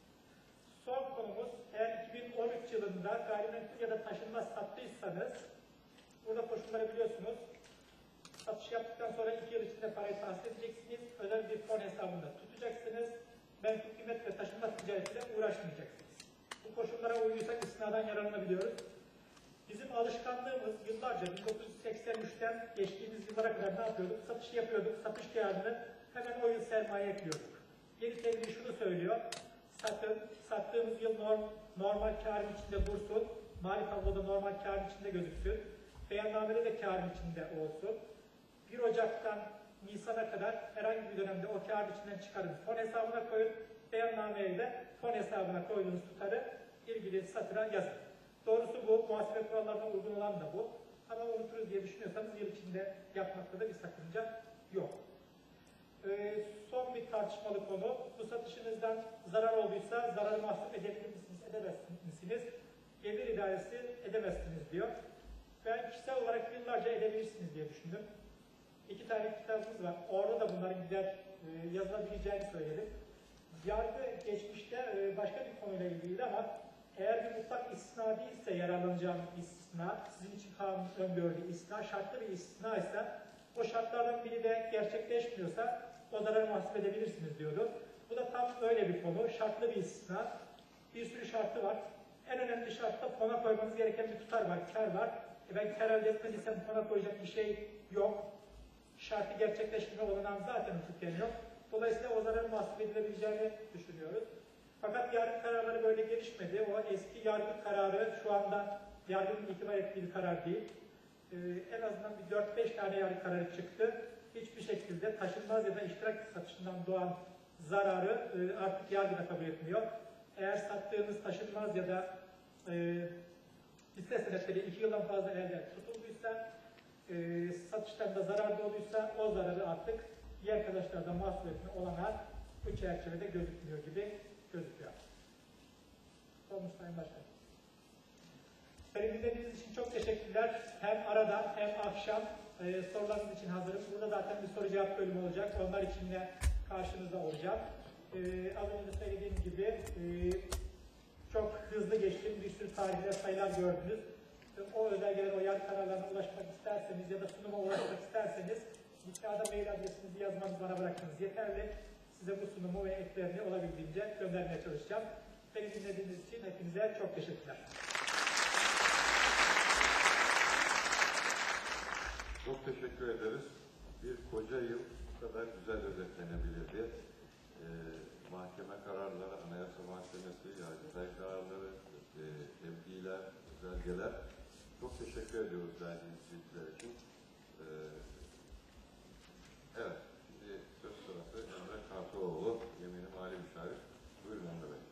Son konumuz, eğer iki bin on üç yılında gayrimenkul ya da taşınmaz sattıysanız, burada koşulları biliyorsunuz. Satış yaptıktan sonra iki yıl içinde parayı tahsil edeceksiniz. Özel bir fon hesabında tutacaksınız. Menkul kıymet ve taşınmaz ticaretiyle uğraşmayacaksınız. Bu koşullara uyduysak istisnadan yararlanabiliyoruz. Bizim alışkanlığımız yıllarca bin dokuz yüz seksen üçten geçtiğimiz yıllara kadar ne yapıyorduk? Satış yapıyorduk. Satış kârını hemen o yıl sermaye ekliyorduk. Yeni tebliğ şunu söylüyor. Satın, sattığımız yıl norm, normal kârın içinde dursun. Mali tabloda normal kârın içinde gözüksün. Beyannamede de kârın içinde olsun. bir Ocak'tan Nisan'a kadar herhangi bir dönemde o kârın içinden çıkarın. Fon hesabına koyun. Beyannameye de fon hesabına koyduğunuz tutarı ilgili satıra yazın. Doğrusu bu. Muhasebe kurallarına uygun olan da bu. Ama unuturuz diye düşünüyorsanız yıl içinde yapmakta da bir sakınca yok. Ee, son bir tartışmalı konu. Bu satışınızdan zarar olduysa zararı mahsup edebilir misiniz, edemez misiniz? Gelir idaresi edemezsiniz diyor. Ben kişisel olarak yıllarca edebilirsiniz diye düşündüm. İki tane kitabımız var. Orada da bunların gider e, yazılabileceğini söyledim. Yargı geçmişte e, başka bir konuyla ilgiliydi ama eğer bir mutlak istisna değilse yararlanacağım istisna, sizin için kanun öngördüğü istisna, şartlı bir istisna ise o şartlardan biri de gerçekleşmiyorsa o zararı mahsup edebilirsiniz diyordu. Bu da tam öyle bir konu. Şartlı bir istisna. Bir sürü şartı var. En önemli şartta fona koymanız gereken bir tutar var, kar var. E ben kar elde etmediysem fona koyacak bir şey yok. Şartı gerçekleştirme olanağım zaten hukuken yok. Dolayısıyla o zararın mahsup edilebileceğini düşünüyoruz. Fakat yargı kararları böyle gelişmedi. O eski yargı kararı şu anda yargının itibar ettiği bir karar değil. Ee, en azından bir dört beş tane yargı kararı çıktı. Hiçbir şekilde taşınmaz ya da iştirak satışından doğan zararı e, artık yargıda kabul etmiyor. Eğer sattığınız taşınmaz ya da e, hisse senetleri iki yıldan fazla elde tutulduysa, e, satıştan da zararda olduysa o zararı artık diğer arkadaşlarda mahsul etme olanağı bu çerçevede gözükmüyor gibi gözüküyor. Olmuş Sayın Başkan. Beni dinlediğiniz için çok teşekkürler. Hem arada hem akşam e, sorularınız için hazırım. Burada zaten bir soru cevap bölümü olacak. Onlar için de karşınızda olacağım. E, az önce söylediğim gibi e, çok hızlı geçtim. Bir sürü tarihler, sayılar gördünüz. E, o özelgeler, o yargı kararlarına ulaşmak isterseniz ya da sunuma ulaşmak isterseniz kağıda mail adresinizi yazmanızı bana bırakmanız yeterli. Size bu sunumu ve eklerini olabildiğince göndermeye çalışacağım. Beni dinlediğiniz için hepinize çok teşekkürler. Çok teşekkür ederiz. Bir koca yıl bu kadar güzel özetlenebilirdi. Ee, mahkeme kararları, Anayasa Mahkemesi, Yargıtay kararları, e, tembihler, özelgeler. Çok teşekkür ediyoruz verdiğiniz bilgiler için. Ee, evet, şimdi söz sırası Emre Kartoğlu, Yemini Mali Müşavir. Buyurun Emre Bey.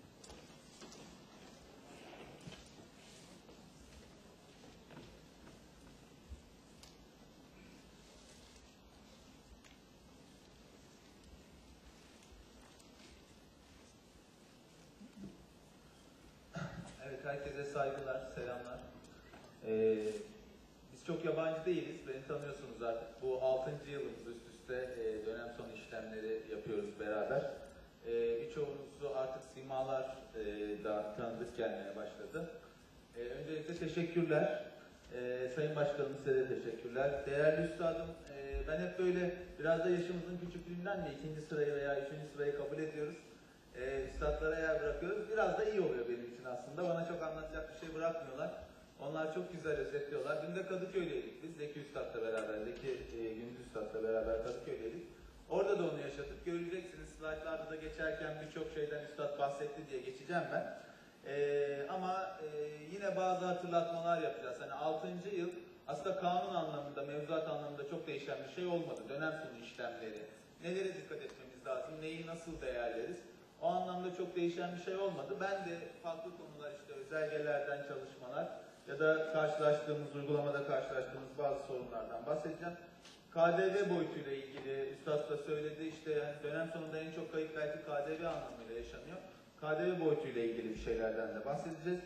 Evet, herkese saygılar, selamlar. Ee, biz çok yabancı değiliz, beni tanıyorsunuz artık. Bu altıncı yılımız üst üste e, dönem sonu işlemleri yapıyoruz beraber. E, birçoğunuzu artık simalar e, da tanıdık gelmeye başladı. E, öncelikle teşekkürler. E, Sayın Başkanım size de teşekkürler. Değerli üstadım, e, ben hep böyle biraz da yaşımızın küçüklüğünden de ikinci sırayı veya üçüncü sırayı kabul ediyoruz. E, üstadlara yer bırakıyoruz. Biraz da iyi oluyor benim için aslında. Bana çok anlatacak bir şey bırakmıyorlar. Onlar çok güzel özetliyorlar. Dün de Kadıköy'deydik biz. Zeki Üstad'la beraber, Zeki e, Gündüz Üstad'la beraber Kadıköy'deydik. Orada da onu yaşadık. Göreceksiniz slaytlarda da geçerken birçok şeyden Üstad bahsetti diye geçeceğim ben. E, ama e, yine bazı hatırlatmalar yapacağız. Hani altıncı yıl aslında kanun anlamında, mevzuat anlamında çok değişen bir şey olmadı. Dönem sonu işlemleri. Nelere dikkat etmemiz lazım, neyi nasıl değerleriz? O anlamda çok değişen bir şey olmadı. Ben de farklı konular işte özelgelerden çalışmalar ya da karşılaştığımız, uygulamada karşılaştığımız bazı sorunlardan bahsedeceğim. K D V boyutuyla ilgili Üstad da söyledi işte yani dönem sonunda en çok kayıp belki K D V anlamıyla yaşanıyor. K D V boyutuyla ilgili bir şeylerden de bahsedeceğiz.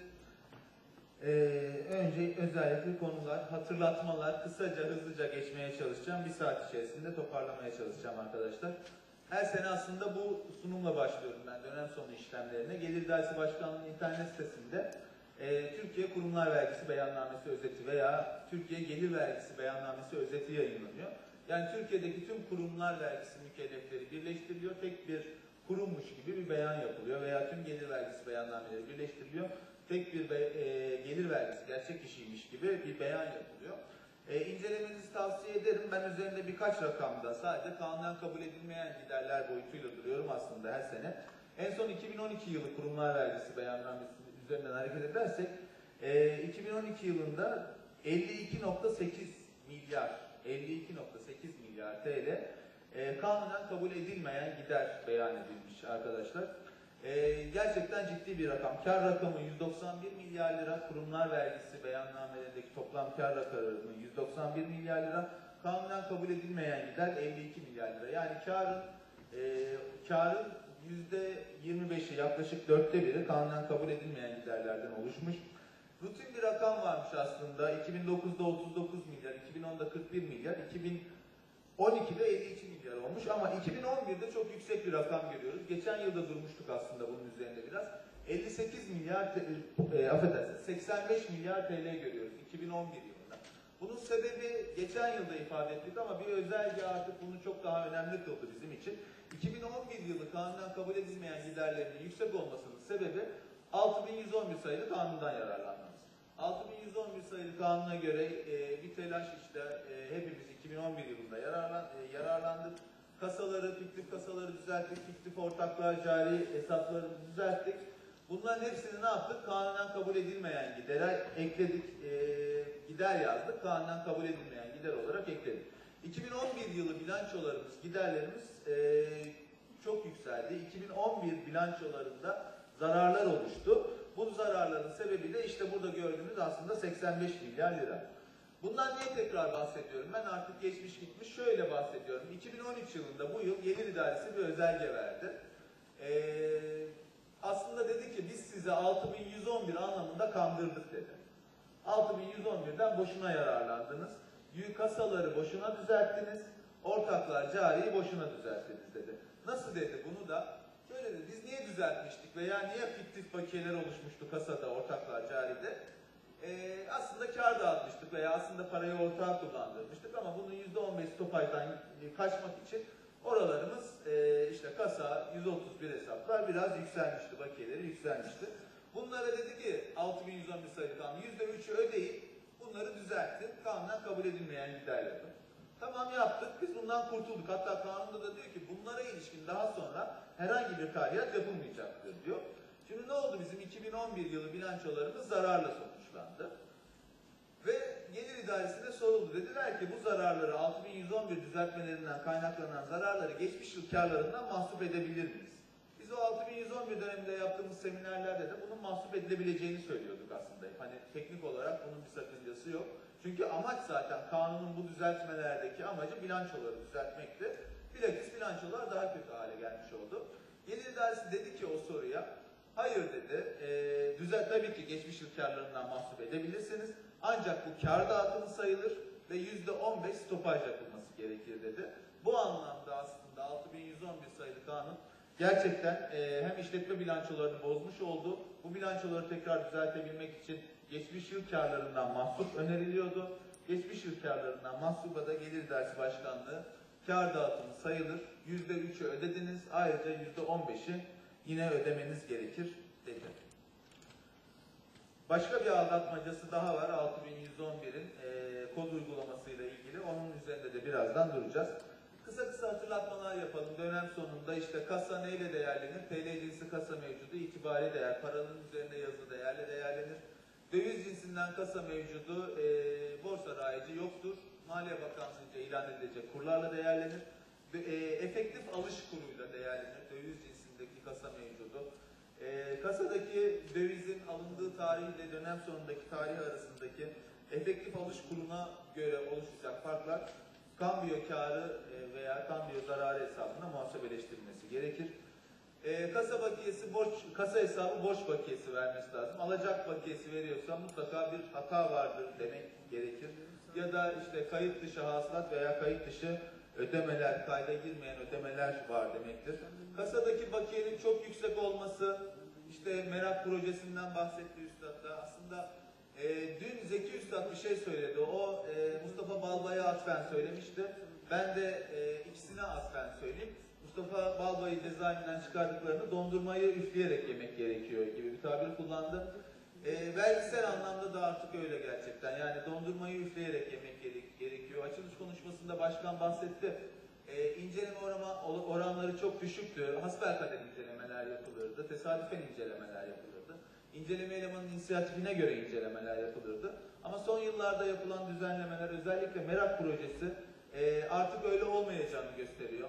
Ee, önce özellikle konular, hatırlatmalar, kısaca hızlıca geçmeye çalışacağım. Bir saat içerisinde toparlamaya çalışacağım arkadaşlar. Her sene aslında bu sunumla başlıyorum ben dönem sonu işlemlerine. Gelir İdaresi Başkanlığı'nın internet sitesinde e, Türkiye Kurumlar Vergisi Beyannamesi Özeti veya Türkiye Gelir Vergisi Beyannamesi Özeti yayınlanıyor. Yani Türkiye'deki tüm kurumlar vergisi mükellefleri birleştiriliyor. Tek bir kurummuş gibi bir beyan yapılıyor veya tüm gelir vergisi beyannameleri birleştiriliyor. Tek bir be, e, gelir vergisi gerçek kişiymiş gibi bir beyan yapılıyor. E, incelemenizi tavsiye ederim. Ben üzerinde birkaç rakamda sadece kanunen kabul edilmeyen giderler boyutuyla duruyorum aslında her sene. En son iki bin on iki yılı kurumlar vergisi beyannamesi üzerinden hareket edersek e, iki bin on iki yılında elli iki nokta sekiz milyar elli iki nokta sekiz milyar T L e, kanunen kabul edilmeyen gider beyan edilmiş arkadaşlar. Ee, gerçekten ciddi bir rakam. Kar rakamı yüz doksan bir milyar lira. Kurumlar vergisi beyannamelerindeki toplam kar rakamı yüz doksan bir milyar lira. Kanunen kabul edilmeyen gider elli iki milyar lira. Yani karın e, karın yüzde yirmi beşi yaklaşık dörtte biri kanunen kabul edilmeyen giderlerden oluşmuş. rutin bir rakam varmış aslında. iki bin dokuzda otuz dokuz milyar, iki bin onda kırk bir milyar, iki bin on ikide elli iki milyar olmuş ama iki bin on birde çok yüksek bir rakam görüyoruz. Geçen yılda durmuştuk aslında bunun üzerinde biraz. elli sekiz milyar, e, affedersiniz, seksen beş milyar T L görüyoruz iki bin on bir yılında. Bunun sebebi geçen yılda ifade ettik ama bir özelge artık bunu çok daha önemli kıldı bizim için. iki bin on bir yılı kanunen kabul edilmeyen giderlerinin yüksek olmasının sebebi altı bin yüz on bir sayılı kanundan yararlanmamız. altı bin yüz on bir sayılı kanuna göre e, bir telaş işte e, hepimiz iki bin on bir yılında yararlan, e, yararlandık. Kasaları, fiktif kasaları düzelttik, fiktif ortaklığa cari hesaplarını düzelttik. Bunların hepsini ne yaptık? Kanunen kabul edilmeyen gidere ekledik, e, gider yazdık. Kanunen kabul edilmeyen gider olarak ekledik. iki bin on bir yılı bilançolarımız, giderlerimiz e, çok yükseldi. iki bin on bir bilançolarında zararlar oluştu. Bu zararların sebebi de işte burada gördüğünüz aslında seksen beş milyar lira. Bundan niye tekrar bahsediyorum? Ben artık geçmiş gitmiş şöyle bahsediyorum. iki bin on üç yılında bu yıl Gelir İdaresi bir özelge verdi. Ee, aslında dedi ki biz size altı bin yüz on bir anlamında kandırdık dedi. altı bin yüz on birden boşuna yararlandınız. Yük kasaları boşuna düzelttiniz. Ortaklar cariyi boşuna düzelttiniz dedi. Nasıl dedi bunu da? Şöyle dedi, biz niye düzeltmiştik veya niye fiktif bakiyeler oluşmuştu kasada, ortaklar caride? Ee, aslında kar dağıtmıştık veya aslında parayı ortağa kullandırmıştık ama bunun yüzde on beş stopajdan kaçmak için oralarımız e, işte kasa, yüz otuz bir hesaplar biraz yükselmişti, bakiyeleri yükselmişti. Bunlara dedi ki altı bin yüz on bir sayılı kanun yüzde üçü ödeyip bunları düzelttin, kanunen kabul edilmeyen giderleri. Tamam yaptık, biz bundan kurtulduk. Hatta kanunda da diyor ki bunlara ilişkin daha sonra herhangi bir tahriyat yapılmayacaktır diyor. Şimdi ne oldu bizim iki bin on bir yılı bilançolarımız zararla sonuçlandı. Ve Gelir İdaresi'ne soruldu. Dediler ki bu zararları altı bin yüz on bir düzeltmelerinden kaynaklanan zararları geçmiş yıl karlarından mahsup edebilir miyiz? Biz o altı bin yüz on bir döneminde yaptığımız seminerlerde de bunun mahsup edilebileceğini söylüyorduk aslında. Hani teknik olarak bunun bir sakıncası yok. Çünkü amaç zaten kanunun bu düzeltmelerdeki amacı bilançoları düzeltmekti. Bilakis bilançolar daha kötü hale gelmiş oldu. Gelir İdaresi dedi ki o soruya, hayır dedi, e, düzelt tabii ki geçmiş yıl karlarından mahsup edebilirsiniz. Ancak bu kar dağıtımı sayılır ve yüzde on beş stopaj yapılması gerekir dedi. Bu anlamda aslında altı bin yüz on bir sayılı kanun gerçekten e, hem işletme bilançolarını bozmuş oldu. Bu bilançoları tekrar düzeltebilmek için geçmiş yıl karlarından mahsup öneriliyordu. Geçmiş yıl karlarından mahsuba da Gelir İdaresi Başkanlığı kar dağıtımı sayılır. yüzde üçü ödediniz. Ayrıca yüzde on beşi yine ödemeniz gerekir dedi. Başka bir aldatmacası daha var altı bin yüz on birin e, kod uygulamasıyla ilgili. Onun üzerinde de birazdan duracağız. Kısa kısa hatırlatmalar yapalım. Dönem sonunda işte kasa neyle değerlenir? T L cinsi kasa mevcudu, itibari değer, paranın üzerinde yazılı değerle değerlenir. Döviz cinsinden kasa mevcudu, e, borsa raici yoktur. Maliye Bakanlığı'nca ilan edilecek kurlarla değerlenir. E, efektif alış kuruyla değerlenir. Döviz cinsindeki kasa mevcudu. E, kasadaki dövizin alındığı tarih ile dönem sonundaki tarih arasındaki efektif alış kuruna göre oluşacak farklar kambiyo karı e, veya kambiyo zararı hesabına muhasebeleştirilmesi gerekir. E, kasa bakiyesi borç, kasa hesabı borç bakiyesi vermesi lazım. Alacak bakiyesi veriyorsa mutlaka bir hata vardır demek gerekir. Ya da işte kayıt dışı hasılat veya kayıt dışı ödemeler, kayda girmeyen ödemeler var demektir. Kasadaki bakiyenin çok yüksek olması, işte merak projesinden bahsetti Üstad da. Aslında e, dün Zeki Üstad bir şey söyledi. O e, Mustafa Balbay'a atfen söylemişti. Ben de e, ikisine atfen söyleyeyim. Mustafa Balbay'ı cezaevinden çıkardıklarını dondurmayı üfleyerek yemek gerekiyor gibi bir tabir kullandı. E, vergisel anlamda da artık öyle gerçekten. Yani dondurmayı üfleyerek yemek gerekiyor. Açılış konuşmasında başkan bahsetti. E, inceleme orama, oranları çok düşüktü. Hasbelkader incelemeler yapılırdı. Tesadüfen incelemeler yapılırdı. İnceleme elemanın inisiyatifine göre incelemeler yapılırdı. Ama son yıllarda yapılan düzenlemeler, özellikle merak projesi e, artık öyle olmayacağını gösteriyor.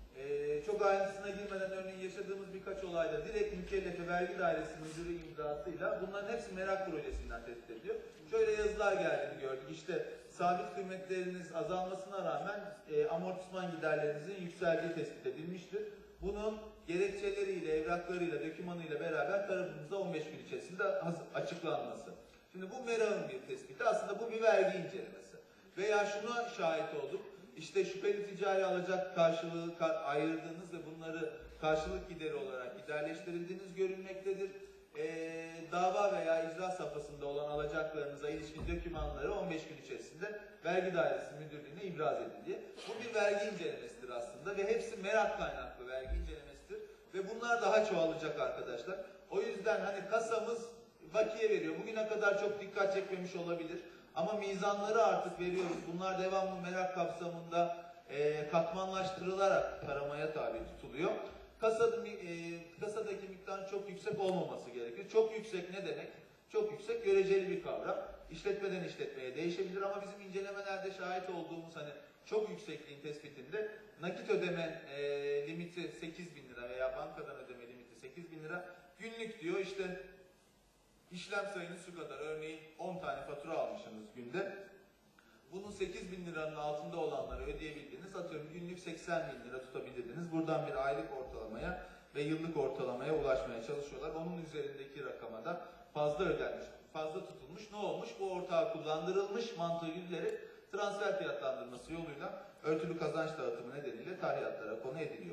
Ee, çok ayrıntısına girmeden örneğin yaşadığımız birkaç olayda direkt mükellefe vergi dairesi müdürü imzasıyla bunların hepsi merak projesinden tespit ediliyor. Şöyle yazılar geldiğini gördük. İşte sabit kıymetleriniz azalmasına rağmen e, amortisman giderlerinizin yükseldiği tespit edilmiştir. Bunun gerekçeleriyle, evraklarıyla, dokümanıyla beraber tarafımızda on beş gün içerisinde açıklanması. Şimdi bu merakın bir tespiti. Aslında bu bir vergi incelemesi. Veya şuna şahit olduk. İşte şüpheli ticari alacak karşılığı ayırdığınız ve bunları karşılık gideri olarak giderleştirildiğiniz görülmektedir. Ee, dava veya icra safhasında olan alacaklarınıza ilişkin dokümanları on beş gün içerisinde vergi dairesi müdürlüğüne ibraz edin diye. Bu bir vergi incelemesidir aslında ve hepsi merak kaynaklı vergi incelemesidir ve bunlar daha çoğalacak arkadaşlar. O yüzden hani kasamız bakiye veriyor. Bugüne kadar çok dikkat çekmemiş olabilir ama mizanları artık veriyoruz. Bunlar devamlı merak kapsamında e, katmanlaştırılarak taramaya tabi tutuluyor. Kasada, e, kasadaki miktarın çok yüksek olmaması gerekir. Çok yüksek ne demek? Çok yüksek göreceli bir kavram. İşletmeden işletmeye değişebilir ama bizim incelemelerde şahit olduğumuz hani çok yüksekliğin tespitinde nakit ödeme e, limiti sekiz bin lira veya bankadan ödeme limiti sekiz bin lira. Günlük diyor işte işlem sayınız şu kadar. Örneğin on tane fatura almışsınız günde. Bunun sekiz bin liranın altında olanları ödeyebildiğiniz, atıyorum günlük seksen bin lira tutabilirdiniz. Buradan bir aylık ortalamaya ve yıllık ortalamaya ulaşmaya çalışıyorlar. Onun üzerindeki rakama da fazla ödenmiş, fazla tutulmuş. Ne olmuş? Bu ortağı kullandırılmış mantığı güdülerek transfer fiyatlandırması yoluyla örtülü kazanç dağıtımı nedeniyle tahrilatlara konu ediliyor.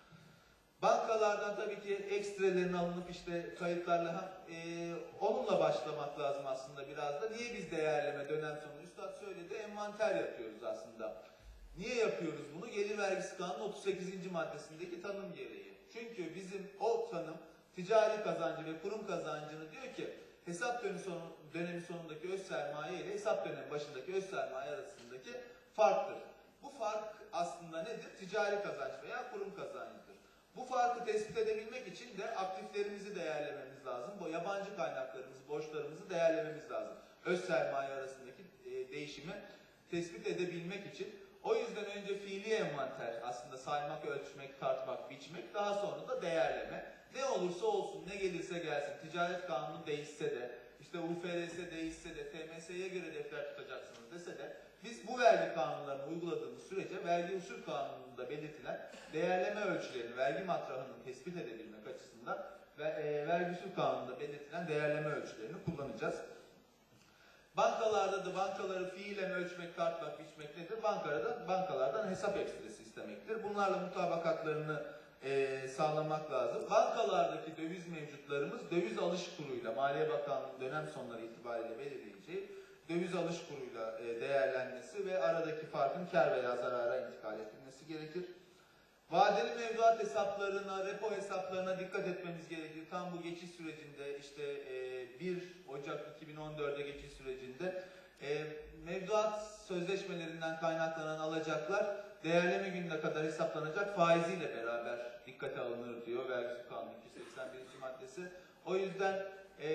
Bankalardan tabii ki ekstrelerin alınıp işte kayıtlarla e, onunla başlamak lazım aslında biraz da. Niye biz değerleme dönem sonu? Üstad söyledi, envanter yapıyoruz aslında. Niye yapıyoruz bunu? Gelir vergisi kanunu otuz sekizinci maddesindeki tanım gereği. Çünkü bizim o tanım ticari kazancı ve kurum kazancını diyor ki hesap dönemi, sonu, dönemi sonundaki öz sermaye ile hesap dönemi başındaki öz sermaye arasındaki farktır. Bu fark aslında nedir? Ticari kazanç veya kurum kazancıdır. Bu farkı tespit edebilmek için de aktiflerimizi değerlememiz lazım. Bu yabancı kaynaklarımızı, borçlarımızı değerlememiz lazım. Öz sermaye arasındaki e, değişimi tespit edebilmek için. O yüzden önce fiili envanter aslında saymak, ölçmek, tartmak, biçmek, daha sonra da değerleme. Ne olursa olsun, ne gelirse gelsin, ticaret kanunu değişse de, işte U F R S değişse de, T M S'ye göre defter tutacaksınız dese de, biz bu vergi kanunlarını uyguladığımız sürece vergi usul kanununda belirtilen değerleme ölçülerini, vergi matrahının tespit edebilmek açısından ve e, vergi usul kanununda belirtilen değerleme ölçülerini kullanacağız. Bankalarda da bankaları fiilen ölçmek, tartmak, biçmek nedir? Bankalarda, bankalardan hesap ekstresi istemektir. Bunlarla mutabakatlarını e, sağlamak lazım. Bankalardaki döviz mevcutlarımız döviz alış kuruyla, Maliye Bakanlığı dönem sonları itibariyle belirleyeceği döviz alış kuruyla e, değerlenmesi ve aradaki farkın kar veya zarara intikal edilmesi gerekir. Vadeli mevduat hesaplarına, repo hesaplarına dikkat etmemiz gerekir. Tam bu geçiş sürecinde işte e, bir Ocak iki bin on dört'e geçiş sürecinde e, mevduat sözleşmelerinden kaynaklanan alacaklar değerleme gününe kadar hesaplanacak faiziyle beraber dikkate alınır diyor Vergi Kanunu iki yüz seksen birinci maddesi. O yüzden e,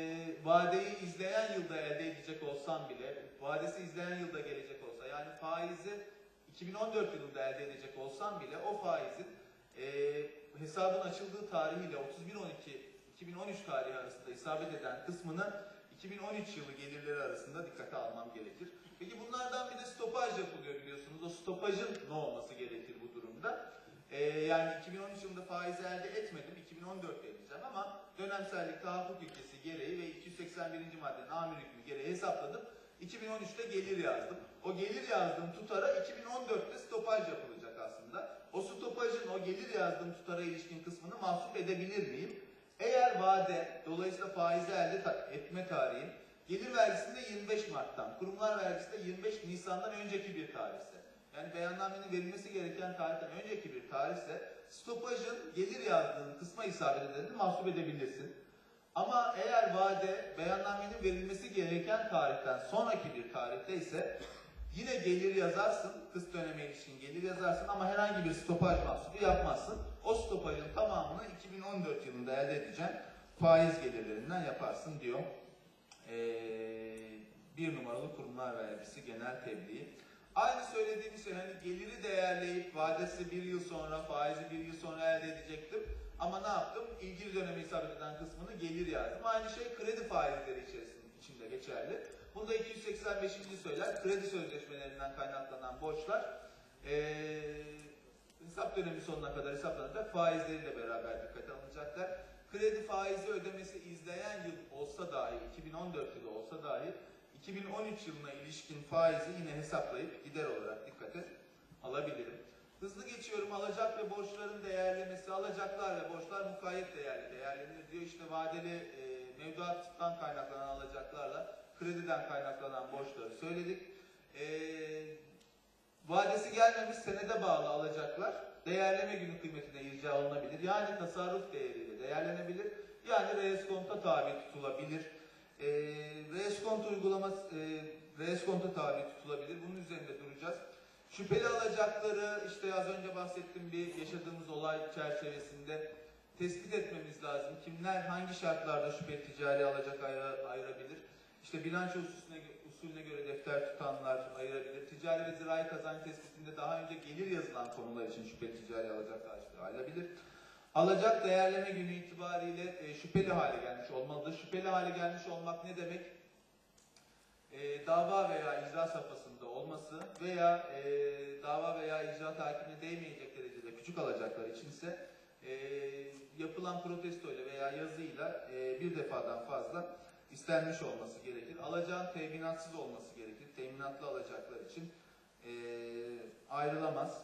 vadeyi izleyen yılda elde edecek olsam bile, vadesi izleyen yılda gelecek olsa, yani faizi iki bin on dört yılında elde edecek olsam bile o faizin e, hesabın açıldığı tarihiyle otuz bir on iki iki bin on üç tarihi arasında isabet eden kısmını iki bin on üç yılı gelirleri arasında dikkate almam gerekir. Peki bunlardan bir de stopaj yapılıyor biliyorsunuz. O stopajın ne olması gerekir bu durumda? Ee, yani iki bin on üç yılında faizi elde etmedim, iki bin on dört'te edeceğim ama dönemsellik tahakkuk ilkesi gereği ve iki yüz seksen birinci maddenin amir hükmü gereği hesapladım. iki bin on üç'te gelir yazdım. O gelir yazdığım tutara iki bin on dört'te stopaj yapılacak aslında. O stopajın o gelir yazdığım tutara ilişkin kısmını mahsup edebilir miyim? Eğer vade, dolayısıyla faizi elde etme tarihim gelir vergisinde yirmi beş Mart'tan, kurumlar vergisinde yirmi beş Nisan'dan önceki bir tarihse, yani beyannamenin verilmesi gereken tarihten önceki bir tarihse, stopajın gelir yazdığın kısma isabet edenini mahsup edebilirsin. Ama eğer vade beyannamenin verilmesi gereken tarihten sonraki bir tarihte ise yine gelir yazarsın, kıs döneme ilişkin gelir yazarsın ama herhangi bir stopaj mahsubu yapmazsın. O stopajın tamamını iki bin on dört yılında elde edeceğin faiz gelirlerinden yaparsın diyor. Ee, bir numaralı kurumlar vergisi genel tebliği. Aynı söylediğimiz şey, hani geliri değerleyip vadesi bir yıl sonra, faizi bir yıl sonra elde edecektim. Ama ne yaptım? İlgili döneme isabet eden kısmını gelir yazdım. Aynı şey kredi faizleri içerisinde içinde geçerli. Bunda iki yüz seksen beşinci söyler. Kredi sözleşmelerinden kaynaklanan borçlar ee, hesap dönemi sonuna kadar hesaplanacak. Faizleriyle beraber dikkate alınacaklar. kredi faizi ödemesi izleyen yıl olsa dahi, iki bin on dört yılı olsa dahi iki bin on üç yılına ilişkin faizi yine hesaplayıp gider olarak dikkate alabilirim. Hızlı geçiyorum. Alacak ve borçların değerlemesi, alacaklar ve borçlar mukayyet değerli değerlenir diyor. İşte vadeli e, mevduattan kaynaklanan alacaklarla krediden kaynaklanan borçları söyledik. E, vadesi gelmemiş senede bağlı alacaklar değerleme günü kıymetine irca alınabilir. Yani tasarruf değeriyle değerlenebilir. Yani reeskonta tabi tutulabilir. E, reeskont uygulaması e, reeskonta tabi tutulabilir. Bunun üzerinde duracağız. Şüpheli alacakları işte az önce bahsettiğim bir yaşadığımız olay çerçevesinde tespit etmemiz lazım. Kimler hangi şartlarda şüpheli ticari alacak ayır, ayırabilir? İşte bilanço usulüne, usulüne göre defter tutanlar ayırabilir. Ticari ve zirai kazanç tespitinde daha önce gelir yazılan konular için şüpheli ticari alacak karşılığı ayırabilir. Alacak değerleme günü itibariyle e, şüpheli hale gelmiş olmalıdır. Şüpheli hale gelmiş olmak ne demek? E, dava veya icra safhasında olması veya e, dava veya icra takibine değmeyecek derecede küçük alacaklar içinse e, yapılan protestoyla veya yazıyla e, bir defadan fazla istenmiş olması gerekir. Alacağın teminatsız olması gerekir. Teminatlı alacaklar için e, ayrılamaz.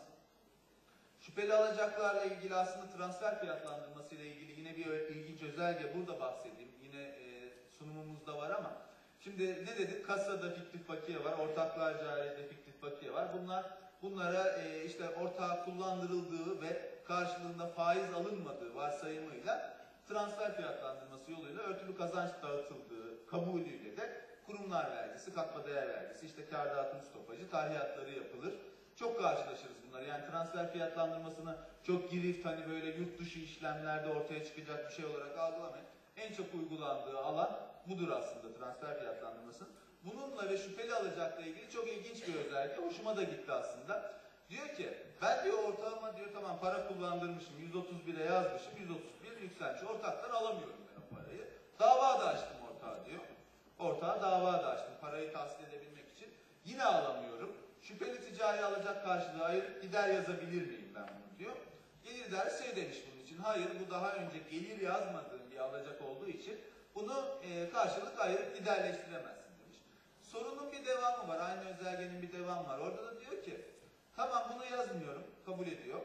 Şüpheli alacaklarla ilgili aslında transfer fiyatlandırması ile ilgili yine bir ilginç özelge burada bahsedeyim. Yine e, sunumumuzda var ama şimdi ne dedik? Kasada fiktif bakiye var, ortaklar cariyede fiktif bakiye var. Bunlar bunlara e, işte ortağa kullandırıldığı ve karşılığında faiz alınmadığı varsayımıyla transfer fiyatlandırması yoluyla örtülü kazanç dağıtıldığı kabulüyle de kurumlar vergisi, katma değer vergisi, işte kâr dağıtım stopajı, tarihiyatları yapılır. Çok karşılaşırız bunları. Yani transfer fiyatlandırmasını çok girift hani böyle yurt dışı işlemlerde ortaya çıkacak bir şey olarak algılamayın. En çok uygulandığı alan budur aslında transfer fiyatlandırmasının. Bununla ve şüpheli alacakla ilgili çok ilginç bir özellik. Hoşuma da gitti aslında. Diyor ki ben diyor ortalama diyor tamam para kullandırmışım yüz otuz bire yazmışım yüz otuz bir yükselmiş. Ortaktan alamıyorum ben o parayı. Dava da açtım ortağa diyor. Ortağa dava da açtım parayı tahsil edebilmek için. Yine alamıyorum. Şüpheli ticari alacak karşılığı ayırıp gider yazabilir miyim ben bunu diyor. Gelir der şey demiş bunun için. Hayır bu daha önce gelir yazmadığım bir alacak olduğu için bunu e, karşılık ayırıp giderleştiremezsin demiş. Sorunun bir devamı var. Aynı özelgenin bir devamı var. Orada da diyor ki tamam bunu yazmıyorum. Kabul ediyor.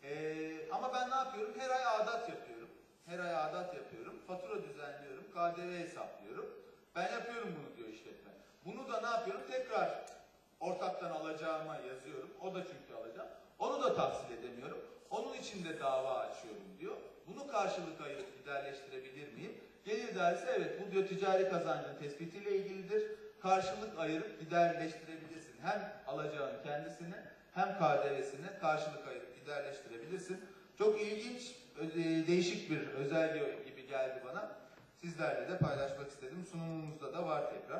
E, ama ben ne yapıyorum? Her ay adat yapıyorum. Her ay adat yapıyorum. Fatura düzenliyorum. K D V hesaplıyorum. Ben yapıyorum bunu diyor işletme. Bunu da ne yapıyorum? Tekrar ortaktan alacağıma yazıyorum. O da çünkü alacağım. Onu da tahsil edemiyorum. Onun için de dava açıyorum diyor. Bunu karşılık ayırıp giderleştirebilir miyim? Gelir derse evet bu diyor ticari kazancın tespitiyle ilgilidir. Karşılık ayırıp giderleştirebilirsin. Hem alacağın kendisini hem K D V'sini karşılık ayırıp giderleştirebilirsin. Çok ilginç, değişik bir özelliği gibi geldi bana. Sizlerle de paylaşmak istedim. Sunumumuzda da var tekrar.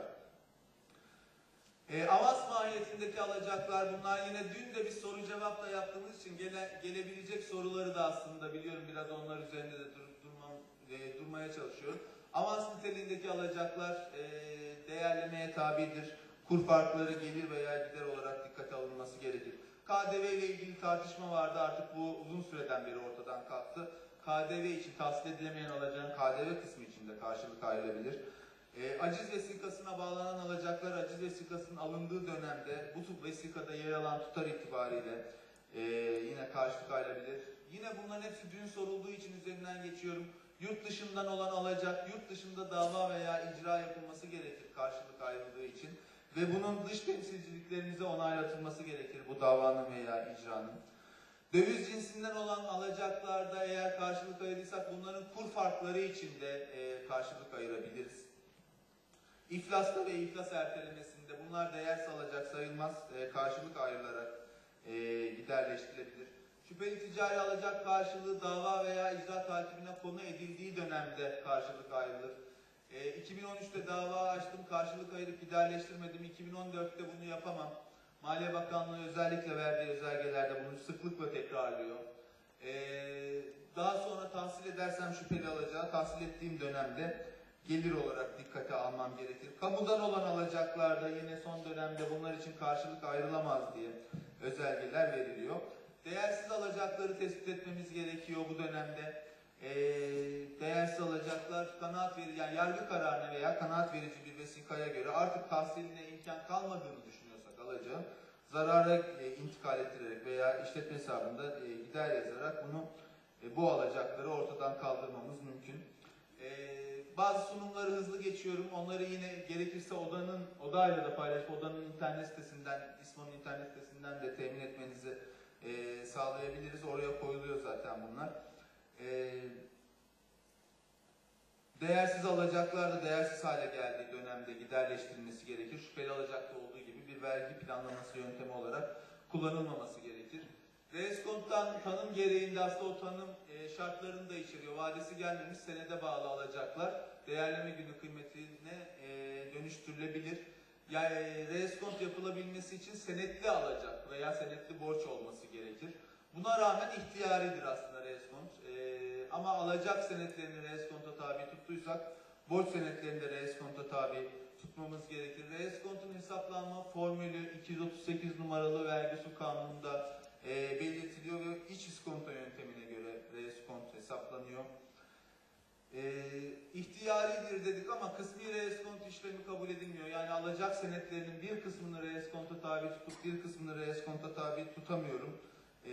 E, avans mahiyetindeki alacaklar bunlar yine dün de bir soru cevapla yaptığımız için gele, gelebilecek soruları da aslında biliyorum biraz onlar üzerinde de dur, durmam, e, durmaya çalışıyorum. Avans niteliğindeki alacaklar e, değerlemeye tabidir. Kur farkları gelir veya gider olarak dikkate alınması gerekir. K D V ile ilgili tartışma vardı artık bu uzun süreden beri ortadan kalktı. K D V için tahsil edilemeyen alacağın K D V kısmı için de karşılık ayrılabilir. E, aciz vesikasına bağlanan alacaklar aciz vesikasının alındığı dönemde bu vesikada yer alan tutar itibariyle e, yine karşılık ayrılabilir. Yine bunların hepsi dün sorulduğu için üzerinden geçiyorum. Yurt dışından olan alacak, yurt dışında dava veya icra yapılması gerekir karşılık ayrıldığı için. Ve bunun dış temsilciliklerimize onaylatılması gerekir bu davanın veya icranın. Döviz cinsinden olan alacaklarda eğer karşılık ayırırsak bunların kur farkları için de e, karşılık ayırabiliriz. İflasta ve iflas ertelemesinde bunlar değerse alacak sayılmaz, e, karşılık ayrılarak e, giderleştirilebilir. Şüpheli ticari alacak karşılığı dava veya icra takibine konu edildiği dönemde karşılık ayrılır. E, iki bin on üçte dava açtım, karşılık ayırıp giderleştirmedim. iki bin on dörtte bunu yapamam. Maliye Bakanlığı özellikle verdiği özelgelerde bunu sıklıkla tekrarlıyor. E, daha sonra tahsil edersem şüpheli alacağı, tahsil ettiğim dönemde gelir olarak dikkate almam gerekir. Kamudan olan alacaklarda yine son dönemde bunlar için karşılık ayrılamaz diye özelgeler veriliyor. Değersiz alacakları tespit etmemiz gerekiyor bu dönemde. e, değersiz alacaklar kanaat verici, yani yargı kararına veya kanaat verici bir vesikaya göre artık tahsiline imkan kalmadığını düşünüyorsak alacağı zarara e, intikal ettirerek veya işletme hesabında e, gider yazarak bunu e, bu alacakları ortadan kaldırmamız mümkün. E, bazı sunumları hızlı geçiyorum. Onları yine gerekirse odanın odayla da paylaşıp odanın internet sitesinden, İSMO'nun internet sitesinden de temin etmenizi e, sağlayabiliriz. Oraya koyuluyor zaten bunlar. E, değersiz alacaklar da değersiz hale geldiği dönemde giderleştirilmesi gerekir. Şüpheli alacakta olduğu gibi bir vergi planlaması yöntemi olarak kullanılmaması gerekir. Reeskonttan tanım gereğinde aslında o tanım e, şartlarını da içeriyor. Vadesi gelmemiş senede bağlı alacaklar değerleme günü kıymetine e, dönüştürülebilir. Yani e, reeskont yapılabilmesi için senetli alacak veya senetli borç olması gerekir. Buna rağmen ihtiyaridir aslında reeskont. E, ama alacak senetlerini reeskonta tabi tuttuysak borç senetlerini de reeskonta tabi tutmamız gerekir. Reeskontun hesaplanma formülü iki yüz otuz sekiz numaralı vergi usul kanununda e, belirtiliyor ve iç iskonto yöntemine göre reeskont hesaplanıyor. E, ihtiyaridir dedik ama kısmi reeskont işlemi kabul edilmiyor. Yani alacak senetlerinin bir kısmını reeskonta tabi tutup bir kısmını reeskonta tabi tutamıyorum. E,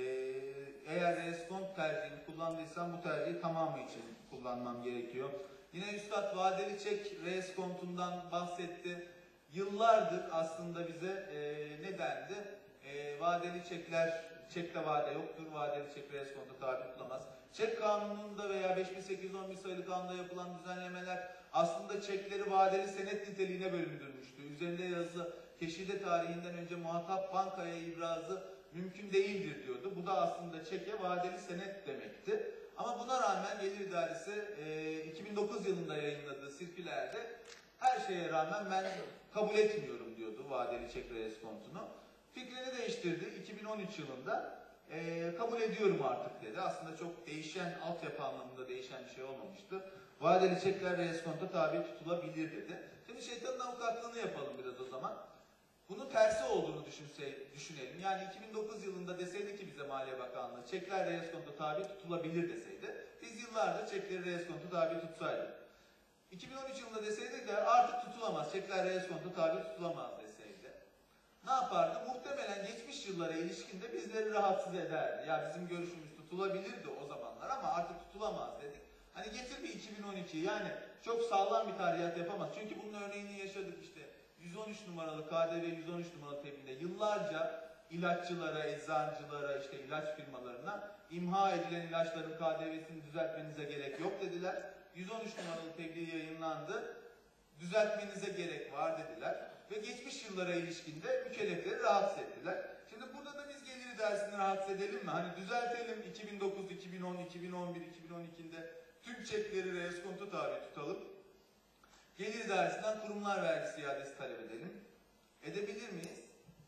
eğer reeskont tercihini kullandıysam bu tercihi tamamı için kullanmam gerekiyor. Yine Üstad vadeli çek reeskontundan bahsetti. Yıllardır aslında bize e, ne dendi? E, vadeli çekler, çekte vade yoktur, vadeli çek reeskonta tabi tutulamaz. Çek kanununda veya beş bin sekiz yüz on bir sayılı kanunda yapılan düzenlemeler aslında çekleri vadeli senet niteliğine bölündürmüştü. Üzerinde yazılı teşhide tarihinden önce muhatap bankaya ibrazı mümkün değildir diyordu. Bu da aslında çeke vadeli senet demekti. Ama buna rağmen Gelir İdaresi e, iki bin dokuz yılında yayınladığı sirkülerde her şeye rağmen ben kabul etmiyorum diyordu vadeli çek reeskontunu. Fikrini değiştirdi. iki bin on üç yılında e, kabul ediyorum artık dedi. Aslında çok değişen, altyapı anlamında değişen bir şey olmamıştı. Vadeli çekler reeskonta tabi tutulabilir dedi. Şimdi şeytanın avukatlığını yapalım biraz o zaman. Bunun tersi olduğunu düşünse, düşünelim. Yani iki bin dokuz yılında deseydi ki bize Maliye Bakanlığı çekler reeskonta tabi tutulabilir deseydi, biz yıllardır çekleri reeskonta tabi tutsaydık. iki bin on üç yılında deseydi ki artık tutulamaz, çekler reeskonta tabi tutulamaz deseydi. Ne yapardı? Muhtemelen geçmiş yıllara ilişkin de bizleri rahatsız ederdi. Ya bizim görüşümüz tutulabilirdi o zamanlar ama artık tutulamaz dedik. Hani getir bir iki bin on iki, yani çok sağlam bir tarihat yapamaz. Çünkü bunun örneğini yaşadık işte. yüz on üç numaralı K D V yüz on üç numaralı tebliğinde yıllarca ilaççılara, eczacılara, işte ilaç firmalarına imha edilen ilaçların K D V'sini düzeltmenize gerek yok dediler. yüz on üç numaralı tebliğ yayınlandı. Düzeltmenize gerek var dediler. Ve geçmiş yıllara ilişkinde mükellefleri rahatsız ettiler. Şimdi burada da biz gelir idaresini rahatsız edelim mi? Hani düzeltelim iki bin dokuz, iki bin on, iki bin on bir, iki bin on iki'de tüm çekleri reeskonto tabi tutalım. Gelir İdaresi'nden kurumlar vergisi iadesi talep edelim. Edebilir miyiz?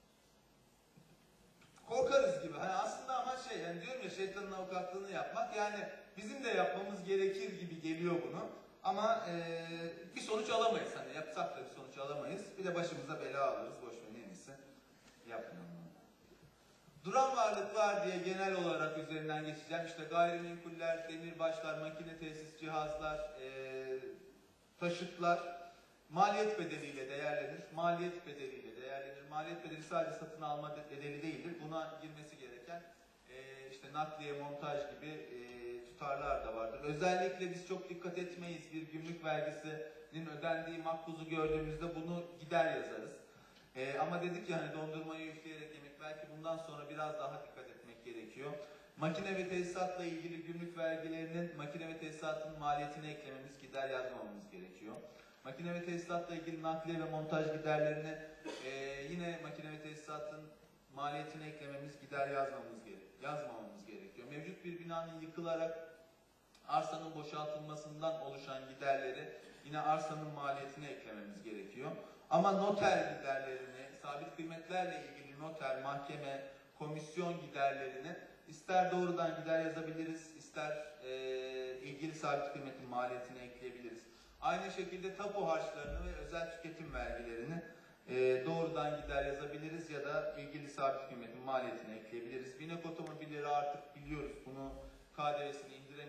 Korkarız gibi. Hani aslında ama şey, yani diyorum ya şeytanın avukatlığını yapmak, yani bizim de yapmamız gerekir gibi geliyor bunu. Ama e, bir sonuç alamayız. Hani yapsak da bir sonuç alamayız. Bir de başımıza bela alırız. Boş ver, en iyisi yapmayalım. Duran varlık var diye genel olarak üzerinden geçeceğim. İşte gayrimenkuller, demirbaşlar, makine tesis cihazlar, e, taşıtlar maliyet bedeliyle değerlenir. Maliyet bedeliyle değerlenir. Maliyet bedeli sadece satın alma bedeli değildir. Buna girmesi gereken e, işte nakliye, montaj gibi e, tutarlar da vardır. Özellikle biz çok dikkat etmeyiz. Bir gümrük vergisinin ödendiği makbuzu gördüğümüzde bunu gider yazarız. E, ama dedik ya hani dondurmayı üfleyerek yemek, belki bundan sonra biraz daha dikkat etmek gerekiyor. Makine ve tesisatla ilgili gümrük vergilerinin makine ve tesisatın maliyetine eklememiz, gider yazmamamız gerekiyor. Makine ve tesisatla ilgili nakliye ve montaj giderlerini e, yine makine ve tesisatın maliyetine eklememiz, gider yazmamamız, gere yazmamamız gerekiyor. Mevcut bir binanın yıkılarak arsanın boşaltılmasından oluşan giderleri yine arsanın maliyetine eklememiz gerekiyor. Ama noter giderlerini, sabit kıymetlerle ilgili noter, mahkeme, komisyon giderlerini ister doğrudan gider yazabiliriz, ister e, ilgili sabit kıymetin maliyetine ekleyebiliriz. Aynı şekilde tapu harçlarını ve özel tüketim vergilerini e, doğrudan gider yazabiliriz ya da ilgili sabit kıymetin maliyetine ekleyebiliriz. Binek otomobilleri artık biliyoruz, bunu K D V'sini indiremiyoruz.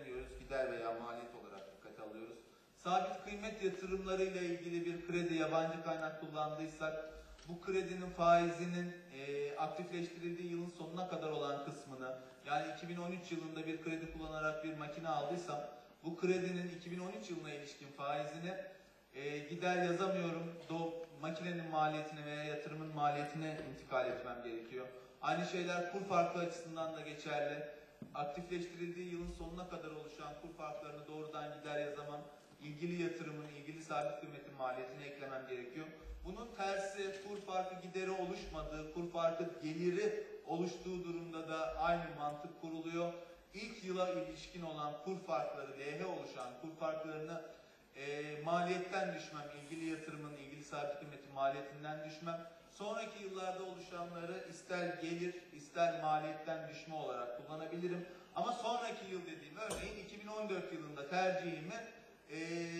gider veya maliyet olarak dikkate alıyoruz. Sabit kıymet yatırımlarıyla ilgili bir kredi, yabancı kaynak kullandıysak bu kredinin faizinin e, aktifleştirildiği yılın sonuna kadar olan kısmını, yani iki bin on üç yılında bir kredi kullanarak bir makine aldıysam bu kredinin iki bin on üç yılına ilişkin faizini e, gider yazamıyorum, do, makinenin maliyetine veya yatırımın maliyetine intikal etmem gerekiyor. Aynı şeyler kur farkı açısından da geçerli. Aktifleştirildiği yılın sonuna kadar oluşan kur farklarını doğrudan gider yazamam. İlgili yatırımın, ilgili sabit kıymetin maliyetine eklemem gerekiyor. Bunun tersi, kur farkı gideri oluşmadığı, kur farkı geliri oluştuğu durumda da aynı mantık kuruluyor. İlk yıla ilişkin olan kur farkları, L H oluşan kur farklarını e, maliyetten düşmem, ilgili yatırımın, ilgili sabit kıymetin maliyetinden düşmem. Sonraki yıllarda oluşanları ister gelir, ister maliyetten düşme olarak kullanabilirim. Ama sonraki yıl dediğim, örneğin iki bin on dört yılında tercihimi e,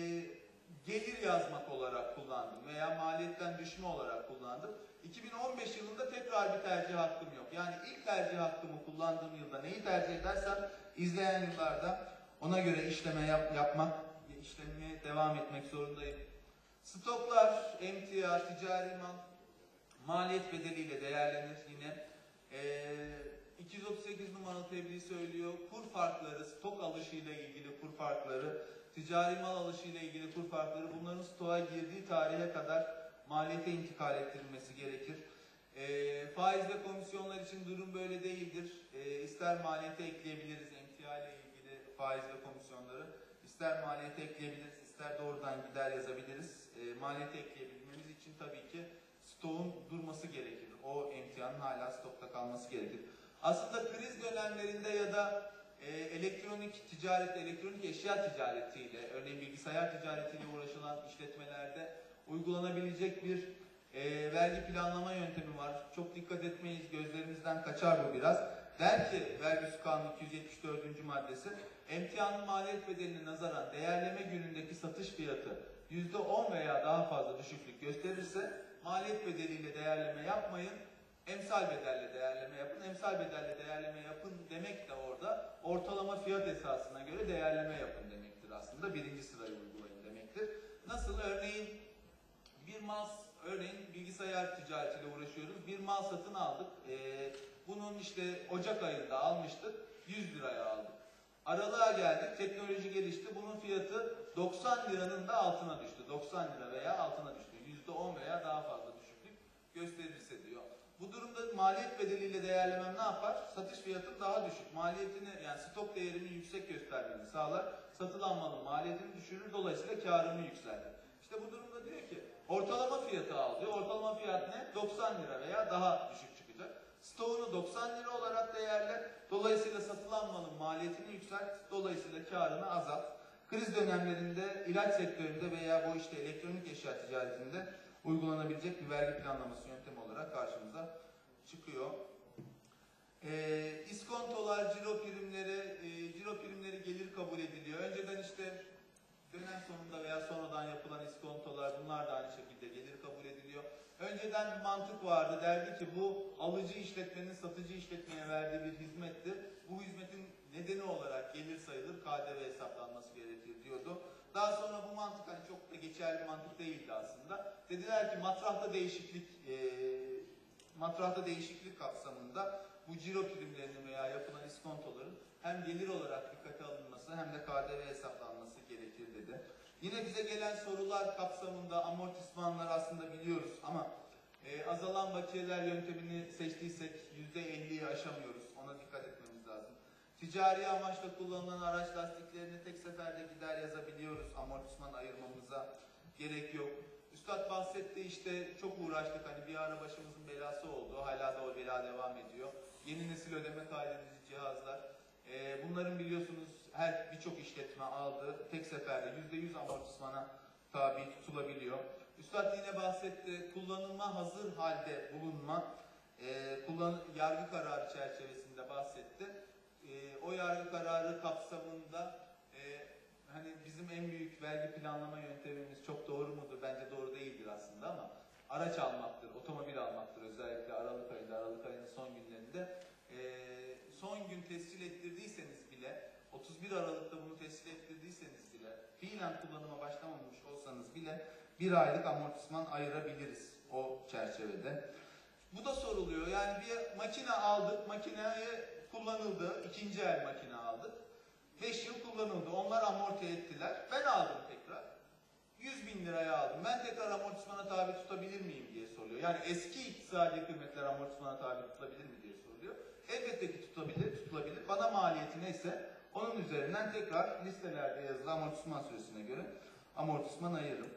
gelir yazmak olarak kullandım veya maliyetten düşme olarak kullandım. iki bin on beş yılında tekrar bir tercih hakkım yok. Yani ilk tercih hakkımı kullandığım yılda neyi tercih edersem izleyen yıllarda ona göre işleme yap, yapmak, işlemeye devam etmek zorundayım. Stoklar, emtia, ticari mal, maliyet bedeliyle değerlenir yine. Ee, iki yüz otuz sekiz numaralı tebliğ söylüyor. Kur farkları, stok alışıyla ilgili kur farkları, ticari mal alışıyla ilgili kur farkları, bunların stoğa girdiği tarihe kadar maliyete intikal ettirilmesi gerekir. E, faiz ve komisyonlar için durum böyle değildir. E, ister maliyete ekleyebiliriz emtia ile ilgili faiz ve komisyonları, ister maliyete ekleyebiliriz, ister doğrudan gider yazabiliriz. E, maliyete ekleyebilmemiz için tabii ki stoğun durması gerekir. O emtianın hala stokta kalması gerekir. Aslında kriz dönemlerinde ya da e, elektronik ticaret, elektronik eşya ticaretiyle, örneğin bilgisayar ticaretiyle uğraşılan işletmelerde uygulanabilecek bir e, vergi planlama yöntemi var. Çok dikkat etmeyiz, gözlerimizden kaçar bu biraz. Der ki vergi kanunu iki yüz yetmiş dördüncü maddesi, emtianın maliyet bedeline nazaran değerleme günündeki satış fiyatı yüzde on veya daha fazla düşüklük gösterirse maliyet bedeliyle değerleme yapmayın, emsal bedelle değerleme yapın. Emsal bedelle değerleme yapın demek de orada ortalama fiyat esasına göre değerleme yapın demektir aslında. Birinci sırayı uygulayın demektir. Nasıl? Örneğin bir mal, örneğin bilgisayar ticaretiyle uğraşıyoruz. Bir mal satın aldık. Ee, bunun işte Ocak ayında almıştık. yüz liraya aldık. Aralığa geldik. Teknoloji gelişti. Bunun fiyatı doksan liranın da altına düştü. doksan lira veya altına düştü. yüzde on veya daha fazla düşüklük gösterirse diyor. Bu durumda maliyet bedeliyle değerlemem ne yapar? Satış fiyatım daha düşük. Maliyetini, yani stok değerimi yüksek göstermemi sağlar. Satılan malın maliyetini düşürür. Dolayısıyla karımı yükseltir. İşte bu durumda diyor ki ortalama fiyatı al diyor. Ortalama fiyat ne? doksan lira veya daha düşük çıkacak. Stoğunu doksan lira olarak değerler. Dolayısıyla satılan malın maliyetini yükselt. Dolayısıyla karını azalt. Kriz dönemlerinde ilaç sektöründe veya bu işte elektronik eşya ticaretinde uygulanabilecek bir vergi planlaması yöntemi olarak karşımıza çıkıyor. E, iskontolar, ciro primleri, e, ciro primleri gelir kabul ediliyor. Önceden işte dönem sonunda veya sonradan yapılan iskontolar, bunlar da aynı şekilde gelir kabul ediliyor. Önceden bir mantık vardı, derdi ki bu alıcı işletmenin satıcı işletmeye verdiği bir hizmettir. Bu hizmetin nedeni olarak gelir sayılır, K D V hesaplanması gerekir diyordu. Daha sonra bu mantık hani çok da geçerli bir mantık değildi aslında. Dediler ki matrahta değişiklik, e, matrahta değişiklik kapsamında bu ciro primlerinin veya yapılan iskontoların hem gelir olarak dikkate alınması hem de K D V hesaplanması gerekir dedi. Yine bize gelen sorular kapsamında amortismanlar aslında biliyoruz ama e, azalan bakiyeler yöntemini seçtiysek yüzde elliyi aşamıyoruz. Ona dikkat etmemiz lazım. Ticari amaçla kullanılan araç lastiklerini tek seferde gider yazabiliyoruz. Amortisman ayırmamıza gerek yok. Üstad bahsetti, işte çok uğraştık, hani bir ara başımızın belası oldu. Hala da o bela devam ediyor. Yeni nesil ödeme kaydedici cihazlar. Ee, bunların biliyorsunuz her birçok işletme aldı. Tek seferde yüzde yüz amortismana tabi tutulabiliyor. Üstad yine bahsetti. Kullanılma hazır halde bulunma. E, kullan yargı kararı çerçevesinde bahsetti. E, o yargı kararı kapsamında e, hani bizim en büyük vergi planlama yöntemimiz çok doğru mudur? Bence doğru değildir aslında ama araç almaktır, otomobil almaktır, özellikle Aralık ayında, Aralık ayının son günlerinde. E, son gün tescil ettirdiyseniz bile otuz bir Aralık'ta bunu tescil fiilen kullanıma başlamamış olsanız bile bir aylık amortisman ayırabiliriz o çerçevede. Bu da soruluyor. Yani bir makine aldık, makineye kullanıldı, ikinci el makine aldık. beş yıl kullanıldı. Onlar amorti ettiler. Ben aldım tekrar. yüz bin liraya aldım. Ben tekrar amortismana tabi tutabilir miyim diye soruluyor. Yani eski iktisadi kıymetler amortismana tabi tutulabilir mi diye soruluyor. Elbette ki tutabilir, tutulabilir. Bana maliyeti neyse onun üzerinden tekrar listelerde yazılı amortisman süresine göre amortisman ayırırım.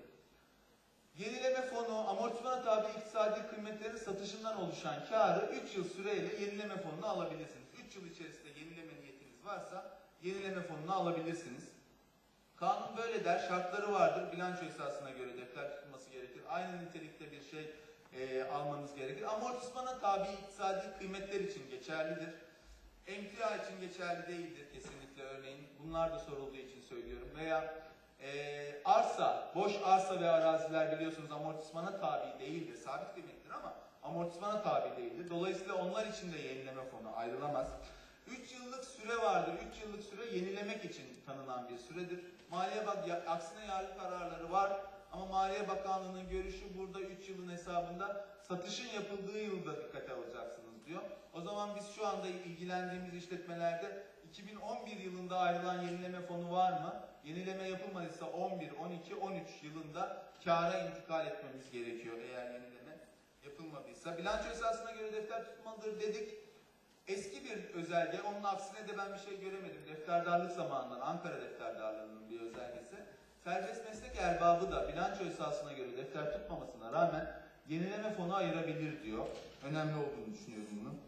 Yenileme fonu, amortismana tabi iktisadi kıymetlerin satışından oluşan karı üç yıl süreyle yenileme fonuna alabilirsiniz. üç yıl içerisinde yenileme niyetiniz varsa yenileme fonunu alabilirsiniz. Kanun böyle der, şartları vardır. Bilanço esasına göre defter tutulması gerekir. Aynı nitelikte bir şey e, almanız gerekir. Amortismana tabi iktisadi kıymetler için geçerlidir. Emtia için geçerli değildir kesinlikle örneğin. Bunlar da sorulduğu için söylüyorum. Veya e, arsa, boş arsa ve araziler biliyorsunuz amortismana tabi değildir. Sabit kıymettir ama amortismana tabi değildir. Dolayısıyla onlar için de yenileme fonu ayrılamaz. üç yıllık süre vardır. üç yıllık süre yenilemek için tanınan bir süredir. Maliye Bak aksine yargı kararları var ama Maliye Bakanlığı'nın görüşü burada üç yılın hesabında satışın yapıldığı yılda dikkate alacaksınız diyor. O zaman biz şu anda ilgilendiğimiz işletmelerde iki bin on bir yılında ayrılan yenileme fonu var mı? Yenileme yapılmadıysa on bir, on iki, on üç yılında kâra intikal etmemiz gerekiyor eğer yenileme yapılmadıysa. Bilanço esasına göre defter tutmalıdır dedik. Eski bir özelge, onun aksine de ben bir şey göremedim. Defterdarlık zamanından, Ankara defterdarlığının bir özelgesi. Serbest meslek erbabı da bilanço esasına göre defter tutmamasına rağmen yenileme fonu ayırabilir diyor. Önemli olduğunu düşünüyorum bunun.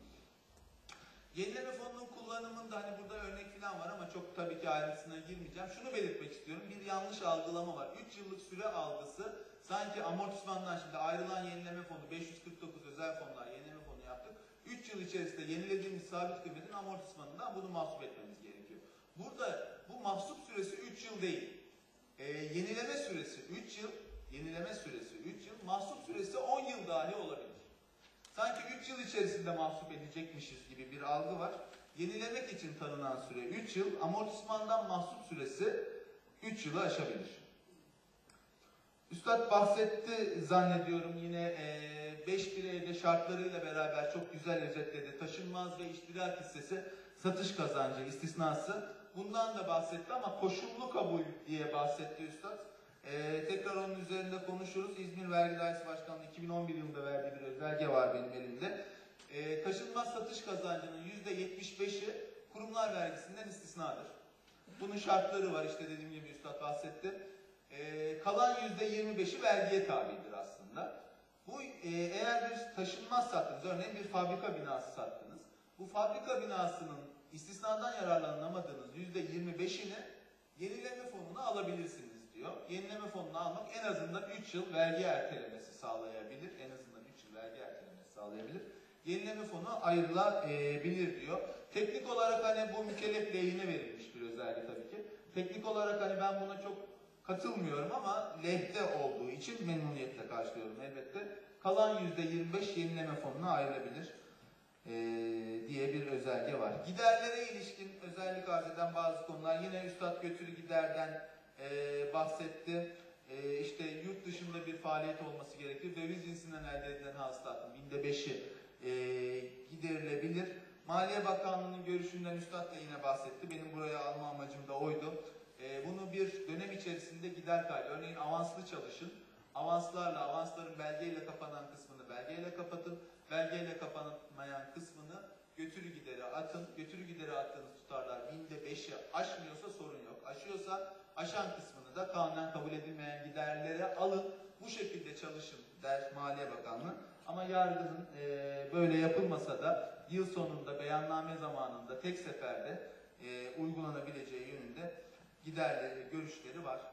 Yenileme fonunun kullanımında hani burada örnek falan var ama çok tabii ki ayrıntısına girmeyeceğim. Şunu belirtmek istiyorum. Bir yanlış algılama var. üç yıllık süre algısı sanki amortismandan şimdi ayrılan yenileme fonu beş yüz kırk dokuz özel fonlar yenileme fonu yaptık. üç yıl içerisinde yenilediğimiz sabit kıymetin amortismanından bunu mahsup etmemiz gerekiyor. Burada bu mahsup süresi üç yıl değil. Ee, yenileme süresi üç yıl, yenileme süresi üç yıl, mahsup süresi on yıl dahi olabilir. Sanki üç yıl içerisinde mahsup edecekmişiz gibi bir algı var. Yenilemek için tanınan süre üç yıl, amortismandan mahsup süresi üç yılı aşabilir. Üstad bahsetti zannediyorum yine beş bireyde şartlarıyla beraber çok güzel özetledi. Taşınmaz ve iştirak hissesi satış kazancı istisnası. Bundan da bahsetti ama koşullu kabul diye bahsetti Üstad. Ee, tekrar onun üzerinde konuşuruz. İzmir Vergi Dairesi Başkanlığı iki bin on bir yılında verdiği bir özelge var benim elimde. Ee, taşınmaz satış kazancının yüzde yetmiş beşi kurumlar vergisinden istisnadır. Bunun şartları var işte dediğim gibi Üstad bahsetti. Ee, kalan yüzde yirmi beşi vergiye tabidir aslında. Bu e, eğer bir taşınmaz sattınız, örneğin bir fabrika binası sattınız. Bu fabrika binasının istisnadan yararlanamadığınız yüzde yirmi beşini yenileme fonuna alabilirsiniz diyor. Yenileme fonunu almak en azından üç yıl vergi ertelemesi sağlayabilir. En azından üç yıl vergi ertelemesi sağlayabilir. Yenileme fonu ayrılabilir diyor. Teknik olarak hani bu mükellef lehine verilmiş bir özellik tabii ki. Teknik olarak hani ben buna çok katılmıyorum ama lehte olduğu için memnuniyetle karşılıyorum elbette. Kalan yüzde yirmi beş yenileme fonuna ayrılabilir ee, diye bir özelge var. Giderlere ilişkin özellik arz eden bazı konular yine Üstad Götürü Gider'den e, bahsetti. E, işte yurt dışında bir faaliyet olması gerekir. Döviz cinsinden elde edilen hasılatın binde beşi e, giderilebilir. Maliye Bakanlığı'nın görüşünden Üstad da yine bahsetti. Benim buraya alma amacım da oydu. E, bunu bir dönem içerisinde gider kaydı. Örneğin avanslı çalışın. Avanslarla, avansların belgeyle kapanan kısmını belgeyle kapatın. Belgeyle kapanmayan kısmını götürü gideri atın. Götürü gideri attığınız tutarlar binde beşi aşmıyorsa sorun yok. Aşıyorsa aşan kısmını da kanunen kabul edilmeyen giderlere alın. Bu şekilde çalışın der Maliye Bakanlığı. Ama yargının e, böyle yapılmasa da yıl sonunda beyanname zamanında tek seferde e, uygulanabileceği yönünde giderleri, görüşleri var.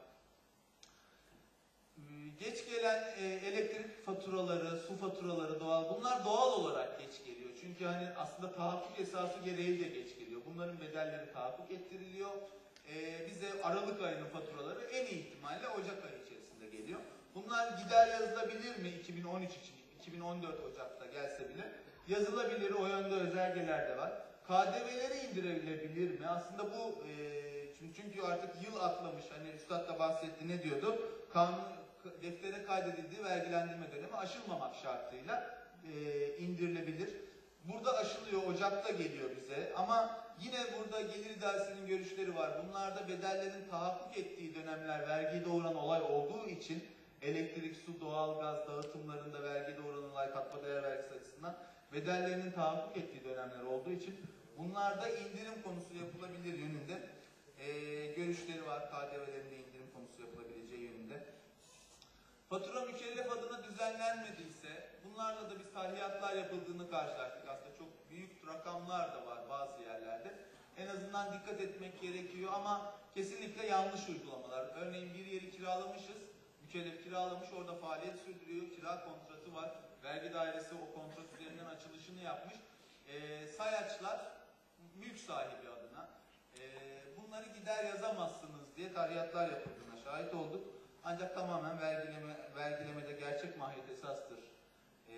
Geç gelen e, elektrik faturaları, su faturaları doğal, bunlar doğal olarak geç geliyor. Çünkü hani aslında tahakkuk esası gereği de geç geliyor. Bunların bedelleri tahakkuk ettiriliyor. E, bize Aralık ayının faturaları en iyi ihtimalle Ocak ayı içerisinde geliyor. Bunlar gider yazılabilir mi iki bin on üç için? iki bin on dört Ocak'ta gelse bile yazılabilir. O yönde özelgeler de var. K D V'leri indirilebilir mi? Aslında bu e, çünkü artık yıl atlamış. Hani Üstad da bahsetti, ne diyordu? Kanun deftere kaydedildiği vergilendirme dönemi aşılmamak şartıyla e, indirilebilir. Burada aşılıyor, Ocak'ta geliyor bize ama yine burada Gelir İdaresi'nin görüşleri var. Bunlarda bedellerin tahakkuk ettiği dönemler vergiye doğuran olay olduğu için elektrik, su, doğalgaz dağıtımlarında vergiye doğuran olay katma değer vergisi açısından bedellerinin tahakkuk ettiği dönemler olduğu için bunlarda indirim konusu yapılabilir yönünde e, görüşleri var. K D V'lerinde indirim konusu yapılabileceği yönünde. Fatura mükellef adına düzenlenmediyse bunlarla da biz tahliyatlar yapıldığını karşılaştık. Aslında çok büyük rakamlar da var bazı yerlerde. En azından dikkat etmek gerekiyor ama kesinlikle yanlış uygulamalar. Örneğin bir yeri kiralamışız, mükellef kiralamış, orada faaliyet sürdürüyor, kira kontratı var. Vergi dairesi o kontrat üzerinden açılışını yapmış. E, sayaçlar mülk sahibi adına e, bunları gider yazamazsınız diye tahliyatlar yapıldığına şahit olduk. Ancak tamamen vergileme, vergilemede gerçek mahiyet esastır e,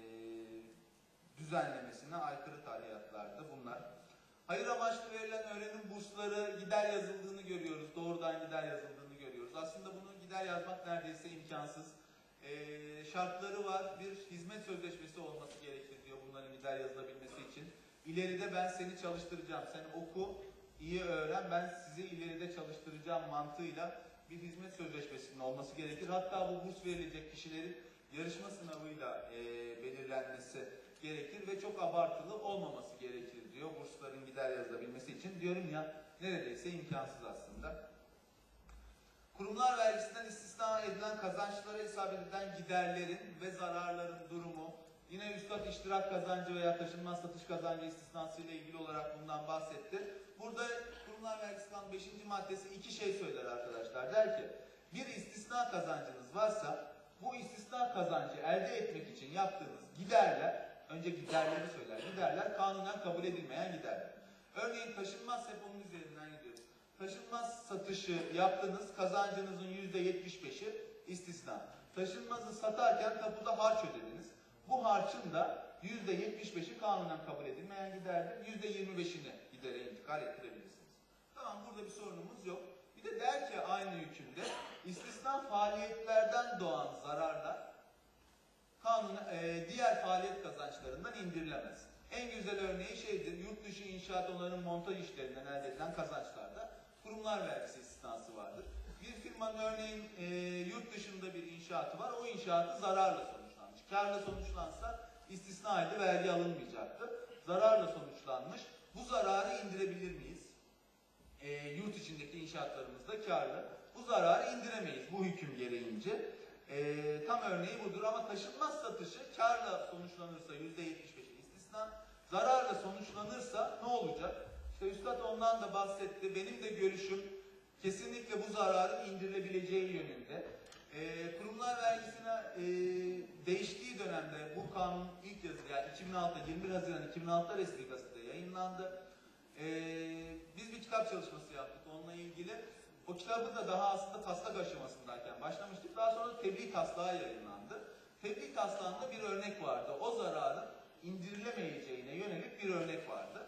düzenlemesine aykırı tahliyatlardı bunlar. Hayır amaçlı verilen öğrenim bursları gider yazıldığını görüyoruz. Doğrudan gider yazıldığını görüyoruz. Aslında bunu gider yazmak neredeyse imkansız. E, şartları var. Bir hizmet sözleşmesi olması gerekir diyor bunların gider yazılabilmesi için. İleride ben seni çalıştıracağım. Sen oku, iyi öğren. Ben sizi ileride çalıştıracağım mantığıyla bir hizmet sözleşmesinin olması gerekir. Hatta bu burs verilecek kişilerin yarışma sınavıyla e, belirlenmesi gerekir ve çok abartılı olmaması gerekir diyor bursların gider yazılabilmesi için. Diyorum ya, neredeyse imkansız aslında. Kurumlar vergisinden istisna edilen kazançlara hesap edilen giderlerin ve zararların durumu, yine üstad iştirak kazancı veya taşınmaz satış kazancı istisnası ile ilgili olarak bundan bahsetti. Burada Kurumlar Vergisi Kanunu beşinci maddesi iki şey söyler arkadaşlar. Der ki, bir istisna kazancınız varsa bu istisna kazancı elde etmek için yaptığınız giderler, önce giderleri söyler, giderler kanunen kabul edilmeyen giderler. Örneğin taşınmaz, hep onun üzerinden gidiyoruz. Taşınmaz satışı yaptığınız kazancınızın yüzde yetmiş beşi istisna. Taşınmazı satarken tapuda harç ödediniz. Bu harçın da yüzde yetmiş beşi kanunen kabul edilmeyen giderdir. yüzde yirmi beşini gidere intikal ettirebilirsiniz. Tamam, burada bir sorunumuz yok. Bir de der ki aynı hükümde istisna faaliyetlerden doğan zararlar kanun e, diğer faaliyet kazançlarından indirilemez. En güzel örneği şeydir, yurt dışı inşaat onarım montaj işlerinden elde edilen kazançlarda kurumlar vergisi istisnası vardır. Bir firmanın örneğin e, yurt dışında bir inşaatı var, o inşaatı zararla sonuçlanmış. Kârla sonuçlansa istisnaydı, vergi alınmayacaktı. Zararla sonuçlanmış. Bu zararı indirebilir miyiz? E, yurt içindeki inşaatlarımızda kârlı. Bu zararı indiremeyiz bu hüküm gereğince. E, tam örneği budur ama taşınmaz satışı kârla sonuçlanırsa yüzde yetmiş beşi istisna, zararla sonuçlanırsa ne olacak? İşte Üstad ondan da bahsetti. Benim de görüşüm kesinlikle bu zararın indirilebileceği yönünde. E, kurumlar vergisine e, değiştiği dönemde bu kanun ilk yazılı, yani iki bin altı, yirmi bir Haziran iki bin altı'da resmi gazetede yayınlandı. E, biz bir kitap çalışması yaptık onunla ilgili. O kitabı da daha aslında taslak aşamasındayken başlamıştık. Daha sonra tebliğ taslağı yayınlandı. Tebliğ taslağında bir örnek vardı. O zararın indirilemeyeceğine yönelik bir örnek vardı.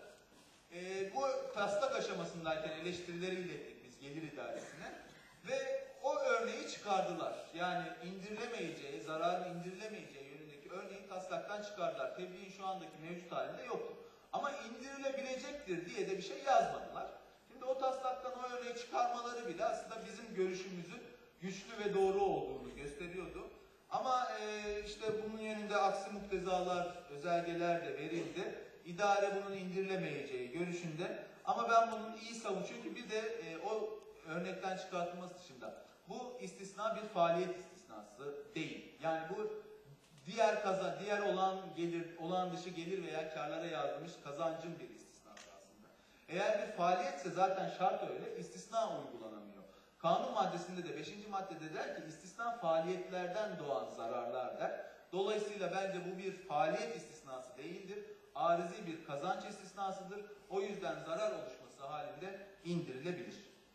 E, bu taslak aşamasındayken eleştirileri ilettik biz Gelir İdaresi'ne ve o örneği çıkardılar. Yani indirilemeyeceği, zararın indirilemeyeceği yönündeki örneği taslaktan çıkardılar. Tebliğin şu andaki mevcut halinde yoktu. Ama indirilebilecektir diye de bir şey yazmadılar. Şimdi o taslaktan o örneği çıkarmaları bile aslında bizim görüşümüzün güçlü ve doğru olduğunu gösteriyordu. Ama e, işte bunun yönünde aksi muktezalar, özelgeler de verildi. İdare bunun indirilemeyeceği görüşünde. Ama ben bunun iyi savun. Çünkü bir de e, o örnekten çıkartılması dışında bu istisna bir faaliyet istisnası değil. Yani bu diğer kazan, diğer olan gelir, olan dışı gelir veya karlara yazılmış kazancın bir istisnası aslında. Eğer bir faaliyetse zaten şart öyle, istisna uygulanamıyor. Kanun maddesinde de beşinci maddede der ki istisna faaliyetlerden doğan zararlar der. Dolayısıyla bence bu bir faaliyet istisnası değildir. Arizi bir kazanç istisnasıdır. O yüzden zarar oluşması halinde indirilebilir.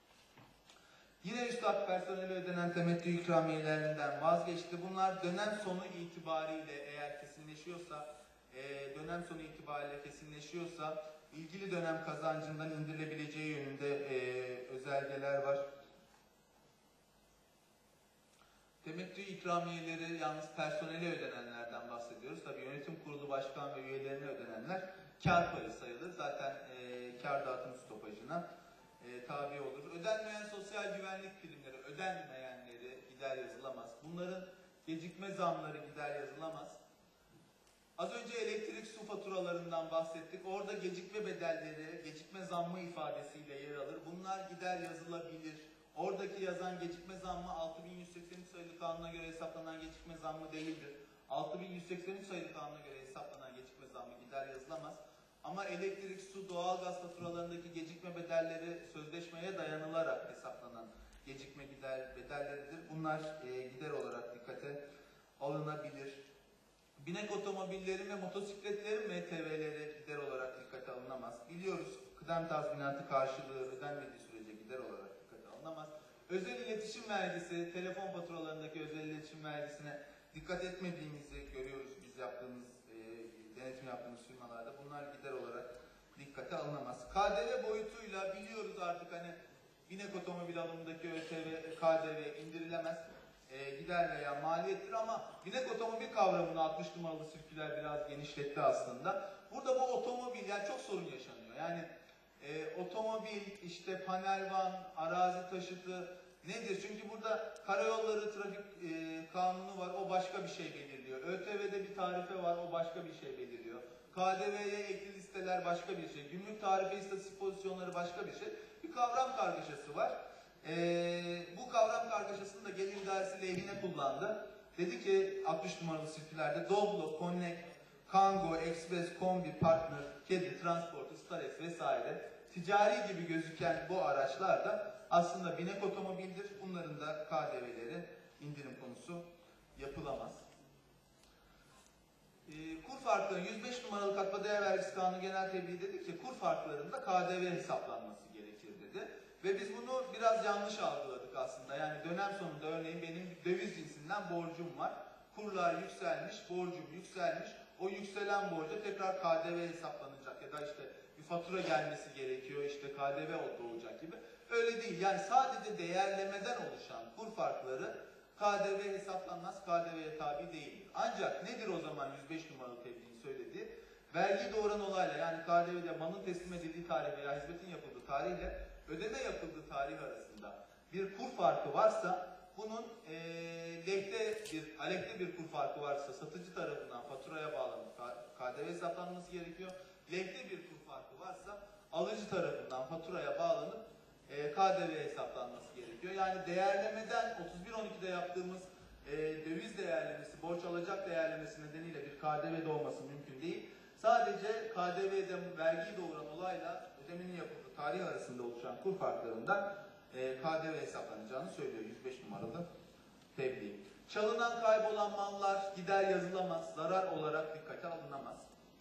Yine üstad personeli ödenen temettü ikramiyelerinden vazgeçti. Bunlar dönem sonu itibariyle eğer kesinleşiyorsa, dönem sonu itibariyle kesinleşiyorsa ilgili dönem kazancından indirilebileceği yönünde özel göstergeler var. Temettü ikramiyeleri yalnız personele ödenenlerden bahsediyoruz. Tabii yönetim kurulu başkan ve üyelerine ödenenler kar payı sayılır. Zaten e, kar dağıtım stopajına e, tabi olur. Ödenmeyen sosyal güvenlik primleri, ödenmeyenleri gider yazılamaz. Bunların gecikme zamları gider yazılamaz. Az önce elektrik su faturalarından bahsettik. Orada gecikme bedelleri, gecikme zammı ifadesiyle yer alır. Bunlar gider yazılabilir. Oradaki yazan gecikme zammı altı bin yüz seksen üç sayılı kanuna göre hesaplanan gecikme zammı değildir. altı bin yüz seksen üç sayılı kanuna göre hesaplanan gecikme zammı gider yazılamaz. Ama elektrik, su, doğalgaz faturalarındaki gecikme bedelleri sözleşmeye dayanılarak hesaplanan gecikme gider bedelleridir. Bunlar e, gider olarak dikkate alınabilir. Binek otomobilleri ve motosikletlerin M T V'leri gider olarak dikkate alınamaz. Biliyoruz kıdem tazminatı karşılığı ödenmediği sürece gider olarak dikkate alınamaz. Özel iletişim vergisi, telefon faturalarındaki özel iletişim vergisine dikkat etmediğimizi görüyoruz biz yaptığımız, e, denetim yaptığımız firmalarda. Bunlar gider olarak dikkate alınamaz. K D V boyutuyla biliyoruz artık hani binek otomobil alımındaki Ö T V, K D V indirilemez. E, gider veya maliyettir ama binek otomobil kavramını altmış numaralı sirküler biraz genişletti aslında. Burada bu otomobil yani çok sorun yaşanıyor. Yani e, otomobil, işte panel van, arazi taşıtı nedir? Çünkü burada karayolları trafik e, kanunu var, o başka bir şey belirliyor. Ö T V'de bir tarife var, o başka bir şey belirliyor. K D V'ye ekli listeler başka bir şey. Günlük tarife istatistik pozisyonları başka bir şey. Bir kavram kargaşası var. Ee, bu kavram kargaşasını da gelir idaresi lehine kullandı. Dedi ki altmış numaralı sirkülerde Doblo, Connect, Kango, Express, Kombi, Partner, Kedi, Transporter, Starex vesaire ticari gibi gözüken bu araçlar da aslında binek otomobildir. Bunların da K D V'leri indirim konusu yapılamaz. Ee, kur farkları yüz beş numaralı katma değer vergisi kanunu genel tebliğ dedi ki kur farklarında K D V hesaplanması gerekir dedi. Ve biz bunu biraz yanlış algıladık aslında. Yani dönem sonunda örneğin benim döviz cinsinden borcum var. Kurlar yükselmiş, borcum yükselmiş. O yükselen borca tekrar K D V hesaplanacak ya da işte bir fatura gelmesi gerekiyor, işte K D V doğacak gibi. Öyle değil. Yani sadece değerlemeden oluşan kur farkları K D V hesaplanmaz, K D V'ye tabi değildir. Ancak nedir o zaman yüz beş numaralı tebliğin söylediği? Vergi doğuran olayla yani K D V'de malın teslim edildiği tarih veya hizmetin yapıldığı tarihle ödeme yapıldığı tarih arasında bir kur farkı varsa bunun e, lehte bir, aleyhte bir kur farkı varsa satıcı tarafından faturaya bağlanıp K D V hesaplanması gerekiyor. Lehte bir kur farkı varsa alıcı tarafından faturaya bağlanıp e, K D V hesaplanması gerekiyor. Yani değerlemeden otuz bir on ikide yaptığımız e, döviz değerlemesi, borç alacak değerlemesi nedeniyle bir K D V doğması mümkün değil. Sadece K D V'de vergiyi doğuran olayla ödemenin yapıldığı tarih arasında oluşan kur farklarından e, K D V hesaplanacağını söylüyor yüz beş numaralı tebliğ. Çalınan, kaybolan mallar gider yazılamaz, zarar olarak dikkate alınamaz.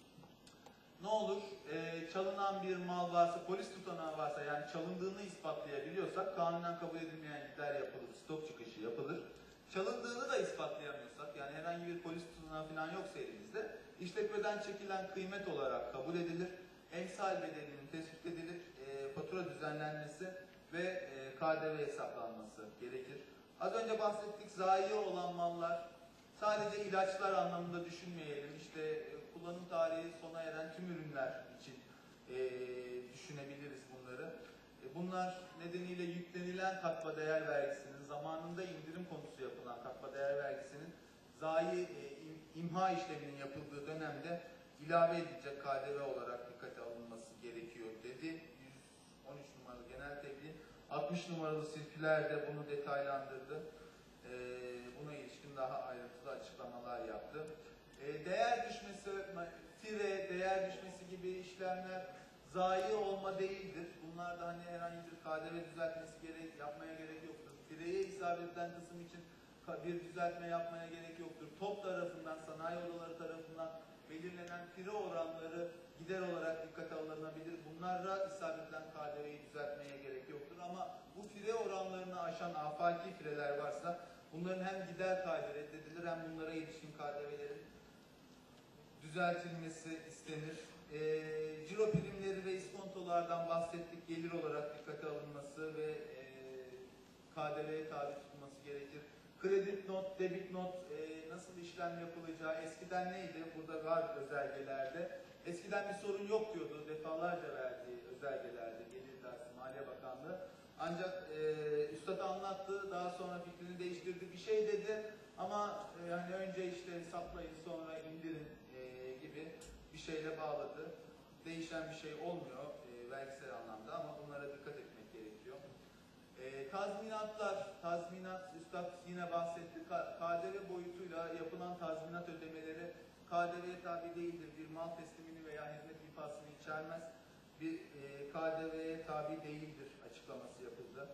Ne olur? E, çalınan bir mal varsa, polis tutanağı varsa yani çalındığını ispatlayabiliyorsak kanunen kabul edilmeyen gider yapılır, stok çıkışı yapılır. Çalındığını da ispatlayamıyorsak yani herhangi bir polis tutanağı falan yoksa elimizde işletmeden çekilen kıymet olarak kabul edilir. Emsal bedelinin tespit edilir, e, fatura düzenlenmesi ve e, K D V hesaplanması gerekir. Az önce bahsettik zayi olan mallar sadece ilaçlar anlamında düşünmeyelim. İşte e, kullanım tarihi sona eren tüm ürünler için e, düşünebiliriz bunları. E, bunlar nedeniyle yüklenilen katma değer vergisinin zamanında indirim konusu yapılan katma değer vergisinin zayi e, imha işleminin yapıldığı dönemde ilave edilecek K D V olarak dikkate alınması gerekiyor dedi. yüz on üç numaralı genel tebliğ. altmış numaralı sirküler de bunu detaylandırdı. Ee, buna ilişkin daha ayrıntılı açıklamalar yaptı. Ee, değer düşmesi, tire, değer düşmesi gibi işlemler zayi olma değildir. Bunlarda hani herhangi bir K D V düzeltmesi gerek, yapmaya gerek yoktur. Tireye isabet edilen kısım için bir düzeltme yapmaya gerek yoktur. Top tarafından, sanayi odaları tarafından belirlenen pire oranları gider olarak dikkate alınabilir. Bunlara isabet edilen K D V'yi düzeltmeye gerek yoktur. Ama bu pire oranlarını aşan afaki pireler varsa bunların hem gider kaybı reddedilir hem bunlara ilişkin K D V'lerin düzeltilmesi istenir. E, ciro primleri ve iskontolardan bahsettik. Gelir olarak dikkate alınması ve e, K D V'ye tabi tutulması gerekir. Kredi not, debit not, e, nasıl işlem yapılacağı, eskiden neydi? Burada var özelgelerde. Eskiden bir sorun yok diyordu, defalarca verdiği özelgelerde, Gelir İdaresi, Maliye Bakanlığı. Ancak e, Üstad anlattı, daha sonra fikrini değiştirdi, bir şey dedi ama e, hani önce işte hesaplayın, sonra indirin e, gibi bir şeyle bağladı. Değişen bir şey olmuyor e, vergisel anlamda ama bunlara dikkat etmek gerekiyor. E, tazminatlar, tazminat, Üstad yine bahsetti, K D V boyutuyla yapılan tazminat ödemeleri K D V'ye tabi değildir. Bir mal teslimini veya hizmet ifasını içermez. Bir e, K D V'ye tabi değildir açıklaması yapıldı.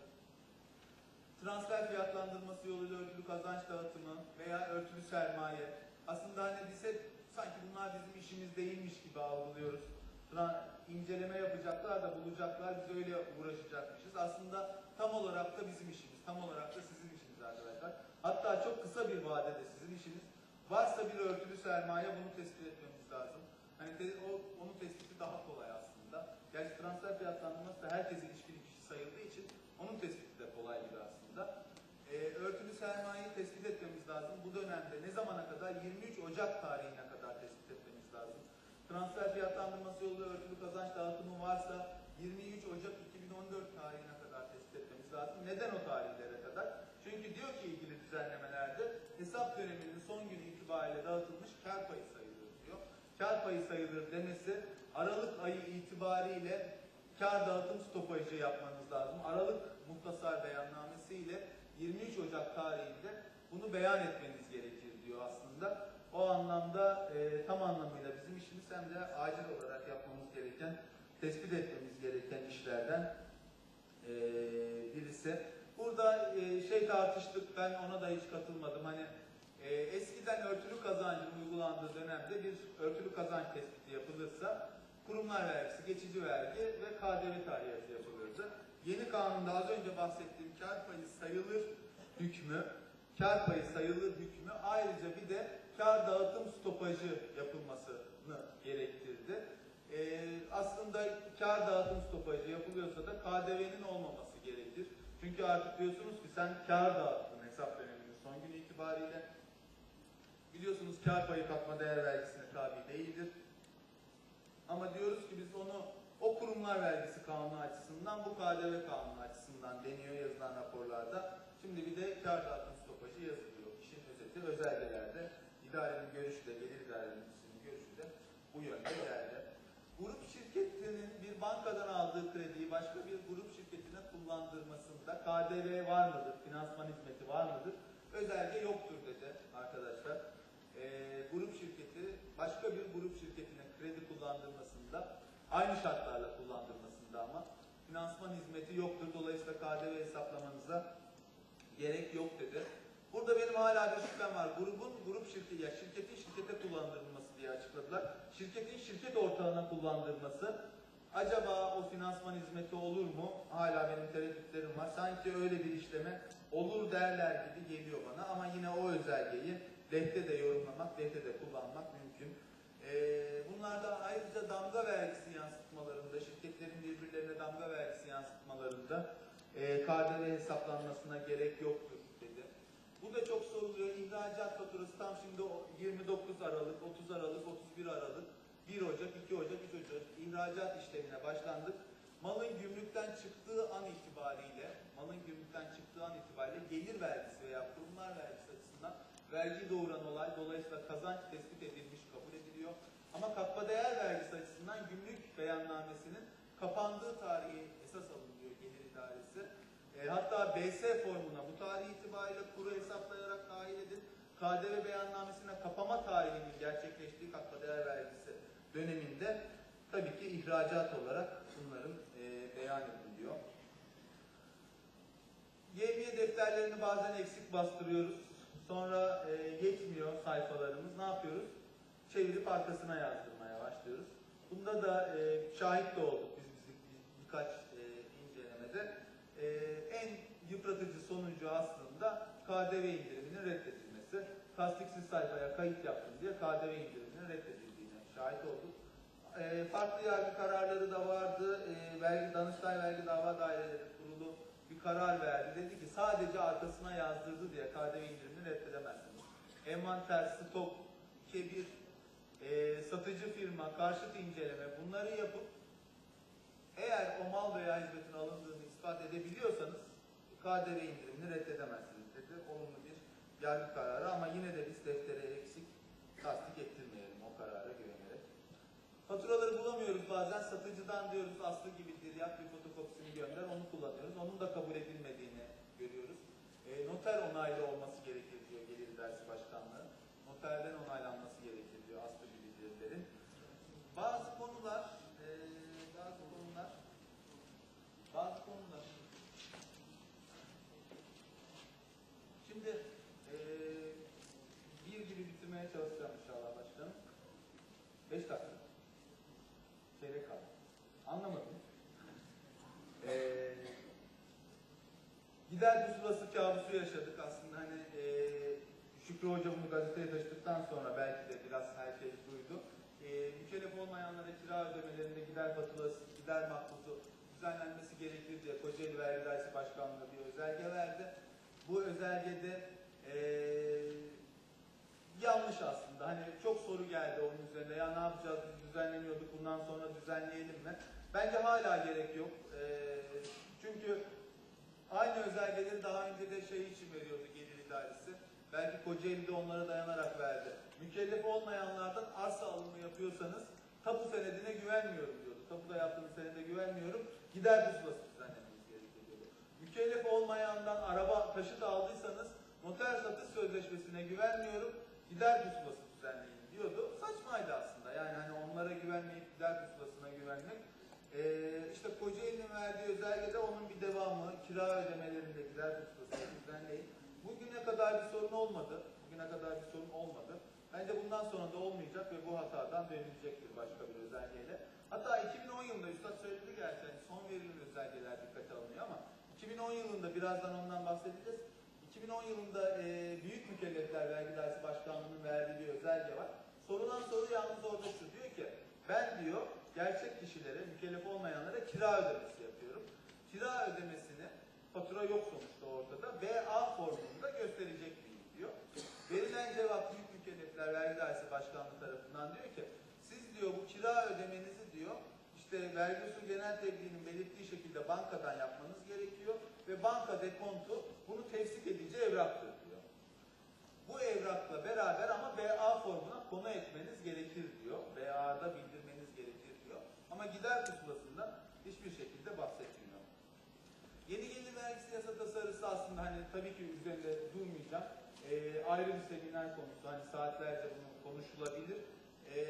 Transfer fiyatlandırması yoluyla örtülü kazanç dağıtımı veya örtülü sermaye. Aslında hani biz hep sanki bunlar bizim işimiz değilmiş gibi algılıyoruz. İnceleme yapacaklar da bulacaklar, biz öyle uğraşacakmışız. Aslında tam olarak da bizim işimiz, tam olarak da sizin işiniz arkadaşlar. Hatta çok kısa bir vadede sizin işiniz. Varsa bir örtülü sermaye, bunu tespit etmemiz lazım. Hani te, o, onun tespiti daha kolay aslında. Gerçi transfer fiyatlandırması da herkese ilişkin kişi sayıldığı için onun tespiti de kolay gibi aslında. Ee, örtülü sermayeyi tespit etmemiz lazım. Bu dönemde ne zamana kadar? yirmi üç Ocak tarihine kadar tespit etmemiz lazım. Transfer fiyatlandırması yoluyla örtülü kazanç dağıtımı varsa yirmi üç Ocak iki bin on dört tarihine kadar tespit etmemiz lazım. Neden o tarihlere kadar? Çünkü diyor ki ilgili düzenlemelerde hesap döneminin son günü itibariyle dağıtılmış kar payı sayılır diyor. Kar payı sayılır demesi Aralık ayı itibariyle kar dağıtım stopajı yapmanız lazım. Aralık muhtasar beyannamesi ile yirmi üç Ocak tarihinde bunu beyan etmeniz gerekir diyor aslında. O anlamda e, tam anlamıyla bizim işimiz hem de acil olarak yapmamız gereken, tespit etmemiz gereken işlerden e, birisi. Burada e, şey tartıştık, ben ona da hiç katılmadım. Hani e, eskiden örtülü kazancın uygulandığı dönemde bir örtülü kazanç tespiti yapılırsa kurumlar vergisi, geçici vergi ve K D V tarihiyatı yapılırdı. Yeni kanunda az önce bahsettiğim kar payı sayılır hükmü, kar payı sayılır hükmü ayrıca bir de kar dağıtım stopajı yapılmasını gerektirdi. Ee, aslında kar dağıtım stopajı yapılıyorsa da K D V'nin olmaması gerekir. Çünkü artık diyorsunuz ki sen kar dağıttın hesap döneminin son günü itibariyle. Biliyorsunuz kar payı katma değer vergisine tabi değildir. Ama diyoruz ki biz onu o kurumlar vergisi kanunu açısından, bu K D V kanunu açısından deniyor yazılan raporlarda. Şimdi bir de kar dağıtım stopajı yazılıyor. İşin özeti özelgelerde. İdarenin görüşü de, gelir idarenin görüşü de bu yönde geldi. Grup şirketinin bir bankadan aldığı krediyi başka bir grup şirketine kullandırmasında K D V var mıdır, finansman hizmeti var mıdır? Özelge yoktur dedi arkadaşlar. Ee, grup şirketi başka bir grup şirketine kredi kullandırmasında, aynı şartlarla kullandırmasında ama finansman hizmeti yoktur. Dolayısıyla K D V hesaplamanıza gerek yok dedi. Burada benim hala bir şüphem var. Grubun grup şirketi, ya şirketin şirkete kullandırılması diye açıkladılar. Şirketin şirket ortağına kullandırması, acaba o finansman hizmeti olur mu? Hala benim tereddütlerim var. Sanki öyle bir işleme olur derler gibi geliyor bana ama yine o özelgeyi lehte de yorumlamak, lehte de kullanmak mümkün. Ee, bunlarda ayrıca damga vergisi yansıtmalarında, şirketlerin birbirlerine damga vergisi yansıtmalarında e, K D V hesaplanmasına gerek yoktur dedi. Bu da çok soruluyor. İhracat faturası tam şimdi yirmi dokuz Aralık, otuz Aralık, otuz bir Aralık, bir Ocak, iki Ocak, üç Ocak ihracat işlemine başlandık. Malın gümrükten çıktığı an itibariyle, malın gümrükten çıktığı an itibariyle gelir vergisi veya kurumlar vergisi açısından vergi doğuran olay, dolayısıyla kazanç tespit edilmiş, kabul ediliyor. Ama katma değer vergisi açısından gümrük beyannamesinin kapandığı tarihi esas alınıyor gelir idaresi. E, hatta B S formuna bu tarih itibariyle kuru hesaplayarak dahil edin. K D V beyannamesine kapama tarihinin gerçekleştiği katma değer vergisi döneminde tabii ki ihracat olarak bunların e, beyan ediliyor. Yevmiye defterlerini bazen eksik bastırıyoruz. Sonra e, yetmiyor sayfalarımız. Ne yapıyoruz? Çevirip arkasına yazdırmaya başlıyoruz. Bunda da e, şahit de olduk biz, biz, biz birkaç e, incelemede. E, en yıpratıcı sonucu aslında K D V indiriminin reddedilmesi. Tasdiksiz sayfaya kayıt yaptım diye K D V indiriminin reddedildiğine şahit olduk. E, farklı yargı kararları da vardı. E, vergi, Danıştay Vergi Dava Daireleri Kurulu birkaç karar verdi. Dedi ki sadece arkasına yazdırdı diye K D V indirimini reddedemezsiniz. Envanter, stok, kebir, e, satıcı firma, karşıt inceleme bunları yapıp eğer o mal veya hizmetin alındığını ispat edebiliyorsanız K D V indirimini reddedemezsiniz dedi. Olumlu bir yargı kararı ama yine de biz deftere eksik tasdik ettirmeyelim o karara güvenerek. Faturaları bulamıyoruz bazen, satıcıdan diyoruz aslı gibidir, yap bir fotokopisini gönder, onu kullanıyoruz. Onun da kabul edilmediğini görüyoruz. E, noter onaylı olması gerekir diyor Gelir İdaresi Başkanlığı. Noterden onaylanması gerekir diyor aslı gibidirlerin. Bazı konular, e, bazı konular, bazı konular. Şimdi e, bir gibi bitirmeye çalışacağım inşallah başkanım. Beş dakika. Çeyrek kaldı. Anlamadım. Ee, gider pusulası kabusu yaşadık. Aslında hani e, Şükrü Hoca bunu gazeteye taşıdıktan sonra belki de biraz herkes duydu. E, mükellef olmayanlara kira ödemelerinde gider faturası, gider makbuzu düzenlenmesi gerekir diye Kocaeli Vergi Dairesi Başkanlığı bir özelge verdi. Bu özelgede e, yanlış aslında. Hani çok soru geldi onun üzerinde. Ya ne yapacağız? Biz düzenleniyorduk. Bundan sonra düzenleyelim mi? Bence hala gerek yok. E, çünkü aynı özelgeleri daha önce de şey için veriyordu Gelir İdaresi. Belki Kocaeli'de onlara dayanarak verdi. Mükellef olmayanlardan arsa alımı yapıyorsanız tapu senedine güvenmiyorum diyordu. Tapuda yaptığınız senede güvenmiyorum. Gider pusulası düzenlemeniz gerekiyor diyordu. Mükellef olmayandan araba taşıt aldıysanız noter satış sözleşmesine güvenmiyorum. Gider pusulası düzenleyin diyordu. Saçmaydı aslında. Yani hani onlara güvenmeyip gider pusulasına güvenmek. Ee, işte Kocaeli'nin verdiği özelgede onun bir devamı, kira ödemelerinde gider pusulasına düzenleyin. Bugüne kadar bir sorun olmadı. Bugüne kadar bir sorun olmadı. Bence bundan sonra da olmayacak ve bu hatadan dönülecektir başka bir özelgeyle. Hatta iki bin on yılında Üstad söyledi gerçi yani son verilen özelgeler dikkate alınıyor ama iki bin on yılında birazdan ondan bahsedeceğiz. iki bin on yılında e, Büyük Mükellefler Vergi Dairesi Başkanlığı'nın verdiği bir özelge var. Sorulan soru yalnız orada şu diyor ki ben diyor gerçek kişilere, mükellef olmayanlara kira ödemesi yapıyorum. Kira ödemesini fatura yok sonuçta ortada. B A formunda gösterecek miyim diyor. Verilen cevap Büyük Mükellefler Vergi Dairesi Başkanlığı tarafından diyor ki siz diyor bu kira ödemenizi diyor işte vergi usul genel tebliğinin belirttiği şekilde bankadan yapmanız gerekiyor ve banka dekontu bunu tefsik edici evraktır diyor. Bu evrakla beraber ama B A formuna konu etmeniz gerekir diyor. B A'da bildirmeniz gerekir diyor. Ama gider pusulasından hiçbir şekilde bahsetmiyor. Yeni gelir vergisi yasa tasarısı aslında hani tabii ki üzerinde durmayacağım. Ee, ayrı bir seminer konusu. Hani saatlerce bunu konuşulabilir. Ee,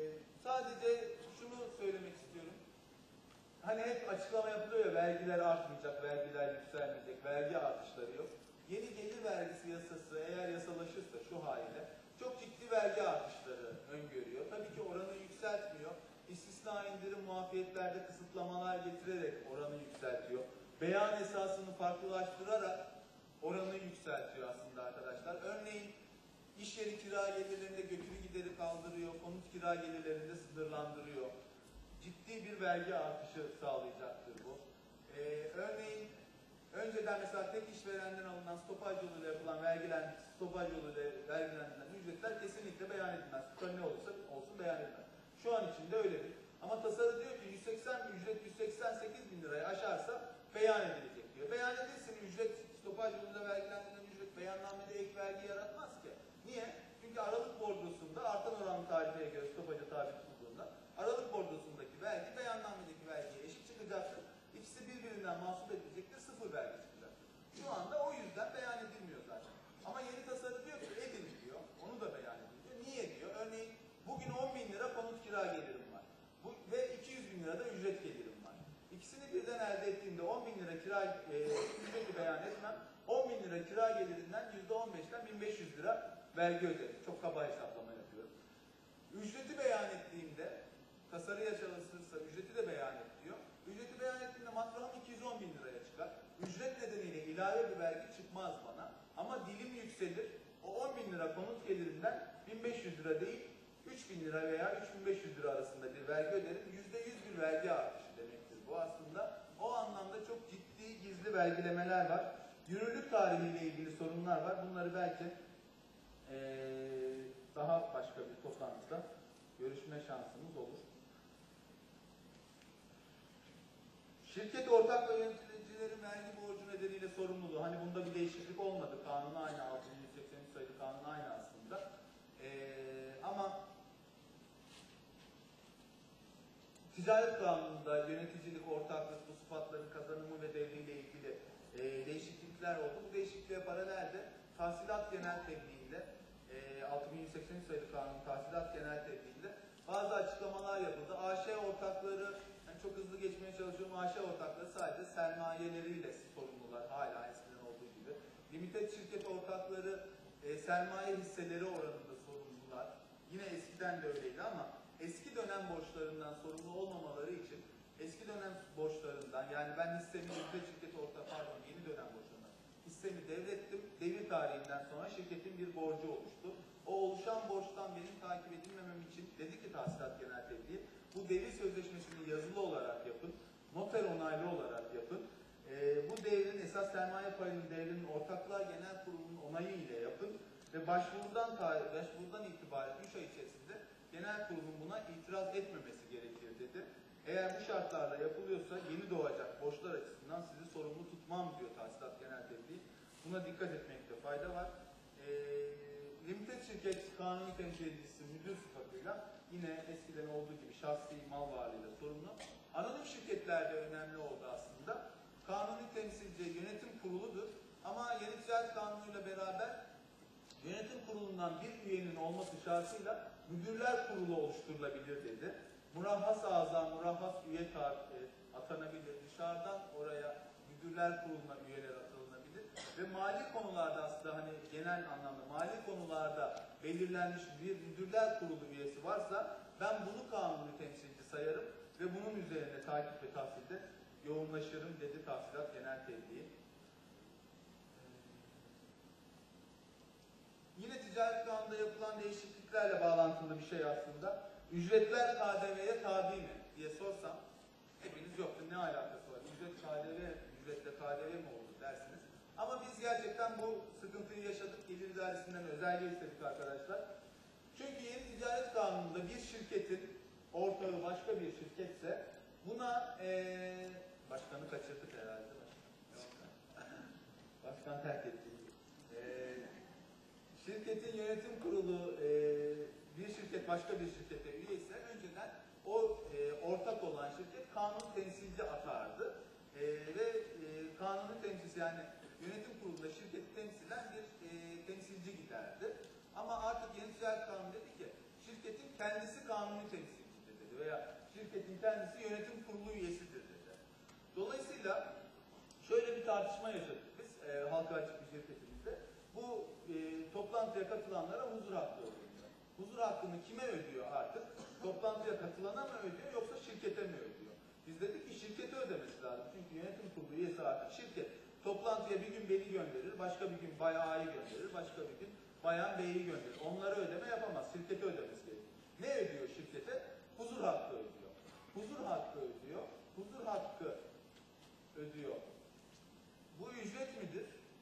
sadece şunu söylemek istiyorum. Hani hep açıklama yapılıyor ya vergiler artmayacak, vergiler yükselmeyecek, vergi artışları yok. Yeni gelir vergisi yasası eğer yasalaşırsa şu haliyle çok ciddi vergi artışları öngörüyor. Tabii ki oranı yükseltmiyor. İstisna indirim muafiyetlerde kısıtlamalar getirerek oranı yükseltiyor. Beyan esasını farklılaştırarak oranı yükseltiyor aslında arkadaşlar. Örneğin iş yeri kira gelirlerinde götürü gideri kaldırıyor, konut kira gelirlerinde sınırlandırıyor. Ciddi bir vergi artışı sağlayacaktır bu. Ee, örneğin önceden mesela tek işverenden alınan stopaj yoluyla yapılan vergilen, stopaj yoluyla vergilendirilen ücretler kesinlikle beyan edilmez. Tutar ne olursa olsun beyan edilmez. Şu an için de öyledir. Ama tasarı diyor ki yüz seksen ücret yüz seksen sekiz bin lirayı aşarsa beyan edilecek diyor. Beyan edilsin ücret, stopaj yoluyla vergilendirilen ücret beyannamede ek vergi yaratmaz ki. Niye? Çünkü Aralık bordrosunda artan oranlı tarifeye göre stopaja tabi tutulduğunda Aralık bordrosundaki vergi beyannamedeki vergiye eşit çıkacaktır. İkisi birbirinden mahsup edilecektir, sıfır vergi çıkacak. Şu anda o yüzden beyan edilmiyor zaten. Ama yeni tasarı diyor ki edin diyor, onu da beyan ediliyor. Niye diyor? Örneğin bugün on bin lira konut kira gelirim var. Bu, ve iki yüz bin lira da ücret gelirim var. İkisini birden elde ettiğimde on bin lira kira e, ücreti beyan etmem, on bin lira kira gelirinden yüzde on beşten bin beş yüz lira vergi öderim. Çok kaba hesaplama yapıyorum. Ücreti beyan ettiğimde tasarı yaşanırsa ücreti de beyan et diyor. Ücreti beyan ettiğimde matrahım iki yüz on bin liraya çıkar. Ücret nedeniyle ilave bir vergi çıkmaz bana. Ama dilim yükselir. O on bin lira konut gelirinden bin beş yüz lira değil, üç bin lira veya üç bin beş yüz lira arasında bir vergi öderim. yüzde yüz bir vergi artışı demektir bu aslında. O anlamda çok ciddi gizli vergilemeler var. Yürürlük tarihiyle ilgili sorunlar var. Bunları belki ee, daha başka bir toplantıda görüşme şansımız olur. Şirket ortak ve yöneticilerin vergi borcu nedeniyle sorumluluğu. Hani bunda bir değişiklik olmadı. Kanun aynı. altı bin yüz seksen üç sayılı kanun aynı aslında. Ee, ama Ticaret Kanunu'nda yöneticilik, ortaklık, bu sıfatların kazanımı ve devriyle ilgili e, değişiklikler oldu. Bu değişikliğe paralel de tahsilat genel tebliğinde e, altı bin yüz seksen üç sayılı kanun tahsilat genel tebliğinde bazı açıklamalar yapıldı. A Ş ortakları, yani çok hızlı geçmeye çalışıyorum, A Ş ortakları sadece sermayeleriyle sorumlular, hala eskiden olduğu gibi. Limited şirket ortakları e, sermaye hisseleri oranında sorumlular. Yine eskiden de öyleydi ama eski dönem borçlarından sorumlu olmamaları için eski dönem borçlarından, yani ben hissemi limited şirket ortak, pardon yeni dönem borçlarından hissemi devrettim. Devir tarihinden sonra şirketin bir borcu oluştu. O oluşan borçtan benim takip edilmemem için dedi ki tahsilat genel tebliği, bu devir sözleşmesini yazılı olarak yapın, noter onaylı olarak yapın. Ee, bu devrin esas sermaye payının devrinin ortaklar genel kurulunun onayı ile yapın ve başvurudan başvurudan itibaren üç ay içerisinde genel kurulun buna itiraz etmemesi gerekir dedi. Eğer bu şartlarla yapılıyorsa yeni doğacak borçlar açısından sizi sorumlu tutmam diyor tahsilat genel tebliği. Buna dikkat etmekte fayda var. Ee, limited şirket kanuni temsilcisi müdür sıfatıyla yine eskiden olduğu gibi şahsi mal varlığıyla sorumlu. Anonim şirketlerde önemli oldu aslında. Kanuni temsilci yönetim kuruludur ama yeni ticaret kanunuyla beraber yönetim kurulundan bir üyenin olması şartıyla müdürler kurulu oluşturulabilir dedi. Murahhas ağza, murahhas üye tar, e, atanabilir. Dışarıdan oraya müdürler kuruluna üyeler atanabilir. Ve mali konularda aslında hani genel anlamda mali konularda belirlenmiş bir müdürler kurulu üyesi varsa ben bunu kanuni temsilci sayarım ve bunun üzerine takip ve tahsilde yoğunlaşırım dedi tahsilat genel tebliği. Yine ticaret kanununda yapılan değişikliklerle bağlantılı bir şey aslında. Ücretler K D V'ye tabi mi diye sorsam hepiniz yoktu, ne alakası var? Ücret K D V, ücretle K D V mi olur dersiniz. Ama biz gerçekten bu sıkıntıyı yaşadık. Gelir dairesinden özelge istedik arkadaşlar. Çünkü yeni ticaret kanununda bir şirketin ortağı başka bir şirketse buna ee, başkanı kaçırdık herhalde. Başkan, başkan terk etti. E, şirketin yönetim kurulu e, bir şirket başka bir şirkete üye ise önceden o e, ortak olan şirket kanun temsilci atardı. E, ve e, kanuni temsilci, yani yönetim kurulunda şirketi temsilen bir e, temsilci giderdi. Ama artık yeni ticaret kanunu dedi ki şirketin kendisi kanuni temsilcidir dedi veya şirketin kendisi yönetim kurulu üyesidir dedi. Dolayısıyla şöyle bir tartışma yaşadık biz e, halka açık bir şirketimizde. Bu e, toplantıya katılanlara huzur hakkı ödüyor. Huzur hakkını kime ödüyor artık? Toplantıya katılana mı ödüyor yoksa şirkete mi ödüyor? Biz dedik ki şirkete ödemesi lazım. Çünkü yönetim kurulu üyesi artık şirket. Toplantıya bir gün beni gönderir, başka bir gün Bay A'yı gönderir, başka bir gün Bayan B'yi gönderir. Onlara ödeme yapamaz. Şirkete ödemesi gerekiyor. Ne ödüyor şirkete? Huzur hakkı ödüyor. Huzur hakkı ödüyor. Huzur hakkı ödüyor. Bu ücret midir?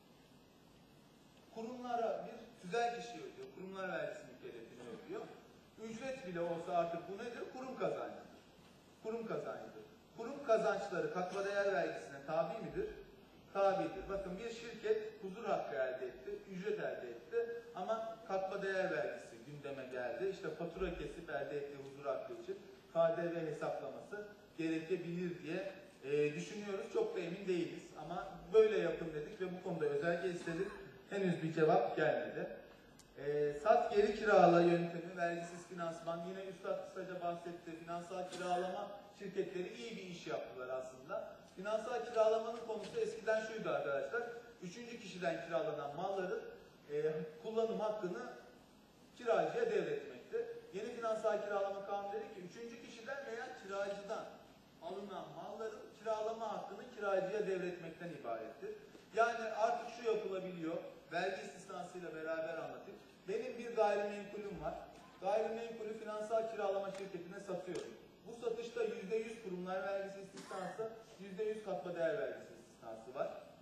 Kurumlara bir tüzel kişi ödüyor. Kurumlar vergisi mükellefini ödüyor. Ücret bile olsa artık bu nedir? Kurum kazancıdır. Kurum kazancıdır. Kurum kazançları katma değer vergisine tabi midir? Tabidir. Bakın bir şirket huzur hakkı elde etti, ücret elde etti ama katma değer vergisi gündeme geldi. İşte fatura kesip elde ettiği huzur hakkı için K D V hesaplaması gerekebilir diye e, düşünüyoruz. Çok da emin değiliz ama böyle yapın dedik ve bu konuda özelge istedik. Henüz bir cevap gelmedi. E, sat geri kirala yöntemi, vergisiz finansman. Yine Üstad kısaca bahsetti. Finansal kiralama şirketleri iyi bir iş yaptılar aslında. Finansal kiralamanın konusu eskiden şuydu arkadaşlar. Üçüncü kişiden kiralanan malların e, kullanım hakkını kiracıya devretmekti. Yeni finansal kiralama kanunu dedi ki üçüncü kişiden veya kiracıdan alınan malların kiralama hakkını kiracıya devretmekten ibarettir. Yani artık şu yapılabiliyor. Vergi istisnasıyla beraber anlatayım. Benim bir gayrimenkulüm var. Gayrimenkulü finansal kiralama şirketine satıyorum. Bu satışta yüzde yüz kurumlar vergisi istisnası, yüzde yüz katma değer vergisi istisnası var.